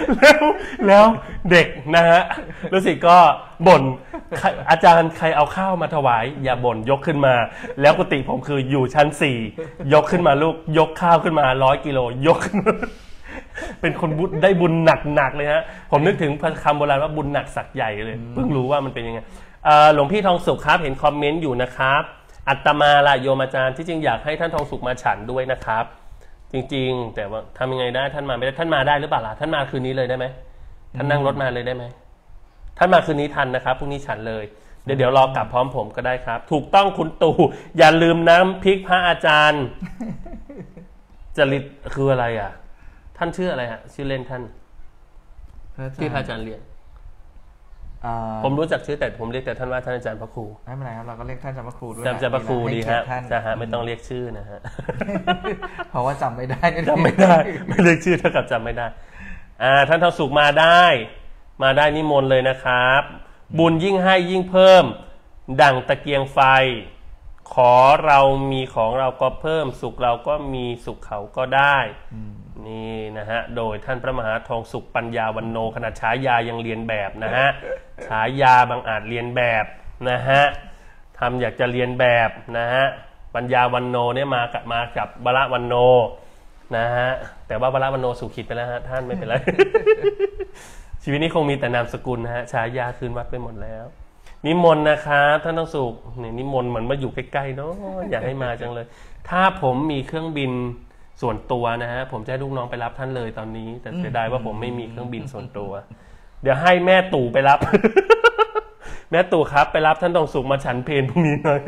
แล้วแล้วเด็กนะฮะลูกศิษย์ก็บ่นอาจารย์ใครเอาข้าวมาถวายอย่าบ่นยกขึ้นมาแล้วกุฏิผมคืออยู่ชั้นสี่ยกขึ้นมาลูกยกข้าวขึ้นมาร้อยกิโลยกขึ้นมาเป็นคนบุญได้บุญหนักๆเลยฮะผมนึกถึงคำโบราณว่าบุญหนักสักใหญ่เลยเพิ่งรู้ว่ามันเป็นยังไงหลวงพี่ทองสุขครับเห็นคอมเมนต์อยู่นะครับอัตมาละโยมอาจารย์ที่จริงอยากให้ท่านทองสุขมาฉันด้วยนะครับจริงๆแต่ว่าทำยังไงได้ท่านมาไม่ได้ท่านมาได้หรือเปล่าล่ะท่านมาคืนนี้เลยได้ไหมท่านนั่งรถมาเลยได้ไหมท่านมาคืนนี้ทันนะครับพรุ่งนี้ฉันเลยเดี๋ยวเดี๋ยวรอกลับพร้อมผมก็ได้ครับถูกต้องคุณตู่อย่าลืมน้ำพริกพระอาจารย์จริตคืออะไรอ่ะท่านชื่ออะไรฮะชื่อเล่นท่านที่พระอาจารย์เรียนผมรู้จักชื่อแต่ผมเรียกแต่ท่านว่าท่านอาจารย์พระครูไม่เป็นไรครับเราก็เรียกท่านอาจารย์พระครูด้วยอาจารย์พระครูดีฮะจะฮะไม่ต้องเรียกชื่อนะฮะเพราะว่าจำไม่ได้จำไม่ได้ไม่เรียกชื่อเท่ากับจำไม่ได้อ่าท่านทองสุขมาได้มาได้นิมนต์เลยนะครับบุญยิ่งให้ยิ่งเพิ่มดั่งตะเกียงไฟขอเรามีของเราก็เพิ่มสุขเราก็มีสุขเขาก็ได้นี่นะฮะโดยท่านพระมหาทองสุขปัญญาวันโนขนาดฉายายังเรียนแบบนะฮะฉายาบางอาจเรียนแบบนะฮะทำอยากจะเรียนแบบนะฮะปัญญาวันโนเนี่ยมากับมากับบละวันโนนะฮะแต่ว่าบละวันโนสุขิตไปแล้วฮะท่านไม่เป็นไร ชีวิตนี้คงมีแต่นามสกุลนะฮะฉายาคืนวัดไปหมดแล้วนิมนต์นะครับท่านต้องสุขนี่นิมนต์เหมือนมาอยู่ใกล้ๆเนาะอยากให้มาจังเลยถ้าผมมีเครื่องบินส่วนตัวนะฮะผมจะให้ลูกน้องไปรับท่านเลยตอนนี้แต่เสียดายว่าผมไม่มีเครื่องบินส่วนตัวเดี๋ยวให้แม่ตู่ไปรับ แม่ตู่ครับไปรับท่านต้องสุขมาฉันเพลพรุ่งนี้หน่อย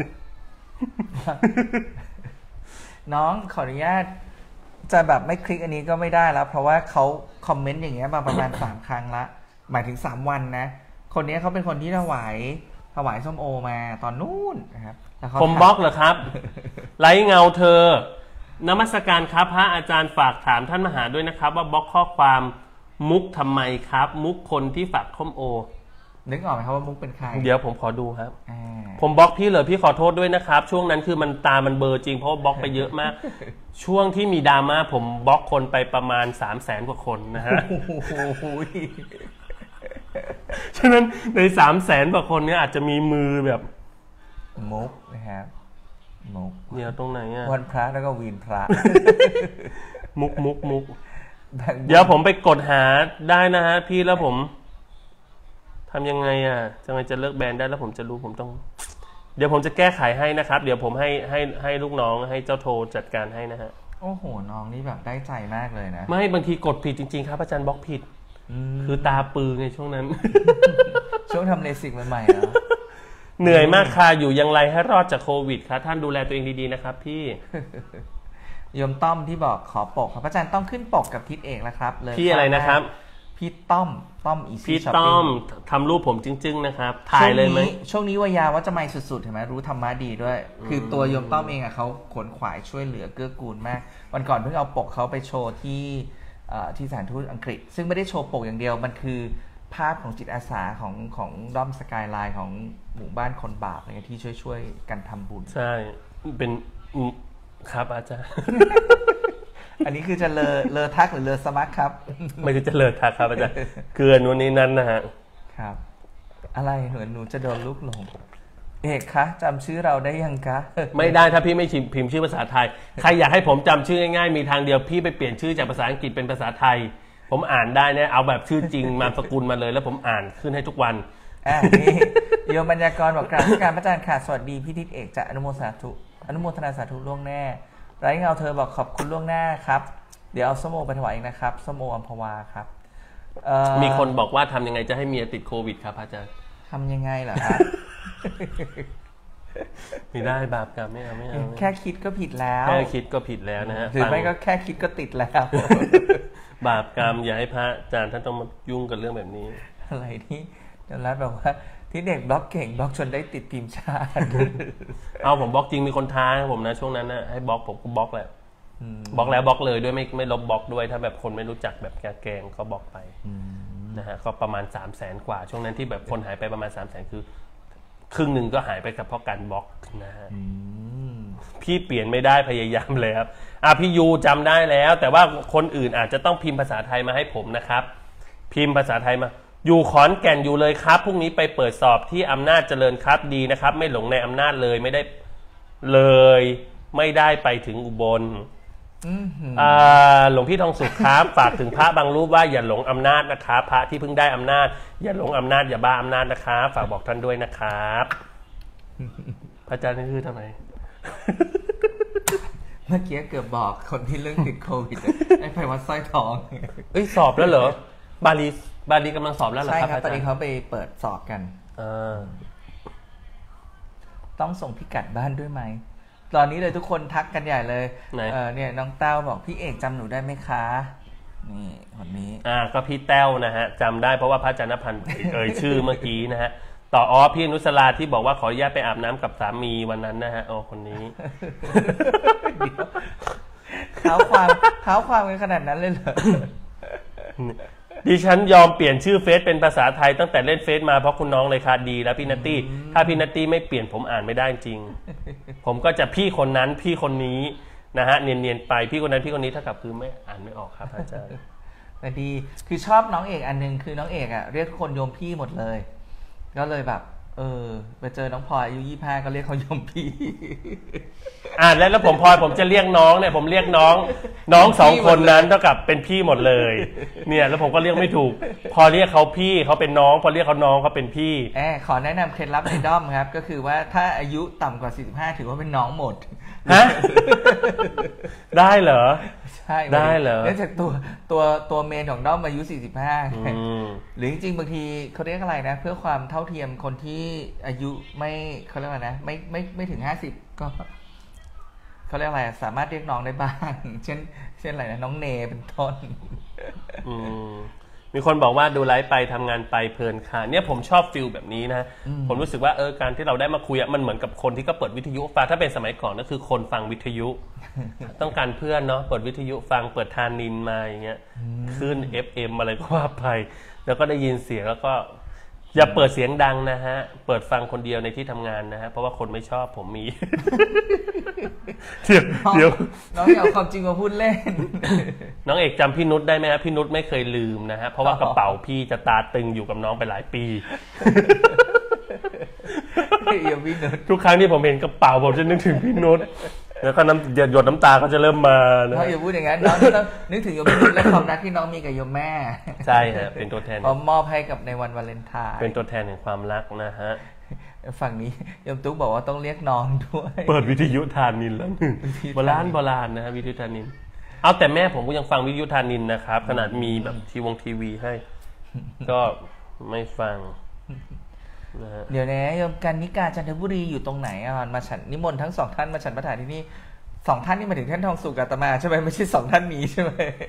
น้องขออนุญาตจะแบบไม่คลิกอันนี้ก็ไม่ได้แล้วเพราะว่าเขาคอมเมนต์อย่างเงี้ยมาประมาณ สามครั้งละหมายถึงสามวันนะคนนี้เขาเป็นคนที่ถวายถวายส้มโอมาตอนนู้นนะครับผมบล็อกเหรอครับไร้เงาเธอนมัสการครับพระอาจารย์ฝากถามท่านมหาด้วยนะครับว่าบล็อกข้อความมุกทำไมครับมุกคนที่ฝากส้มโอนึกออกไหมครับว่ามุกเป็นใครเดี๋ยวผมขอดูครับผมบล็อกพี่เหรอพี่ขอโทษด้วยนะครับช่วงนั้นคือมันตามันเบลอจริงเพราะบล็อกไปเยอะมากช่วงที่มีดราม่าผมบล็อกคนไปประมาณสามแสนกว่าคนนะฮะฉะนั้นในสามแสนกว่าคนนี้อาจจะมีมือแบบมุกนะครับมุกเดี๋ยวตรงไหนอ่ะวันพระแล้วก็วีนพระมุกมุกมุกเดี๋ยวผมไปกดหาได้นะฮะพี่แล้วผมทำยังไงอ่ะจะไงจะเลิกแบนได้แล้วผมจะรู้ผมต้องเดี๋ยวผมจะแก้ไขให้นะครับเดี๋ยวผมให้ให้ให้ลูกน้องให้เจ้าโทจัดการให้นะฮะโอ้โหน้องนี่แบบได้ใจมากเลยนะไม่บางทีกดผิดจริงๆครับอาจารย์บล็อกผิดคือตาปือไงช่วงนั้นช่วงทำเลสิกใหม่ๆแล้วเหนื่อยมากค่ะอยู่ยังไรให้รอดจากโควิดครับท่านดูแลตัวเองดีๆนะครับพี่โยมต้อมที่บอกขอปกครับอาจารย์ต้องขึ้นปกกับทิศเอกแล้วครับเลยพี่อะไรนะครับพี่ต้อมต้อมอีซี่พี่ต้อมทำรูปผมจึ้งๆนะครับถ่ายเลยไหมช่วงนี้วายาว่าจะไม่สุดๆเห็นไหมรู้ธรรมะดีด้วยคือตัวโยมต้อมเองอ่ะเขาขวนขวายช่วยเหลือเกื้อกูลมากวันก่อนเพิ่งเอาปกเขาไปโชว์ที่ที่สถานทูตอังกฤษซึ่งไม่ได้โชว์ปกอย่างเดียวมันคือภาพของจิตอาสาของของด้อมสกายไลน์ของหมู่บ้านคนบาปอะไรที่ช่วยช่วยกันทำบุญใช่เป็นครับอาจารย์อันนี้คือจะเลอเลอทักหรือเลอสมัครครับไม่ใช่จะเลอทักครับอาจารย์เกลือนู้นนี้นั้นนะฮะครับอะไรเหมือนหนูจะโดนลูกหลงเอกคะจำชื่อเราได้ยังคะไม่ได้ถ้าพี่ไม่พิมพ์ชื่อภาษาไทยใครอยากให้ผมจำชื่อง่ายๆมีทางเดียวพี่ไปเปลี่ยนชื่อจากภาษาอังกฤษเป็นภาษาไทยผมอ่านได้เนี่ยเอาแบบชื่อจริงนามสกุลมาเลยแล้วผมอ่านขึ้นให้ทุกวันอ่านี่โยมบรรยากรบอกกราบการพระอาจารย์ค่ะสวัสดีพี่ทิศเอกจะอนุโมทนาสาธุอนุโมทนาสาธุล่วงหน้าไร้เงาเธอบอกขอบคุณล่วงหน้าครับเดี๋ยวเอาส้มโอไปถวายเองนะครับส้มโออัมพวาครับมีคนบอกว่าทำยังไงจะให้เมียติดโควิดครับอาจารย์ทำยังไงเหรอครับไม่ได้บาปกรรมไม่เอาไม่เอาแค่คิดก็ผิดแล้วแค่คิดก็ผิดแล้วนะฮะหรือไม่ก็แค่คิดก็ติดแล้วบาปกรรมอย่าให้พระอาจารย์ท่านต้องมายุ่งกับเรื่องแบบนี้อะไรที่เดี๋ยวรัฐบอกว่าที่เด็กบล็อกเก่งบล็อกจนได้ติดทีมชาติเอาผมบล็อกจริงมีคนท้าผมนะช่วงนั้นนะให้บล็อกผมก็บล็อกแหละบล็อกแล้วบล็อกเลยด้วยไม่ไม่ลบบล็อกด้วยถ้าแบบคนไม่รู้จักแบบแกงก็บล็อกไปนะฮะก็ประมาณสามแสนกว่าช่วงนั้นที่แบบคนหายไปประมาณสามแสนคือครึ่งหนึ่งก็หายไปกับเพราะการบล็อกนะฮะพี่เปลี่ยนไม่ได้พยายามแล้วอ่ะพี่ยูจำได้แล้วแต่ว่าคนอื่นอาจจะต้องพิมพ์ภาษาไทยมาให้ผมนะครับพิมพ์ภาษาไทยมาอยู่ขอนแก่นอยู่เลยครับพรุ่งนี้ไปเปิดสอบที่อำนาจเจริญครับดีนะครับไม่หลงในอำนาจเลยไม่ได้เลยไม่ได้ไปถึงอุบลหลวงพี่ทองสุขครับฝากถึงพระบางรูปว่าอย่าหลงอำนาจนะครับพระที่เพิ่งได้อำนาจอย่าหลงอำนาจอย่าบ้าอำนาจนะครับฝากบอกท่านด้วยนะครับพระอาจารย์นี่คือทำไมเมื่อกี้เกือบบอกคนที่เรื่องติดโควิดไอ้ไพวัดสร้อยทองเอ้ยสอบแล้วเหรอบาลีบาลีกำลังสอบแล้วเหรอครับใช่ครับตอนนี้เขาไปเปิดสอบกันต้องส่งพิกัดบ้านด้วยไหมตอนนี้เลยทุกคนทักกันใหญ่เลยเออเนี่ยน้องเต้าบอกพี่เอกจำหนูได้ไหมคะนี่คนนี้อ่าก็พี่แต้วนะฮะจำได้เพราะว่าพระอาจารย์ณพันธ์เอ่ยชื่อเมื่อกี้นะฮะต่ออ๋อพี่นุสราที่บอกว่าขออนุญาตไปอาบน้ำกับสามีวันนั้นนะฮะโอ้คนนี้เท้าความเท้าความกันขนาดนั้นเลยเหรอดิฉันยอมเปลี่ยนชื่อเฟซเป็นภาษาไทยตั้งแต่เล่นเฟซมาเพราะคุณน้องเลยค่ะดีแล้วพี่นัตตี้ถ้าพี่นัตตี้ไม่เปลี่ยนผมอ่านไม่ได้จริงผมก็จะพี่คนนั้นพี่คนนี้นะฮะเนียนๆไปพี่คนนั้นพี่คนนี้เท่ากับคือไม่อ่านไม่ออกครับอาจารย์แต่ดีคือชอบน้องเอกอันนึงคือน้องเอกอ่ะเรียกทุกคนโยมพี่หมดเลยก็เลยแบบเออไปเจอน้องพลอยอายุยี่สิบห้าก็เรียกเขาโยมพี่อ่าแล้วแล้วผมพลอยผมจะเรียกน้องเนี่ยผมเรียกน้องน้องสองคนนั้นเท่ากับเป็นพี่หมดเลยเนี่ยแล้วผมก็เรียกไม่ถูกพอเรียกเขาพี่เขาเป็นน้องพอเรียกเขาน้องเขาเป็นพี่แอบขอแนะนำเคล็ดลับในด้อมครับก็คือว่าถ้าอายุต่ำกว่าสี่สิบห้าถือว่าเป็นน้องหมดฮะได้เหรอใช่ได้เหรอเนื่องจากตัวตัวตัวเมนของด้อมอายุสี่สิบห้าหรือจริงๆบางทีเขาเรียกอะไรนะเพื่อความเท่าเทียมคนที่อายุไม่เขาเรียกว่านะไม่ไม่ไม่ถึงห้าสิบก็เขาเรียกอะไรสามารถเรียกน้องได้บ้างเช่นเช่นอะไรนะน้องเนเป็นต้นมีคนบอกว่าดูไลฟ์ไปทำงานไปเพลินค่ะเนี่ยผมชอบฟิลแบบนี้นะผมรู้สึกว่าเออการที่เราได้มาคุยมันเหมือนกับคนที่ก็เปิดวิทยุฟังถ้าเป็นสมัยก่อนก็คือคนฟังวิทยุ ต้องการเพื่อนเนาะเปิดวิทยุฟังเปิดทานินมาอย่างเงี้ยขึ้น เอฟ เอ็ม อะไรก็ว่าไปแล้วก็ได้ยินเสียงแล้วก็อย่าเปิดเสียงดังนะฮะเปิดฟังคนเดียวในที่ทำงานนะฮะเพราะว่าคนไม่ชอบผมมีเดี๋ยวน้องเอาความจริงมาพูดเล่นน้องเอกจำพี่นุชได้ไหมครับพี่นุชไม่เคยลืมนะฮะเพราะว่ากระเป๋าพี่จะตาตึงอยู่กับน้องไปหลายปีทุกครั้งที่ผมเห็นกระเป๋าผมจะนึกถึงพี่นุชแล้วก็น้ำหยดน้ำตาเขาจะเริ่มมานะเขาอย่าพูดอย่างนั้นน้องต้องนึกถึงโยมและความรักที่น้องมีกับโยมแม่ใช่ฮะเป็นตัวแทนพร้อมมอบให้กับในวันวาเลนไทน์เป็นตัวแทนแห่งความรักนะฮะฝั่งนี้โยมตุ๊กบอกว่าต้องเรียกน้องด้วยเปิดวิทยุทานินแล้วหนึ่งโบราณโบราณนะฮะวิทยุทานินเอาแต่แม่ผมก็ยังฟังวิทยุทานินนะครับขนาดมีแบบทีวงทีวีให้ก็ไม่ฟังเดี๋ยวนะโยมกันนิกาจันทบุรีอยู่ตรงไหนอ่ะมาฉันนิมนต์ทั้งสองท่านมาฉันประทานที่นี่สองท่านนี่มาถึงท่านทองสุกอาตมาใช่ไหมไม่ใช่สองท่านนี้ใช่ไหม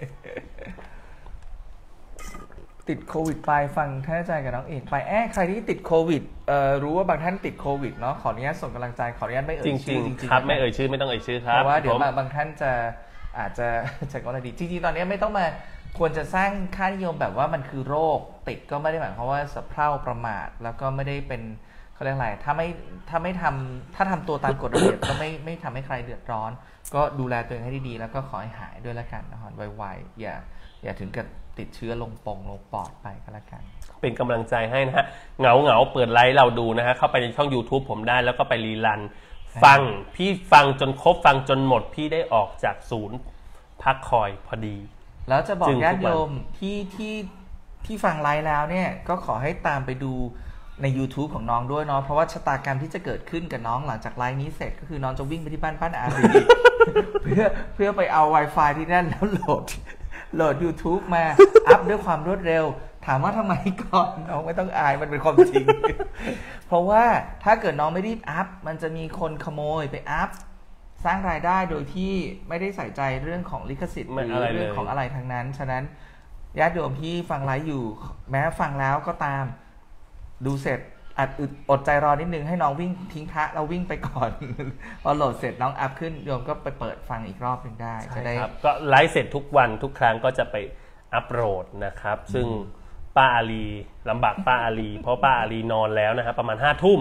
ติดโควิดไปฟังท่านอาจารย์กับน้องเอกไปแอบใครที่ติดโควิดเอ่อรู้ว่าบางท่านติดโควิดเนาะขออนุญาตส่งกำลังใจขออนุญาตไม่เอ่ยชื่อจริงๆครับไม่เอ่ยชื่อไม่ต้องเอ่ยชื่อครับเพราะว่าเดี๋ยวบางท่านจะอาจจะจะก็อะไรดีจริงๆตอนนี้ไม่ต้องมาควรจะสร้างค่านิยมแบบว่ามันคือโรคติดก็ไม่ได้หมายความว่าสะเพร่าประมาทแล้วก็ไม่ได้เป็นเขาเรียกอะไรถ้าไม่ถ้าไม่ทำถ้าทำตัวตามกฎระเบียบก็ไม่ไม่ทำให้ใครเดือดร้อนก็ดูแลตัวเองให้ดีๆแล้วก็ขอให้หายด้วยละกันนะครับไวๆอย่าอย่าถึงกับติดเชื้อลงปงลงปอดไปก็แล้วกันเป็นกำลังใจให้นะฮะเหงาเหงาเปิดไลฟ์เราดูนะฮะเข้าไปในช่อง YouTube ผมได้แล้วก็ไปรีรันฟังพี่ฟังจนครบฟังจนหมดพี่ได้ออกจากศูนย์พักคอยพอดีแล้วจะบอกญาติโยมที่ที่ที่ฟังไลฟ์แล้วเนี่ยก็ขอให้ตามไปดูใน YouTube ของน้องด้วยเนาะเพราะว่าชะตากรรมที่จะเกิดขึ้นกับน้องหลังจากไลฟ์นี้เสร็จก็คือน้องจะวิ่งไปที่บ้านป้าอารีเพื่อเพื่อไปเอา Wi-Fi ที่นั่นแล้วโหลดโหลด YouTube มาอัพด้วยความรวดเร็วถามว่าทำไมก่อนน้องไม่ต้องอายมันเป็นความจริงเพราะว่าถ้าเกิดน้องไม่รีบอัพมันจะมีคนขโมยไปอัพสร้างรายได้โดยที่ไม่ได้ใส่ใจเรื่องของลิขสิทธิ์หรือเรื่องของอะไรทั้งนั้นฉะนั้นญาติโยมที่ฟังไลฟ์อยู่แม้ฟังแล้วก็ตามดูเสร็จอัดอดใจรอนิดนึงให้น้องวิ่งทิ้งพระเราวิ่งไปก่อนพอโหลดเสร็จน้องอัพขึ้นโยมก็ไปเปิดฟังอีกรอบนึงได้จะได้ก็ไลฟ์เสร็จทุกวันทุกครั้งก็จะไปอัพโหลดนะครับซึ่งป้าอาลีลำบากป้าอาลีเพราะป้าอาลีนอนแล้วนะครับประมาณห้าทุ่ม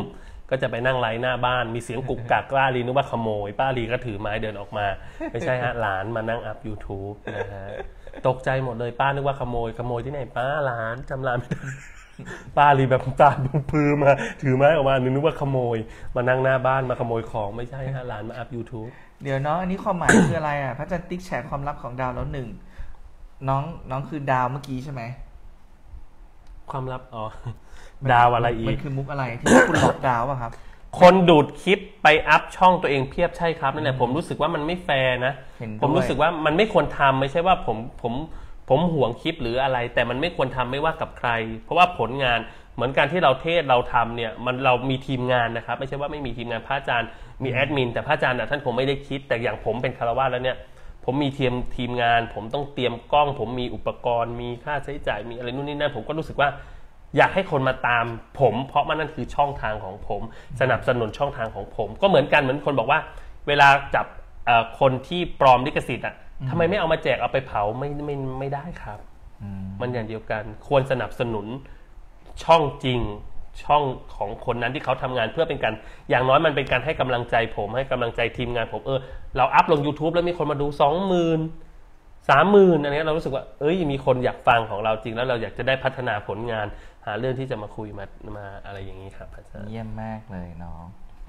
ก็จะไปนั่งไลฟ์หน้าบ้านมีเสียงกุกกักป้าลีนึกว่าขโมยป้าลีก็ถือไม้เดินออกมาไม่ใช่ฮะหลานมานั่งอัพ YouTube นะฮะตกใจหมดเลยป้านึกว่าขโมยขโมยที่ไหนป้าหลานจำร้านไม่ได้ป้าลีแบบตาปื้อมาถือไม้ออกมานึกว่าขโมยมานั่งหน้าบ้านมาขโมยของไม่ใช่ฮะหลานมาอัพ YouTube เดี๋ยวน้องอันนี้ความหมายคืออะไรอ่ะพระอาจารย์ติ๊กแชร์ความลับของดาวแล้วหนึ่งน้องน้องคือดาวเมื่อกี้ใช่ไหมความลับอ๋อดาวอะไรอีกมันคือมุกอะไรที่คุณหลอกดาวป่ะครับคนดูดคลิปไปอัพช่องตัวเองเพียบใช่ครับนั่นแหละผมรู้สึกว่ามันไม่แฟร์นะผมรู้สึกว่ามันไม่ควรทำไม่ใช่ว่าผมผมผมห่วงคลิปหรืออะไรแต่มันไม่ควรทำไม่ว่ากับใครเพราะว่าผลงานเหมือนการที่เราเทศเราทำเนี่ยมันเรามีทีมงานนะครับไม่ใช่ว่าไม่มีทีมงานพระอาจารย์มีแอดมินแต่พระอาจารย์น่ะท่านคงไม่ได้คิดแต่อย่างผมเป็นคารวะแล้วเนี่ยผมมีทีมทีมงานผมต้องเตรียมกล้องผมมีอุปกรณ์มีค่าใช้จ่ายมีอะไรนู่นนี่นั่นผมก็รู้สึกว่าอยากให้คนมาตามผมเพราะมันนั่นคือช่องทางของผมสนับสนุนช่องทางของผมก็เหมือนกันเหมือนคนบอกว่าเวลาจับคนที่ปลอมลิขสิทธิ์อ่ะทำไมไม่เอามาแจกเอาไปเผาไม่ไม่ไม่ได้ครับมันอย่างเดียวกันควรสนับสนุนช่องจริงช่องของคนนั้นที่เขาทำงานเพื่อเป็นการอย่างน้อยมันเป็นการให้กำลังใจผมให้กำลังใจทีมงานผมเออเราอัพลง YouTube แล้วมีคนมาดู สองหมื่น สามหมื่น อันนี้เรารู้สึกว่าเอ้ยมีคนอยากฟังของเราจริงแล้วเราอยากจะได้พัฒนาผลงานหาเรื่องที่จะมาคุยมามาอะไรอย่างนี้ครับอาจารย์เยี่ยมมากเลยน้อง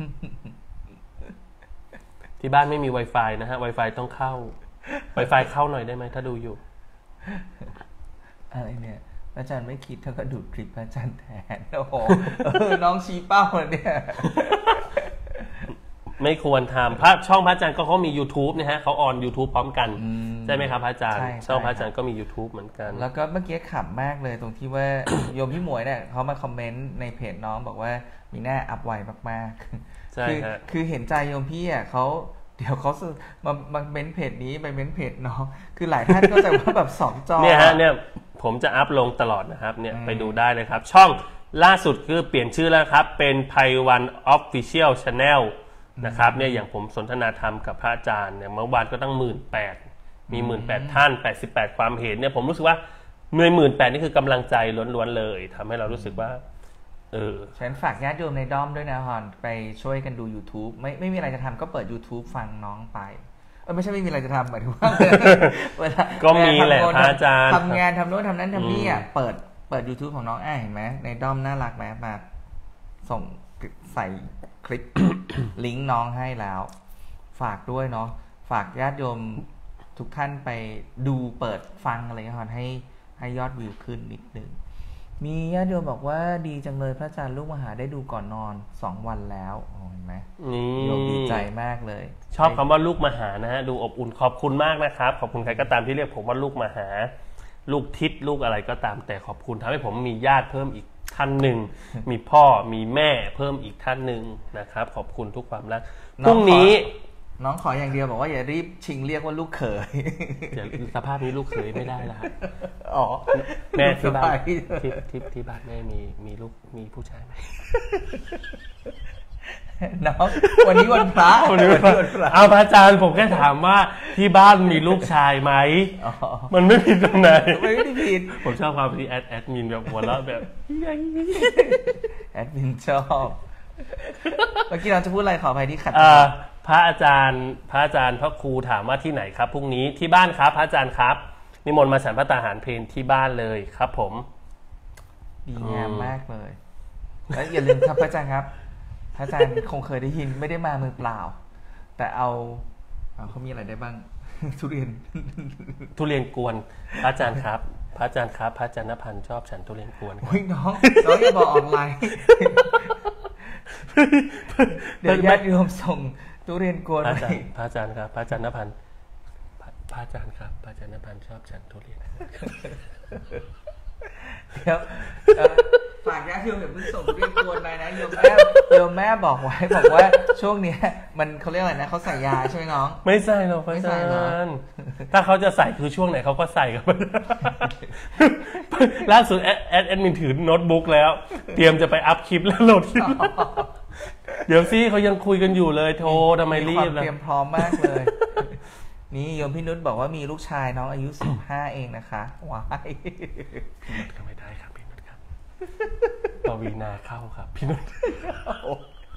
ที่บ้านไม่มี Wi-Fi นะฮะ Wi-Fi ต้องเข้า Wi-Fi เข้าหน่อยได้ไหมถ้าดูอยู่อะไรเนี่ยอาจารย์ไม่คิดเธอก็ดูดคลิปอาจารย์แทนโอ้โหน้องชี้เป้าเนี่ยไม่ควรทำพระช่องพระอาจารย์ก็เขามี YouTube นะฮะเขาออน YouTube พร้อมกันใช่ไหมครับพระอาจารย์ช่องพระอาจารย์ก็มี YouTube เหมือนกันแล้วก็เมื่อกี้ขำมากเลยตรงที่ว่าโยมพี่หมวยเนี่ยเขามาคอมเมนต์ในเพจน้องบอกว่ามีหน้าอัพไวมากๆใช่คือคือเห็นใจโยมพี่อ่ะเขาเดี๋ยวเขามามาเม้นเพจนี้ไปเม้นเพจน้องคือหลายท่านก็จะว่าแบบสองจอเนี่ยฮะเนี่ยผมจะอัพลงตลอดนะครับเนี่ยไปดูได้เลยครับช่องล่าสุดคือเปลี่ยนชื่อแล้วครับเป็นไพวัน Official Channel นะครับเนี่ยอย่างผมสนทนาธรรมกับพระอาจารย์เนี่ยเมื่อวานก็ตั้งหมื่นแปดมีหมื่นแปดท่านแปดสิบแปดความเห็นเนี่ยผมรู้สึกว่าเมื่อหมื่นแปดนี่คือกำลังใจล้วนๆเลยทำให้เรารู้สึกว่าเออฉันฝากญาติโยมในด้อมด้วยนะฮอนไปช่วยกันดู YouTube ไม่ไม่มีอะไรจะทำก็เปิด YouTube ฟังน้องไปเออไม่ใช่ไม่มีอะไรจะทำหมายถึงว่าก็มีแหละพระอาจารย์ทำงานทำโน้นทำนั้นทำนี่อ่ะเปิดเปิด YouTube ของน้องอ่ะเห็นไหมในด้อมน่ารักไหมมาส่งใส่คลิป ลิงก์น้องให้แล้วฝากด้วยเนาะฝากญาติโยมทุกท่านไปดูเปิดฟังอะไรก่อนให้ให้ยอดวิวขึ้นนิดนึงมีญาติโยมบอกว่าดีจังเลยพระอาจารย์ลูกมหาได้ดูก่อนนอนสองวันแล้วเห็นไหมโยมดีใจมากเลยชอบคำว่าลูกมหานะฮะดูอบอุ่นขอบคุณมากนะครับขอบคุณใครก็ตามที่เรียกผมว่าลูกมหาลูกทิศลูกอะไรก็ตามแต่ขอบคุณทำให้ผมมีญาติเพิ่มอีกท่านหนึ่งมีพ่อมีแม่เพิ่มอีกท่านหนึ่งนะครับขอบคุณทุกความรักพรุ่งนี้น้องขออย่างเดียวบอกว่าอย่ารีบชิงเรียกว่าลูกเขยเดี๋ยวสภาพนี้ลูกเขยไม่ได้แล้วครับอ๋อแม่ที่บ้านที่ที่ที่บ้านแม่มีมีลูกมีผู้ชายไหมน้องวันนี้วันพระวันนี้วันพระเอาพระอาจารย์ผมแค่ถามว่าที่บ้านมีลูกชายไหมมันไม่ผิดตรงไหนไม่ได้ผิดผมชอบความที่แอดแอดมินแบบหัวเราะแบบแอดมินชอบเมื่อกี้เราจะพูดอะไรขออภัยที่ขัดพระอาจารย์พระอาจารย์พระครูถามว่าที่ไหนครับพรุ่งนี้ที่บ้านครับพระอาจารย์ครับนิมนต์มาฉันพระตาหารเพลที่บ้านเลยครับผมดีงามมากเลยแล้วอย่าลืมครับพระอาจารย์ครับพระอาจารย์คงเคยได้ยินไม่ได้มามือเปล่าแต่เอาเขามีอะไรได้บ้างทุเรียนทุเรียนกวนพระอาจารย์ครับพระอาจารย์ครับพระอาจารย์ณพันธ์ชอบฉันทุเรียนกวนโอ้ยน้องน้องอย่าบอกออนไลน์เดี๋ยวญาติโยมส่งทุเรียนกวนไปพระอาจารย์ครับพระอาจารย์ณพันธ์พระอาจารย์ครับพระอาจารย์ณพันธ์ชอบฉันทุเรียนเดี๋ยวฝากญาติโยมอย่าเพิ่งส่งทุเรียนกวนไปนะโยมแม่โยมแม่บอกไว้บอกว่าช่วงนี้มันเขาเรียกอะไรนะเขาใส่ยาใช่ไหมน้องไม่ใส่หรอกพระอาจารย์ถ้าเขาจะใส่คือช่วงไหนเขาก็ใส่กันล่าสุดแอดแอดแอดมินถือโน้ตบุ๊กแล้วเตรียมจะไปอัพคลิปแล้วโหลดคลิปเดี๋ยวซิเขายังคุยกันอยู่เลยโทรทำไมรีบล่ะเตรียมพร้อมมากเลยนี่โยมพี่นุชบอกว่ามีลูกชายน้องอายุสิบห้าเองนะคะว้ายพี่นุชก็ไม่ได้ครับพี่นุชครับปวีนาเข้าครับพี่นุช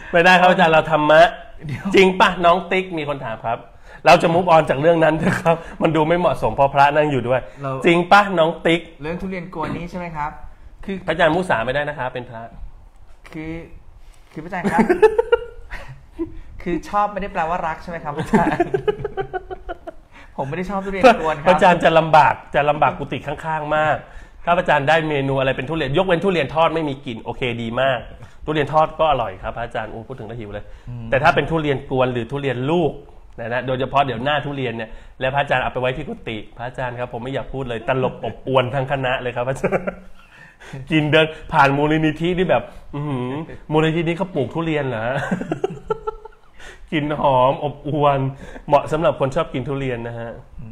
ไม่ได้ครับอาจารย์เราธรรมะจริงป่ะน้องติ๊กมีคนถามครับเราจะมุกออนจากเรื่องนั้นนะครับมันดูไม่เหมาะสมเพราะพระนั่งอยู่ด้วยจริงป่ะน้องติ๊กเรื่องทุเรียนกวนนี้ใช่ไหมครับคือพระอาจารย์มุสาไม่ได้นะครับเป็นพระคือคือพระอาจารย์ครับ คือชอบไม่ได้แปลว่ารักใช่ไหมครับพระอาจารย์ผมไม่ได้ชอบทุเรียนกวนครับพระอาจารย์จะลำบากจะลำบากกุฏิข้างๆมากถ้าพระอาจารย์ได้เมนูอะไรเป็นทุเรียนยกเว้นทุเรียนทอดไม่มีกลิ่นโอเคดีมากทุเรียนทอดก็อร่อยครับพระอาจารย์อู้พูดถึงแล้วหิวเลยแต่ถ้าเป็นทุเรียนกวนหรือทุเรียนลูกนะนะโดยเฉพาะเดี๋ยวหน้าทุเรียนเนี่ยแล้วพระอาจารย์เอาไปไว้ที่กุฏิพระอาจารย์ครับผมไม่อยากพูดเลยตลบอบอวนทั้งคณะเลยครับพระอาจารย์กินเดินผ่านมูลนิธิที่แบบมูลนิธินี้เขาปลูกทุเรียนเหรอกินหอมอบอวนเหมาะสำหรับคนชอบกินทุเรียนนะฮะ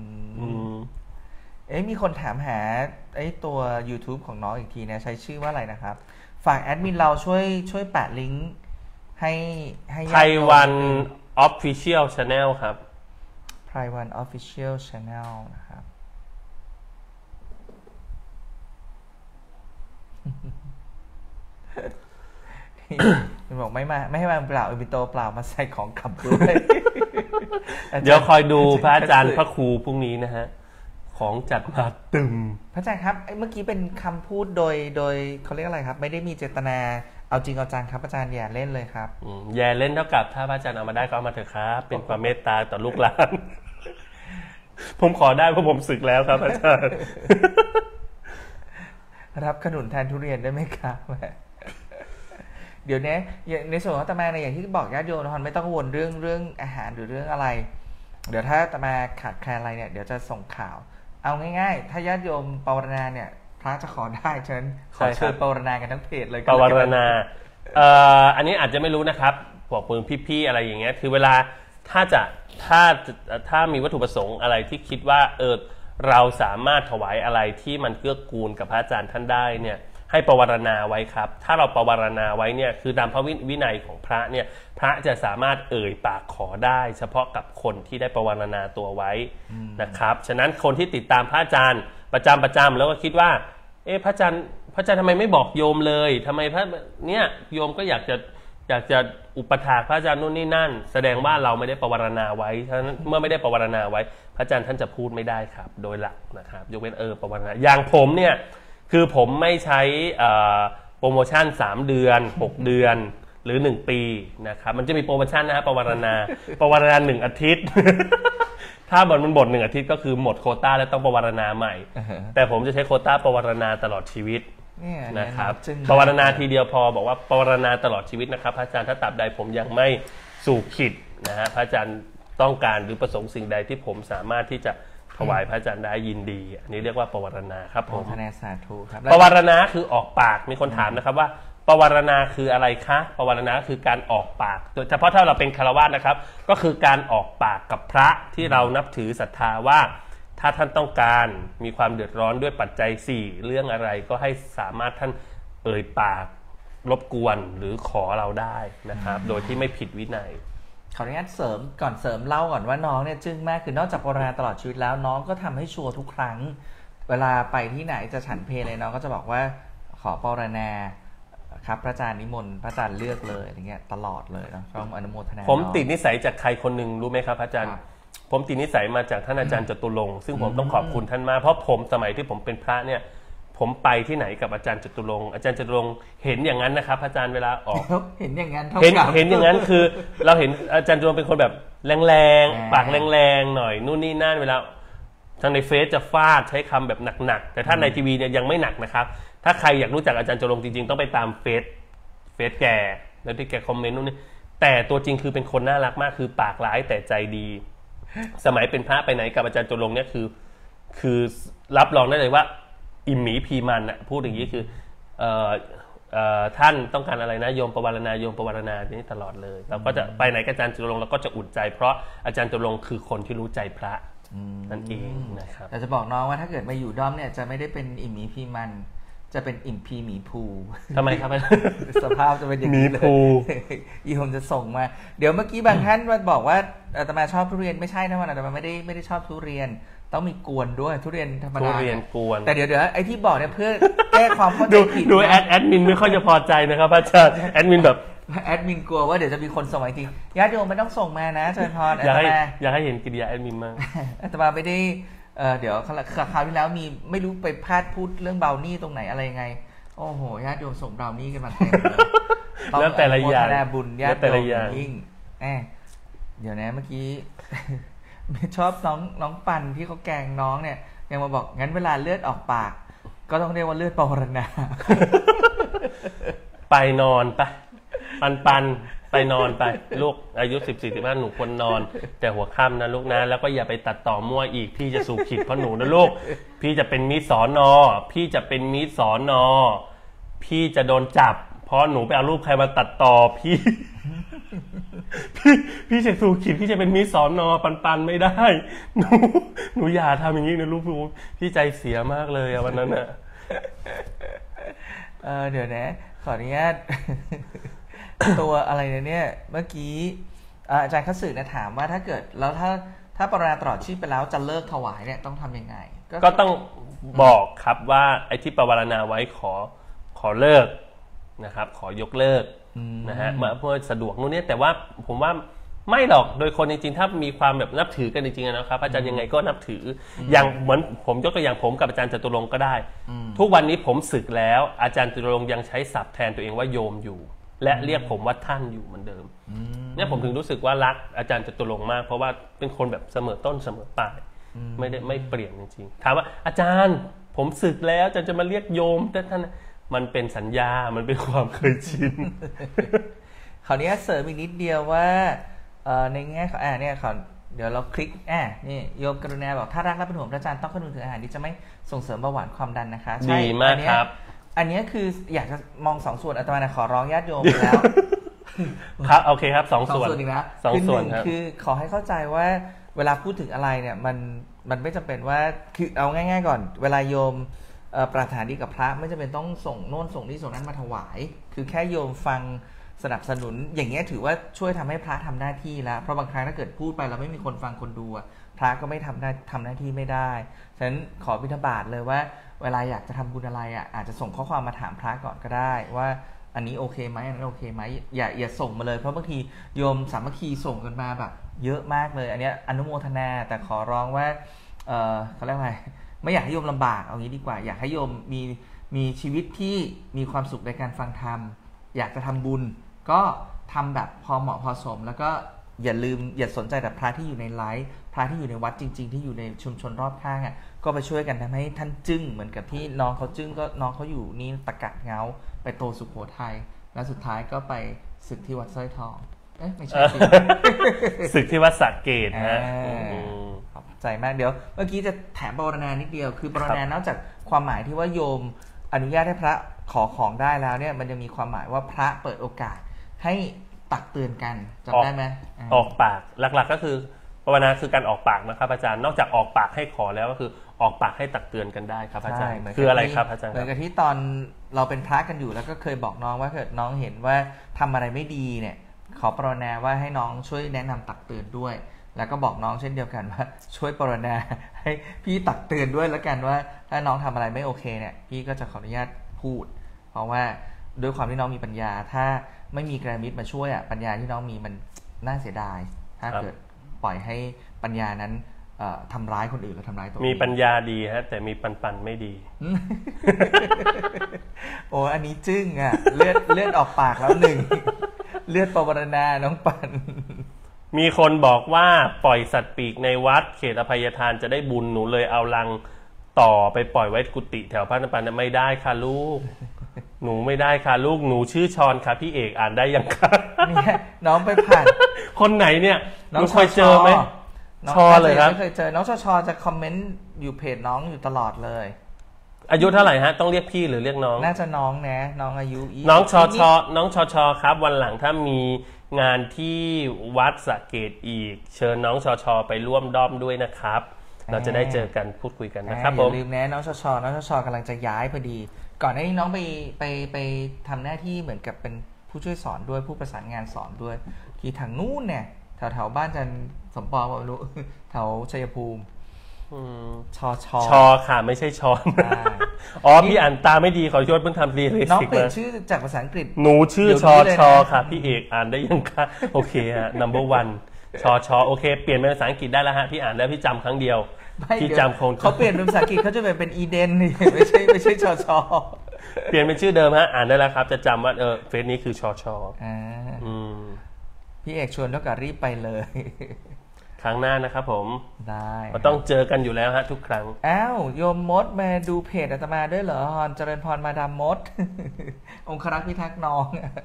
เอ๊ะมีคนถามหาไอ้ตัว YouTube ของน้องอีกทีเนี่ยใช้ชื่อว่าอะไรนะครับฝากแอดมินเราช่วยช่วยแปะลิงก์ให้ให้ไพวัน Official Channel ครับไพวัน Official Channel นะครับมันบอกไม่มาไม่ให้มาเปล่าเอวิโตเปล่ามาใส่ของกลับด้วยเดี๋ยวคอยดูพระอาจารย์พระครูพรุ่งนี้นะฮะของจัดมาตึมพระอาจารย์ครับเมื่อกี้เป็นคำพูดโดยโดยเขาเรียกอะไรครับไม่ได้มีเจตนาเอาจริงเอาจังครับอาจารย์อย่าเล่นเลยครับอย่าเล่นเท่ากับถ้าพระอาจารย์เอามาได้ก็เอามาเถอะครับเป็นความเมตตาต่อลูกหลานผมขอได้เพราะผมสึกแล้วครับอาจารย์รับขนุนแทนทุเรียนได้ไหมครับเดี๋ยวนี้ในส่วนของอาตมาในอย่างที่บอกญาติโยมนะไม่ต้องวนเรื่องเรื่องอาหารหรือเรื่องอะไรเดี๋ยวถ้าอาตมาขาดแคลนอะไรเนี่ยเดี๋ยวจะส่งข่าวเอาง่ายๆถ้าญาติโยมปวารณาเนี่ยพระจะขอได้ฉะนั้นขอเชิญปวารณากันทั้งเพจเลยปวารณาเอ่ออันนี้อาจจะไม่รู้นะครับพวกปืนพี่ๆอะไรอย่างเงี้ยคือเวลาถ้าจะถ้าถ้ามีวัตถุประสงค์อะไรที่คิดว่าเออเราสามารถถวายอะไรที่มันเกื้อกูลกับพระอาจารย์ท่านได้เนี่ยให้ปวารณาไว้ครับถ้าเราปวารณาไว้เนี่ยคือตามพระวินัยของพระเนี่ยพระจะสามารถเอ่ยปากขอได้เฉพาะกับคนที่ได้ปวารณาตัวไว้นะครับฉะนั้นคนที่ติดตามพระอาจารย์ประจำประจำแล้วก็คิดว่าเอ๊ะพระอาจารย์พระอาจารย์ทำไมไม่บอกโยมเลยทำไมพระเนี่ยโยมก็อยากจะอยากจะอุปถากพระอาจารย์นู่นนี่นั่นแสดงว่าเราไม่ได้ปวารณาไว้ฉะนั้นเมื่อไม่ได้ปวารณาไว้พระอาจารย์ท่านจะพูดไม่ได้ครับโดยหลักนะครับยกเว้นเออปวารณาอย่างผมเนี่ยคือผมไม่ใช้โปรโมชั่นสามเดือนหกเดือนหรือหนึ่งปีนะครับมันจะมีโปรโมชั่นนะฮะปวารณาปวารณาหนึ่งอาทิตย์ถ้าบทมันบทหนึ่งอาทิตย์ก็คือหมดโควต้าแล้วต้องปวารณาใหม่แต่ผมจะใช้โควต้าปวารณาตลอดชีวิตนะครับปวารณาทีเดียวพอบอกว่าปวารณาตลอดชีวิตนะครับพระอาจารย์ถ้าตราบใดผมยังไม่สู่ขิดนะฮะพระอาจารย์ต้องการหรือประสงค์สิ่งใดที่ผมสามารถที่จะถวายพระอาจารย์ได้ยินดีอันนี้เรียกว่าปวารณาครับผมพระสาธุครับปวารณาคือออกปากมีคนถามนะครับว่าปวารณาคืออะไรคะปวารณาคือการออกปากโดยเฉพาะถ้าเราเป็นฆราวาสนะครับก็คือการออกปากกับพระที่เรานับถือศรัทธาว่าถ้าท่านต้องการมีความเดือดร้อนด้วยปัจจัยสี่เรื่องอะไรก็ให้สามารถท่านเอ่ยปากรบกวนหรือขอเราได้นะครับโดยที่ไม่ผิดวินัยขออนุญาตเสริมก่อนเสริมเล่าก่อนว่าน้องเนี่ยจึ้งมากคือนอกจากปวารณาตลอดชีวิตแล้วน้องก็ทำให้ชัวร์ทุกครั้งเวลาไปที่ไหนจะฉันเพลเลยน้องก็จะบอกว่าขอปวารณาครับพระอาจารย์นิมนต์พระอาจารย์เลือกเลยอย่างเงี้ยตลอดเลยนะต้องอนุโมทนาผมติดนิสัยจากใครคนหนึ่งรู้ไหมครับพระอาจารย์ผมติดนิสัยมาจากท่านอาจารย์จตุรงค์ซึ่งผมต้องขอบคุณท่านมากเพราะผมสมัยที่ผมเป็นพระเนี่ยผมไปที่ไหนกับอาจารย์จตุรงค์อาจารย์จตุรงค์เห็นอย่างนั้นนะครับอาจารย์เวลาออกเห็นอย่างนั้นเห็นเห็นอย่างนั้นคือเราเห็นอาจารย์จตุรงค์เป็นคนแบบแรงๆปากแรงๆหน่อยนู่นนี่นั่นเวลาทางในเฟซจะฟาดใช้คำแบบหนักๆแต่ถ้าในทีวีเนี่ยยังไม่หนักนะครับถ้าใครอยากรู้จักอาจารย์จตุรงค์จริงๆต้องไปตามเฟซเฟซแกแล้วที่แกคอมเมนต์นู่นนี่แต่ตัวจริงคือเป็นคนน่ารักมากคือปากร้ายแต่ใจดีสมัยเป็นพระไปไหนกับอาจารย์จตุรงค์เนี่ยคือคือรับรองได้เลยว่าอิมหมีพีมันนะพูดอย่างนี้คือเอ่อเอ่อท่านต้องการอะไรนะโยมปวารณาโยมปวารณานี้ตลอดเลยเราก็จะไปไหนกับอาจารย์จตุรงค์เราก็จะอุ่นใจเพราะอาจารย์จตุรงค์คือคนที่รู้ใจพระนั่นเองนะครับแต่จะบอกน้องว่าถ้าเกิดมาอยู่ด้อมเนี่ยจะไม่ได้เป็นอิมหมีพีมันจะเป็นอิมพีหมีภูทำไมครับสภาพจะเป็นอย่างนี้เลยอีผมจะส่งมาเดี๋ยวเมื่อกี้บางท่านมาบอกว่าอาตมาชอบทุเรียนไม่ใช่นะมันอาตมาไม่ได้ไม่ได้ชอบทุเรียนต้องมีกวนด้วยทุเรียนธรรมดาทุเรียนกวนแต่เดี๋ยวเดี๋ยวไอ้ที่บอกเนี่ยเพื่อแก้ความเข้าใจผิดดูแอดแอดมินไม่ค่อยจะพอใจนะครับอาจารย์แอดมินแบบแอดมินกลัวว่าเดี๋ยวจะมีคนส่งมาจริงญาติโยมไม่ต้องส่งมานะเชิญพรอยากให้อยากให้เห็นกิริยาแอดมินมากอาตมาไม่ได้เเดี๋ยวคราวที่แล้วมีไม่รู้ไปพลาดพูดเรื่องเบลนี่ตรงไหนอะไรยังไงโอ้โหญาติโยมส่งเบลนี่กันมาเต็มเลยแล้วแต่ละอย่างบุญญาติโยมยิ่งแอบเดี๋ยวนะเมื่อกี้ชอบน้องน้องปันที่เขาแกล้งน้องเนี่ยยังมาบอกงั้นเวลาเลือดออกปากก็ต้องเรียกว่าเลือดปรณาไปนอนไปปันปันไปนอนไปลูกอายุสิบสี่สิบห้าหนูควรนอนแต่หัวค่ำนะลูกนะแล้วก็อย่าไปตัดต่อมั่วอีกพี่จะสูบขิดเพราะหนูนะลูกพี่จะเป็นมิตรสอนอพี่จะเป็นมิตรสอนอพี่จะโดนจับเพราะหนูไปเอารูปใครมาตัดต่อพี่พี่พี่จะสูบขิดพี่จะเป็นมิตรสอนอปันปันไม่ได้หนูหนูอย่าทำอย่างนี้นะลูกพี่ใจเสียมากเลยอะวันนั้นอะเออเดี๋ยวนะขออนุญาตตัวอะไรเนี่ยเมื่อกี้อาจารย์คัตสึเนี่ยถามว่าถ้าเกิดแล้วถ้าถ้าปรณาตลอดชีพไปแล้วจะเลิกถวายเนี่ยต้องทำยังไงก็ต้องบอกครับว่าไอ้ที่ปรารณาไว้ขอขอเลิกนะครับขอยกเลิกนะฮะเมื่อเพื่อสะดวกนู่นนี่แต่ว่าผมว่าไม่หรอกโดยคนจริงๆถ้ามีความแบบนับถือกันจริงๆนะครับอาจารย์ยังไงก็นับถืออย่างเหมือนผมยกตัวอย่างผมกับอาจารย์จตุรงค์ก็ได้ทุกวันนี้ผมศึกแล้วอาจารย์จตุรงค์ยังใช้ศัพท์แทนตัวเองว่าโยมอยู่และเรียกผมว่าท่านอยู่เหมือนเดิมเนี่ยผมถึงรู้สึกว่ารักอาจารย์จตุรงค์มากเพราะว่าเป็นคนแบบเสมอต้นเสมอปลายไม่ได้ไม่เปลี่ยนจริงๆถามว่าอาจารย์ผมศึกแล้วอาจารย์จะมาเรียกโยมแต่ท่านมันเป็นสัญญามันเป็นความเคยชินคราวนี้เสริมอีกนิดเดียวว่าในแง่ของอ่าเนี่ยขอเดี๋ยวเราคลิกอ่านี่โยมกรุณาบอกถ้ารักและเป็นห่วงพระอาจารย์ต้องคำนึงถึงอาหารที่จะไม่ส่งเสริมเบาหวานความดันนะคะดีมากครับอันนี้คืออยากจะมองสองส่วนอาตมาขอร้องญาติโยมแล้วครับโอเคครับสองส่วนอีกนะสองส่วนครับคือขอให้เข้าใจว่าเวลาพูดถึงอะไรเนี่ยมันมันไม่จำเป็นว่าคือเอาง่ายๆก่อนเวลาโยมปรารถนาดีกับพระไม่จำเป็นต้องส่งโน่นส่งนี่ส่งนั้นมาถวายคือแค่โยมฟังสนับสนุนอย่างเงี้ยถือว่าช่วยทำให้พระทำหน้าที่แล้วเพราะบางครั้งถ้าเกิดพูดไปแล้วไม่มีคนฟังคนดูพระก็ไม่ทำได้ทำหน้าที่ไม่ได้ฉะนั้นขอบิณฑบาตเลยว่าเวลาอยากจะทำบุญอะไรอ่ะอาจจะส่งข้อความมาถามพระก่อนก็ได้ว่าอันนี้โอเคไหมอันนั้นโอเคไหมอย่าอย่าส่งมาเลยเพราะบางทีโยมสามัคคีส่งกันมาแบบเยอะมากเลยอันนี้อนุโมทนาแต่ขอร้องว่าเออเขาเรียกว่าไม่อยากให้โยมลำบากเอางี้ดีกว่าอยากให้โยมมีมีชีวิตที่มีความสุขในการฟังธรรมอยากจะทำบุญก็ทำแบบพอเหมาะพอสมแล้วก็อย่าลืมอย่าสนใจแต่พระที่อยู่ในไลฟ์พระที่อยู่ในวัดจริงๆที่อยู่ในชุมชนรอบข้างอ่ะก็ไปช่วยกันทำให้ท่านจึ้งเหมือนกับที่น้องเขาจึ้งก็น้องเขาอยู่นี่ตะกัดเงาไปโตสุโขทัยแล้วสุดท้ายก็ไปศึกที่วัดสร้อยทองเอ๊ะไม่ใช่ศึกที่วัดสระเกตฮะขอบใจมากเดี๋ยวเมื่อกี้จะแถมปรณานิดเดียวคือปรณานอกจากความหมายที่ว่าโยมอนุญาตให้พระขอของได้แล้วเนี่ยมันจะมีความหมายว่าพระเปิดโอกาสให้ตักเตือนกันจำได้ไหมออกปากหลักๆก็คือภาวนาคือการออกปากนะครับอาจารย์นอกจากออกปากให้ขอแล้วก็คือออกปากให้ตักเตือนกันได้ครับอาจารย์คืออะไรครับอาจารย์เหมือนกับที่ตอนเราเป็นพระกันอยู่แล้วก็เคยบอกน้องว่าเกิดน้องเห็นว่าทำอะไรไม่ดีเนี่ยขอปรณาว่าให้น้องช่วยแนะนำตักเตือนด้วยแล้วก็บอกน้องเช่นเดียวกันว่าช่วยปรณาให้พี่ตักเตือนด้วยแล้วกันว่าถ้าน้องทำอะไรไม่โอเคเนี่ยพี่ก็จะขออนุญาตพูดเพราะว่าด้วยความที่น้องมีปัญญาถ้าไม่มีกระมิตรมาช่วยอ่ะปัญญาที่น้องมีมันน่าเสียดายถ้าเกิดปล่อยให้ปัญญานั้นทำร้ายคนอื่นและทำร้ายตัวเองมีปัญญาดีฮะแต่มีปันปันไม่ดีโอ้อันนี้จึ้งอ่ะเลือดเลือดออกปากแล้วหนึ่งเลือดปวารณาน้องปันมีคนบอกว่าปล่อยสัตว์ปีกในวัดเขตอภัยทานจะได้บุญหนูเลยเอาลังต่อไปปล่อยไว้กุฏิแถวพระนปันไม่ได้ค่ะลูกหนูไม่ได้ค่ะลูกหนูชื่อชอนค่ะพี่เอกอ่านได้ยังคะเนี่ยน้องไปผ่านคนไหนเนี่ยน้องเคยเจอไหมชอเลยครับไม่เคยเจอน้องชอชอจะคอมเมนต์อยู่เพจน้องอยู่ตลอดเลยอายุเท่าไหร่ฮะต้องเรียกพี่หรือเรียกน้องน่าจะน้องนะน้องอายุน้องชอชอน้องชอชอครับวันหลังถ้ามีงานที่วัดสระเกตอีกเชิญน้องชอชอไปร่วมด้อมด้วยนะครับเราจะได้เจอกันพูดคุยกันนะครับผมอย่าลืมนะน้องชอชอน้องชอชอกำลังจะย้ายพอดีก่อนหน้านี้น้องไปไปไปทำหน้าที่เหมือนกับเป็นผู้ช่วยสอนด้วยผู้ประสานงานสอนด้วยที่ทางนู้นเนี่ยแถวแถวบ้านจันสมปองไม่รู้แถวชัยภูมิชอชอชอค่ะไม่ใช่ช้อนอ๋อพี่อ่านตาไม่ดีขอโทษเพิ่งทำรีเลน้องสิกเปลี่ยมานชื่อจากภาษาอังกฤษหนูชื่อเดี๋ยวชอนี้เลยชนะอค่ะพี่เอกอ่านได้ยังคะโอเคฮะ number one ชอชอโอเคเปลี่ยนเป็นภาษาอังกฤษได้แล้วฮะพี่อ่านแล้วพี่จำครั้งเดียวไม่พี่เดี๋ยวจำคงเขาเปลี่ยนเป็นภาษาอังกฤษเขาจะเป็นอีเดนไม่ใช่ไม่ใช่ชอชอเปลี่ยนเป็นชื่อเดิมฮะอ่านได้แล้วครับจะจำว่าเออเฟซนี้คือชอชออ่าอืมพี่เอกชวนแล้วก็รีบไปเลยครั้งหน้านะครับผมได้เราต้องเจอกันอยู่แล้วฮะทุกครั้งอ้าวโยมมดมาดูเพจอาตมาด้วยเหรอฮอนเจริญพรมาดามมด องครักษ์พิทักษ์น้อง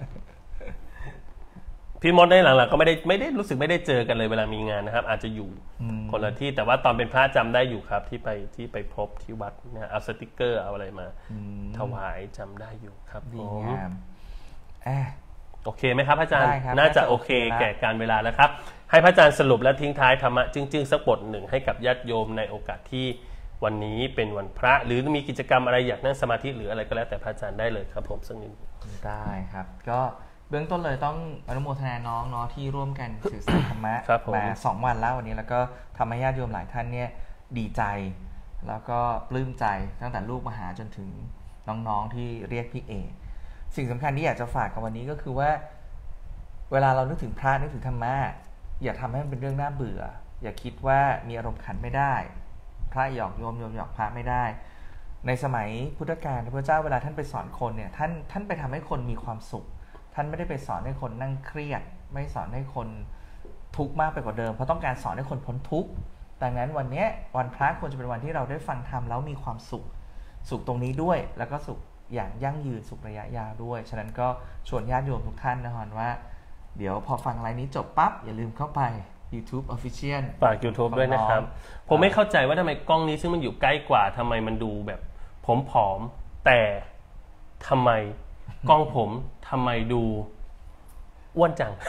พี่มดได้หลังๆก็ไม่ได้ไม่ได้รู้สึกไม่ได้เจอกันเลยเวลามีงานนะครับ อาจจะอยู่คนละที่แต่ว่าตอนเป็นพระจำได้อยู่ครับ ที่ไปที่ไปพบที่วัดนะเอาสติกเกอร์เอาอะไรมาถวายจำได้อยู่ครับดีผมงามอ่ะโอเคไหมครับพระอาจารย์ได้ครับน่าจะน่าจะโอเคโอเคแล้วแก่การเวลาแล้วครับ ให้พระอาจารย์สรุปและทิ้งท้ายธรรมะจึ้งๆสักบทหนึ่งให้กับญาติโยมในโอกาสที่วันนี้เป็นวันพระ หรือมีกิจกรรมอะไรอยากนั่งสมาธิหรืออะไรก็แล้วแต่พระอาจารย์ได้เลยครับผมสักนิดได้ครับ ก็เบื้องต้นเลยต้องอนุโมทนาน้องเนาะที่ร่วมกันสื่อสารธรรมะครับผมมาสองวันแล้ววันนี้แล้วก็ทำให้ญาติโยมหลายท่านเนี่ยดีใจ แล้วก็ปลื้มใจตั้งแต่ลูกมาหาจนถึงน้องๆที่เรียกพี่เอกสิ่งสำคัญที่อยากจะฝากกับวันนี้ก็คือว่า เวลาเรานึกถึงพระนึกถึงธรรมะอย่าทำให้มันเป็นเรื่องน่าเบื่อ อย่าคิดว่ามีอารมณ์ขันไม่ได้ พระหยอกโยมโยมหยอกพระไม่ได้ ในสมัยพุทธกาลพระเจ้าเวลาท่านไปสอนคนเนี่ยท่านท่านไปทำให้คนมีความสุข ท่านไม่ได้ไปสอนให้คนนั่งเครียด ไม่สอนให้คนทุกข์มากไปกว่าเดิมเพราะต้องการสอนให้คนพ้นทุกข์ดังนั้นวันนี้วันพระควรจะเป็นวันที่เราได้ฟังธรรมแล้วมีความสุขสุขตรงนี้ด้วย แล้วก็สุขอย่างยั่งยืนสุขระยะยาวด้วยฉะนั้นก็ชวนญาติโยมทุกท่านนะฮะว่าเดี๋ยวพอฟังไลน์นี้จบปั๊บอย่าลืมเข้าไป YouTube Official ฝาก YouTube ด้วยนะครับผมไม่เข้าใจว่าทำไมกล้องนี้ซึ่งมันอยู่ใกล้กว่าทำไมมันดูแบบผมผอมแต่ทำไมกล้องผมทำไมดูอ้วนจัง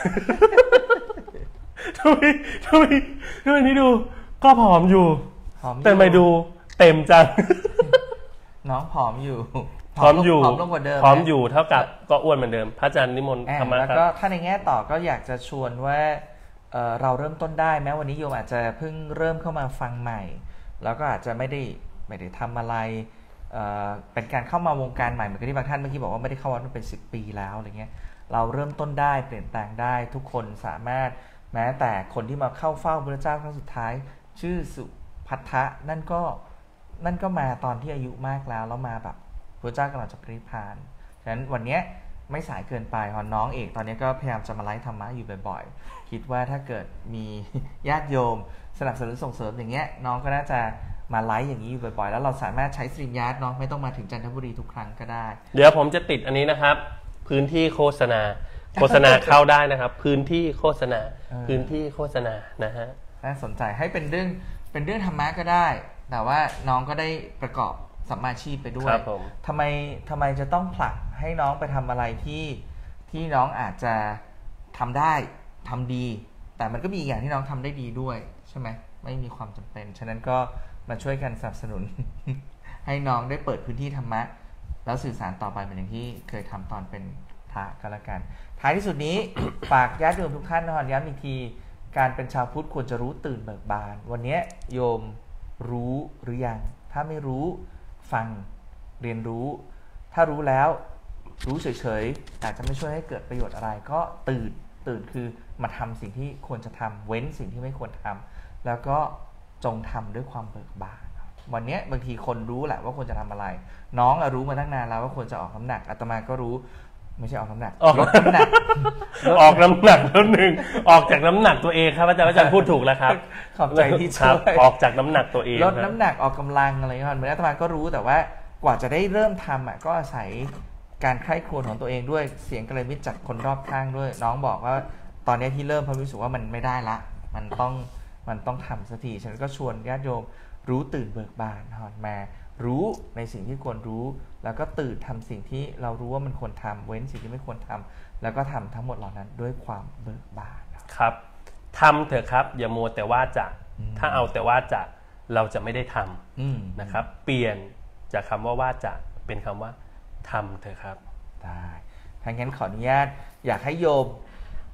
ทำไมทำไมทำไมนี่ดูก็ผอมอยู่แต่ไม่ดูเต็มจังน้องผอมอยู่ผอมอยู่ผอมลงกว่าเดิมผอมอยู่เท่ากับก็อ้วนเหมือนเดิมพระอาจารย์นิมนต์ธรรมะแล้วครับก็ถ้าในแง่ต่อก็อยากจะชวนว่าเอ่อเราเริ่มต้นได้แม้วันนี้โยมอาจจะเพิ่งเริ่มเข้ามาฟังใหม่ แล้วก็อาจจะไม่ได้ไม่ได้ทำอะไรเอ่อเป็นการเข้ามาวงการใหม่เหมือนกับที่บางท่านเมื่อกี้บอกว่าไม่ได้เข้าวัดมาเป็นสิบปีแล้วอะไรเงี้ยเราเริ่มต้นได้เปลี่ยนแปลงได้ทุกคนสามารถแม้แต่คนที่มาเข้าเฝ้าพระเจ้าครั้งสุดท้ายชื่อสุภัททะนั่นก็นั่นก็มาตอนที่อายุมากแล้วแล้วมาแบบพระเจ้ากำลังจะปรินิพพานฉะนั้นวันนี้ไม่สายเกินไปฮอนน้องเอกตอนนี้ก็พยายามจะมาไลฟ์ธรรมะอยู่บ่อยๆคิดว่าถ้าเกิดมีญาติโยมสนับสนุนส่งเสริมอย่างเงี้ยน้องก็น่าจะมาไลฟ์อย่างนี้อยู่บ่อยๆแล้วเราสามารถใช้สตรีมยาร์ดเนาะไม่ต้องมาถึงจันทบุรีทุกครั้งก็ได้เดี๋ยวผมจะติดอันนี้นะครับพื้นที่โฆษณาโฆษณาเข้าได้นะครับพื้นที่โฆษณาพื้นที่โฆษณานะฮะน่าสนใจให้เป็นเรื่องเป็นเรื่องธรรมะก็ได้แต่ว่าน้องก็ได้ประกอบสัมมาชีพไปด้วยทำไมทำไมจะต้องผลักให้น้องไปทำอะไรที่ที่น้องอาจจะทำได้ทำดีแต่มันก็มีอย่างที่น้องทำได้ดีด้วยใช่ไหมไม่มีความจำเป็นฉะนั้นก็มาช่วยกันสนับสนุน ให้น้องได้เปิดพื้นที่ธรรมะแล้วสื่อสารต่อไปเหมือนอย่างที่เคยทำตอนเป็นพระก็แล้วกันท้ายที่สุดนี้ ฝากญาติโยมทุกท่านนะย้ำอีกทีการเป็นชาวพุทธควรจะรู้ตื่นเบิกบานวันนี้โยมรู้หรือยังถ้าไม่รู้ฟังเรียนรู้ถ้ารู้แล้วรู้เฉยๆอาจจะไม่ช่วยให้เกิดประโยชน์อะไรก็ตื่นตื่นคือมาทำสิ่งที่ควรจะทำเว้นสิ่งที่ไม่ควรทำแล้วก็จงทำด้วยความเบิกบานวันนี้บางทีคนรู้แหละว่าควรจะทำอะไรน้องรู้มาตั้งนานแล้วว่าควรจะออกน้ำหนักอาตมาก็รู้ไม่ใช่ออกน้ำหนักลดน้ำหนักออกน้ำหนักแล้วหนึ่งออกจากน้ำหนักตัวเองครับอาจารย์อาจารย์พูดถูกแล้วครับขอบใจที่ช่วยออกจากน้ำหนักตัวเองลดน้ำหนักออกกำลังอะไรอย่างเงี้ยเหมือนอาตมาก็รู้แต่ว่ากว่าจะได้เริ่มทำอ่ะก็อาศัยการใคร่ครวญของตัวเองด้วยเสียงกัลยาณมิตรจากคนรอบข้างด้วยน้องบอกว่าตอนนี้ที่เริ่มเพราะรู้สึกว่ามันไม่ได้ละมันต้องมันต้องทำสักทีฉันก็ชวนญาติโยมรู้ตื่นเบิกบานหอนมารู้ในสิ่งที่ควรรู้แล้วก็ตื่นทำสิ่งที่เรารู้ว่ามันควรทำเว้นสิ่งที่ไม่ควรทำแล้วก็ทำทั้งหมดเหล่านั้นด้วยความเบิกบานครับทำเถอะครับอย่ามัวแต่ว่าจะถ้าเอาแต่ว่าจะเราจะไม่ได้ทำนะครับเปลี่ยนจากคำว่าว่าจะเป็นคำว่าทำเถอะครับได้ถ้างั้นขออนุญาตอยากให้โยม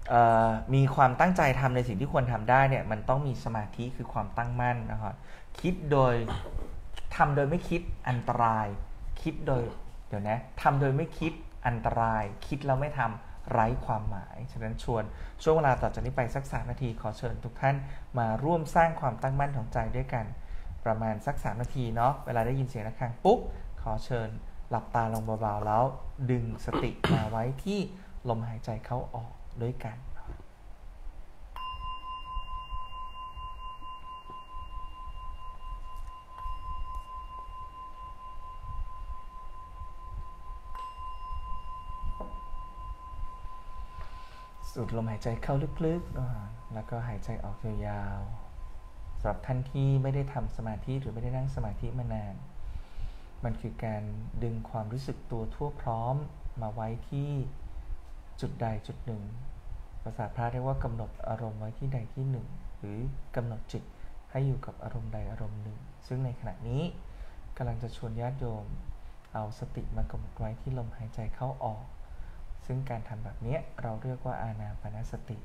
มีความตั้งใจทำในสิ่งที่ควรทำได้เนี่ยมันต้องมีสมาธิคือความตั้งมั่นนะครับคิดโดยทำโดยไม่คิดอันตรายคิดโดยเดี๋ยวนะทำโดยไม่คิดอันตรายคิดแล้วไม่ทำไร้ความหมายฉะนั้นชวนช่วงเวลาต่อจากนี้ไปสักสามนาทีขอเชิญทุกท่านมาร่วมสร้างความตั้งมั่นของใจด้วยกันประมาณสักสามนาทีเนาะเวลาได้ยินเสียงะระฆังปุ๊บขอเชิญหลับตาลงเบาๆแล้วดึงสติมาไว้ที่ลมหายใจเข้าออกด้วยกันสูดลมหายใจเข้าลึกๆแล้วก็หายใจออกยาวๆสำหรับท่านที่ไม่ได้ทำสมาธิหรือไม่ได้นั่งสมาธิมานานมันคือการดึงความรู้สึกตัวทั่วพร้อมมาไว้ที่จุดใดจุดหนึ่งภาษาพระเรียกว่ากำหนดอารมณ์ไว้ที่ใดที่หนึ่งหรือกำหนดจิตให้อยู่กับอารมณ์ใดอารมณ์หนึ่งซึ่งในขณะนี้กำลังจะชวนญาติโยมเอาสติมากำหนดไว้ที่ลมหายใจเข้าออกซึ่งการทำแบบนี้เราเรียกว่าอานาปานสติ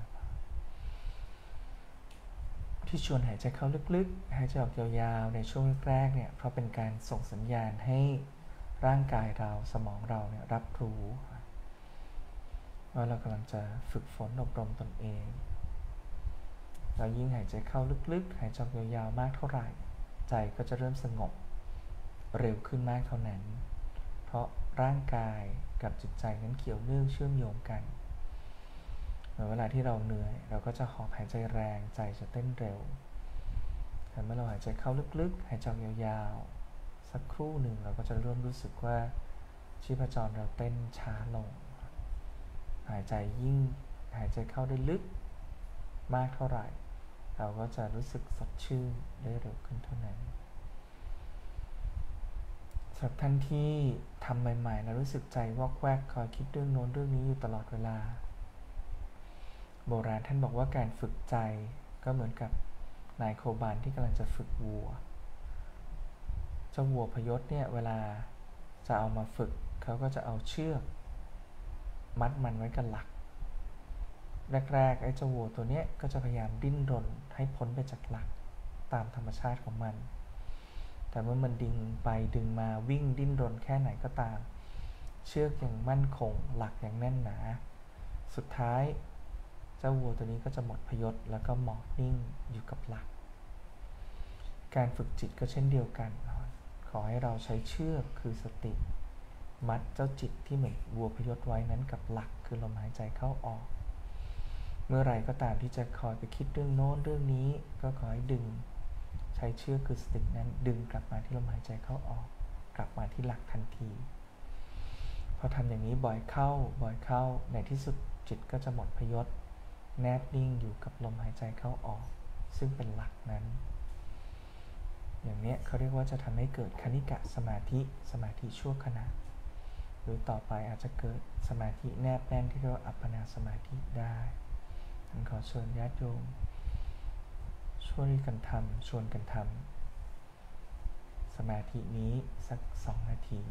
ที่ชวนหายใจเข้าลึกๆหายใจออกยาวๆในช่วงแรกๆเนี่ยเพราะเป็นการส่งสัญญาณให้ร่างกายเราสมองเราเนี่ยรับรู้ว่าเรากำลังจะฝึกฝนอบรมตนเองเรายิ่งหายใจเข้าลึกๆหายใจออกยาวๆมากเท่าไหร่ใจก็จะเริ่มสงบเร็วขึ้นมากเท่านั้นเพราะร่างกายกับจิตใจนั้นเกี่ยวเนื่องเชื่อมโยงกันเวลาที่เราเหนื่อยเราก็จะหอบหายใจแรงใจจะเต้นเร็วแต่เมื่อเราหายใจเข้าลึกๆหายใจยาวๆสักครู่หนึ่งเราก็จะเริ่มรู้สึกว่าชีพจรเราเต้นช้าลงหายใจยิ่งหายใจเข้าได้ลึกมากเท่าไหร่เราก็จะรู้สึกสดชื่นได้เร็วขึ้นเท่านั้นสำหรับท่านที่ทำใหม่ๆแล้วรู้สึกใจวอกแวกคอยคิดเรื่องโน้นเรื่องนี้อยู่ตลอดเวลาโบราณท่านบอกว่าการฝึกใจก็เหมือนกับนายโคบานที่กำลังจะฝึกวัวเจ้าวัวพยศเนี่ยเวลาจะเอามาฝึกเขาก็จะเอาเชือกมัดมันไว้กับหลักแรกๆไอ้เจ้าวัวตัวเนี้ยก็จะพยายามดิ้นรนให้พ้นไปจากหลักตามธรรมชาติของมันแต่เมื่อมันดึงไปดึงมาวิ่งดิ้นรนแค่ไหนก็ตามเชือกยังมั่นคงหลักยังแน่นหนาสุดท้ายเจ้าวัวตัวนี้ก็จะหมดพยศแล้วก็หมอบนิ่งอยู่กับหลักการฝึกจิตก็เช่นเดียวกันขอให้เราใช้เชือกคือสติมัดเจ้าจิตที่เหมือนวัวพยศไว้นั้นกับหลักคือลมหายใจเข้าออกเมื่อไรก็ตามที่จะคอยไปคิดเรื่องโน้นเรื่องนี้ก็ขอให้ดึงใช้เชือกคือสตินั้นดึงกลับมาที่ลมหายใจเข้าออกกลับมาที่หลักทันทีพอทำอย่างนี้บ่อยเข้าบ่อยเข้าในที่สุดจิตก็จะหมดพยศแนบนิ่งอยู่กับลมหายใจเข้าออกซึ่งเป็นหลักนั้นอย่างนี้เขาเรียกว่าจะทำให้เกิดคณิกะสมาธิสมาธิชั่วขณะหรือต่อไปอาจจะเกิดสมาธิแนบแน่นที่เรียกว่าอัปปนาสมาธิได้ผมขอเชิญญาติโยมช่วยกันทำชวนกันทำสมาธินี้สักสองนาที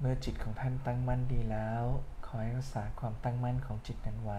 มื่อจิตของท่านตั้งมั่นดีแล้วขอให้รักษาความตั้งมั่นของจิตนั้นไว้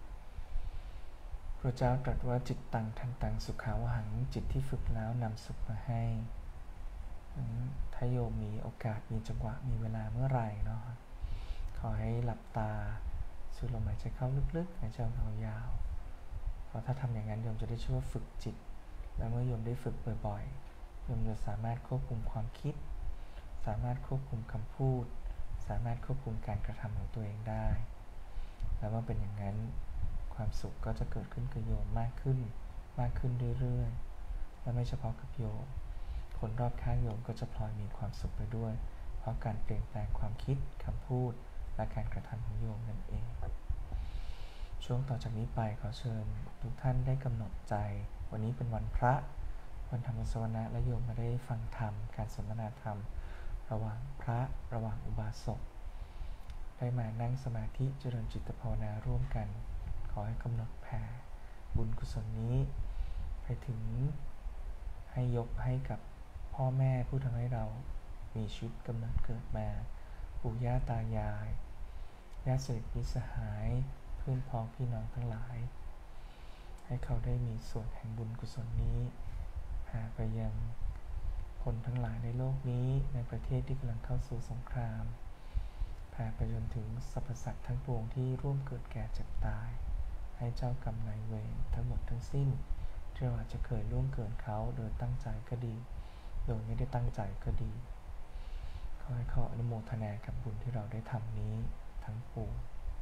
พระเจ้าตรัสว่าจิตตังทันตังสุขาวหังจิตที่ฝึกแล้วนำสุขมาให้ถ้าโยมมีโอกาสมีจังหวะมีเวลาเมื่อไหร่เนาะขอให้หลับตาสูดลมหายใจเข้าลึกๆหายใจออกยาวเพราะถ้าทำอย่างนั้นโยมจะได้ชื่อว่าฝึกจิตและเมื่อโยมได้ฝึกบ่อยๆโยมจะสามารถควบคุมความคิดสามารถควบคุมคำพูดสามารถควบคุมการกระทำของตัวเองได้และเมื่อเป็นอย่างนั้นความสุขก็จะเกิดขึ้นกับโยมมากขึ้นมากขึ้นเรื่อยๆและไม่เฉพาะกับโยมคนรอบข้างโยมก็จะพลอยมีความสุขไปด้วยเพราะการเปลี่ยนแปลงความคิดคำพูดและการกระทำของโยมนั่นเองช่วงต่อจากนี้ไปขอเชิญทุกท่านได้กำหนดใจวันนี้เป็นวันพระวันธรรมสวนะและโยมมาได้ฟังธรรมการสนทนาธรรมระหว่างพระระหว่างอุบาสกได้มานั่งสมาธิเจริญจิตภาวนาร่วมกันขอให้กำหนดแผ่บุญกุศลนี้ไปถึงให้ยกให้กับพ่อแม่ผู้ทำให้เรามีชีวิตกำเนิดเกิดมาปู่ย่าตายายญาติสนิทมิตรสหายเพื่อนพ้องพี่น้องทั้งหลายให้เขาได้มีส่วนแห่งบุญกุศลนี้แผ่ไปยังคนทั้งหลายในโลกนี้ในประเทศที่กำลังเข้าสู่สงครามแผ่ไปจนถึงสรรพสัตว์ทั้งปวงที่ร่วมเกิดแก่เจ็บตายให้เจ้ากรรมนายเวรทั้งหมดทั้งสิ้นที่เราอาจจะเคยล่วงเกินเขาโดยตั้งใจก็ดีโดยไม่ได้ตั้งใจก็ดีขอให้เขาอนุโมทนากับบุญที่เราได้ทำนี้ทั้งปวง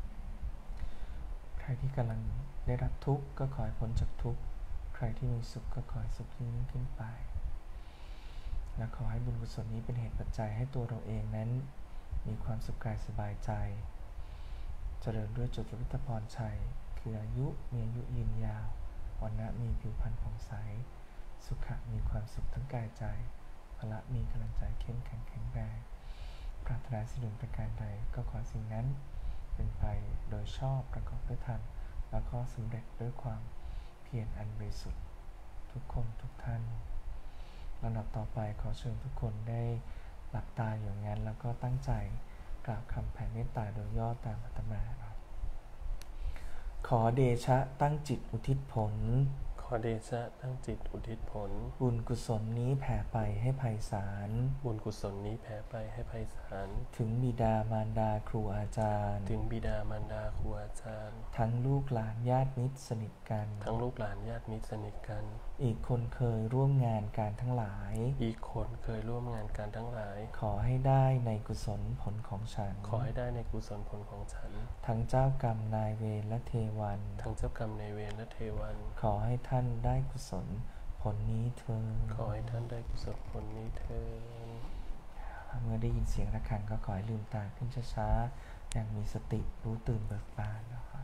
ใครที่กำลังได้รับทุกข์ก็ขอให้พ้นจากทุกข์ใครที่มีสุขก็ขอให้สุขยิ่งขึ้นไปและขอให้บุญกุศลนี้เป็นเหตุปัจจัยให้ตัวเราเองนั้นมีความสุขกายสบายใจเจริญด้วยจุลวิทพรชัยคืออายุมีอายุยืนยาววรรณะมีผิวพรรณผ่องใสสุขะมีความสุขทั้งกายใจพละมีกำลังใจเข้มแข็งแข็งแรงปรารถนาสิ่งหนึ่งประการใดก็ขอสิ่งนั้นเป็นไปโดยชอบประกอบด้วยธรรมแล้วก็สำเร็จด้วยความเพียรอันบริสุทธิ์ทุกคนทุกท่านลำดับต่อไปขอเชิญทุกคนได้หลับตาอย่างนั้นแล้วก็ตั้งใจกราบคำแผ่เมตตาโดยย่อตามอาตมาขอเดชะตั้งจิตอุทิศผลขอเดชะตั้งจิตอุทิศผลบุญกุศลนี้แผ่ไปให้ไพศาลบุญกุศลนี้แผ่ไปให้ไพศาลถึงบิดามารดาครูอาจารย์ถึงบิดามารดาครูอาจารย์ทั้งลูกหลานญาติมิตรสนิทกันทั้งลูกหลานญาติมิตรสนิทกันอีกคนเคยร่วมงานการทั้งหลายอีกคนเคยร่วมงานการทั้งหลายขอให้ได้ในกุศลผลของฉันขอให้ได้ในกุศลผลของฉันทั้งเจ้ากรรมนายเวรและเทวันทั้งเจ้ากรรมนายเวรและเทวันขอให้ท่านได้กุศลผลนี้เถิดขอให้ท่านได้กุศลผลนี้เถิดเมื่อได้ยินเสียงระฆังก็ขอให้ลืมตาขึ้นช้าๆอย่างมีสติรู้ตื่นเบิกบานนะครับ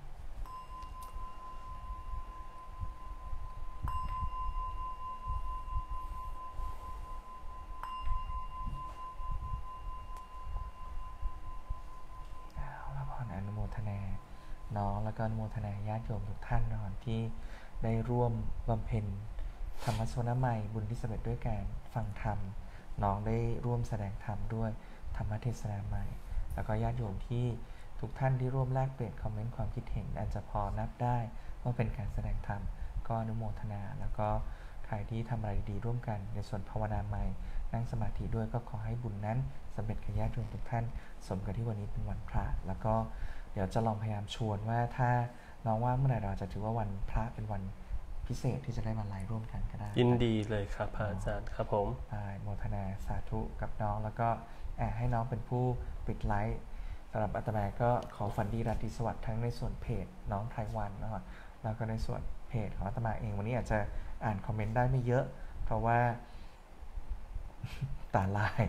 อนุโมทนาน้องแล้วก็อนุโมทนาญาติโยมทุกท่านนะที่ได้ร่วมบำเพ็ญธรรมสวนาใหม่บุญที่สำเร็จด้วยการฟังธรรมน้องได้ร่วมแสดงธรรมด้วยธรรมเทศนาใหม่แล้วก็ญาติโยมที่ทุกท่านที่ร่วมแลกเปลี่ยนคอมเมนต์ความคิดเห็นอาจจะพอนับได้ว่าเป็นการแสดงธรรมก็อนุโมทนาแล้วก็ใครที่ทำอะไรดีร่วมกันในส่วนภาวนาใหม่นั่งสมาธิด้วยก็ขอให้บุญนั้นสำเร็จกับญาติโยมทุกท่านสมกับที่วันนี้เป็นวันพระแล้วก็เดี๋ยวจะลองพยายามชวนว่าถ้าน้องว่างเมื่อไหร่เราจะถือว่าวันพระเป็นวันพิเศษที่จะได้มาไลฟ์ร่วมกันก็ได้ยินดีเลยครับอาจารย์ครับผมโมทนาสาธุกับน้องแล้วก็ให้น้องเป็นผู้ปิดไลฟ์สำหรับอาตมาก็ขอฝันดีราตรีสวัสดิ์ทั้งในส่วนเพจน้องไพรวันนะครับแล้วก็ในส่วนเพจของอาตมาเองวันนี้อาจจะอ่านคอมเมนต์ได้ไม่เยอะเพราะว่าตาลาย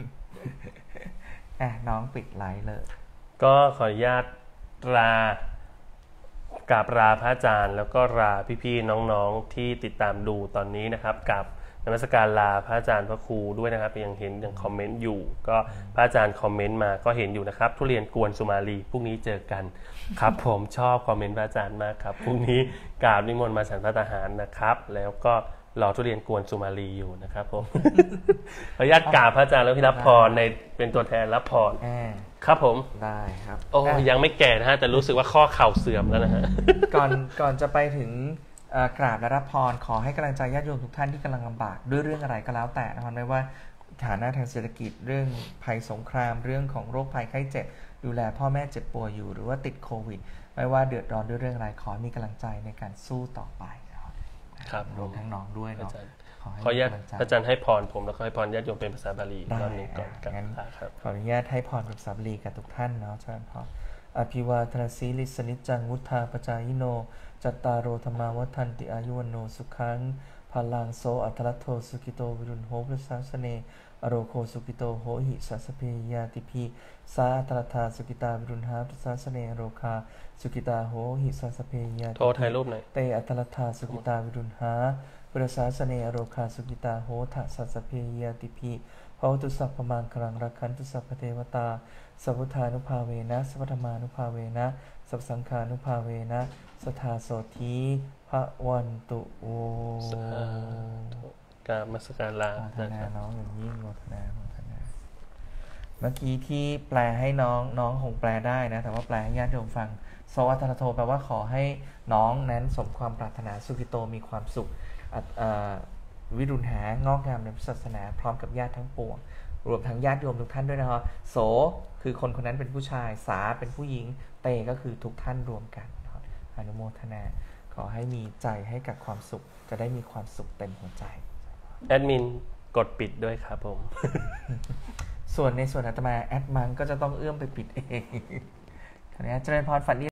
อ่ะน้องปิดไลฟ์เลยก็ขออนุญาตลากราบลาพระอาจารย์แล้วก็ลาพี่ๆน้องๆที่ติดตามดูตอนนี้นะครับกับนมัสการลาพระอาจารย์พระครูด้วยนะครับยังเห็นยังคอมเมนต์อยู่ก็พระอาจารย์คอมเมนต์มาก็เห็นอยู่นะครับทุเรียนกวนสุมาลีพรุ่งนี้เจอกันครับผมชอบคอมเมนต์พระอาจารย์มากครับพรุ่งนี้กราบนิมนต์มาฉันพระทหารนะครับแล้วก็รอทุเรียนกวนสุมาลีอยู่นะครับผม ขออนุญาตกราบพระอาจารย์แล้วพี่รับพรในเป็นตัวแทนรับพรครับผมได้ครับโอ้ยังไม่แก่นะฮะแต่รู้สึกว่าข้อเข่าเสื่อมแล้วนะฮะก่อนก่อนจะไปถึงกราบและรับพรขอให้กำลังใจญาติโยมทุกท่านที่กำลังลำบากด้วยเรื่องอะไรก็แล้วแต่นะครับไม่ว่าฐานะทางเศรษฐกิจเรื่องภัยสงครามเรื่องของโรคภัยไข้เจ็บดูแลพ่อแม่เจ็บป่วยอยู่หรือว่าติดโควิดไม่ว่าเดือดร้อนด้วยเรื่องอะไรขอมีกำลังใจในการสู้ต่อไปครับรวมทั้งน้องด้วยเนาะขออนุญาตพระอาจารย์ให้พรผมแล้วก็ให้พรญาติโยมเป็นภาษาบาลีรอบนี้ก่อนงั้นครับขออนุญาตให้พรเป็นภาษาบาลีกับทุกท่านเนาะอาจารย์พรอภิวาทนาสีลิสนิจังวุธาปจายโนจัตตารโรธรรมาวัฏันติอายุวโนสุขังพลังโสอัตลัตโทสุกิโตวิรุณโหปริสาสเนอโรโคสุกิโตโหหิสัสเพยาติพีสาอัตลัทธาสุกิตาวิรุณหาปริสาสเนอโรคาสุกิตาโหหิสัสเพยาติโทรถ่ายรูปหน่อยเตอัตลัทธาสุกิตาวิรุณหาปริสาสเนอโรคาสุกิตาโหทะสัสเพยาติพีภวตุสัพพมังคลังรักขันตุสัพพเทวตาสัพพุทธานุภาเวนะสัพพธรรมานุภาเวนะสัพสังฆานุภาเวนะสทาโสธีพระวันตุโอกราบนมัสการลาโมทนาน้องอย่างยิ่งโมทนาโมทนาเมื่อกี้ที่แปลให้น้องน้องคงแปลได้นะแต่ว่าแปลให้ญาติโยมฟังโสอัตตโทแปลว่าขอให้น้องนั้นสมความปรารถนาสุขิโตมีความสุขวิรุณหางอกงามในศาสนาพร้อมกับญาติทั้งปวงรวมทั้งญาติโยมทุกท่านด้วยนะครับโสคือคนคนนั้นเป็นผู้ชายสาเป็นผู้หญิงเตก็คือทุกท่านรวมกันอนุโมทนาขอให้มีใจให้กับความสุขจะได้มีความสุขเต็มหัวใจแอดมินกดปิดด้วยครับผมส่วนในส่วนอาตมาแอดมังก็จะต้องเอื้อมไปปิดเองขออนุญาตเจริญพรฝันดี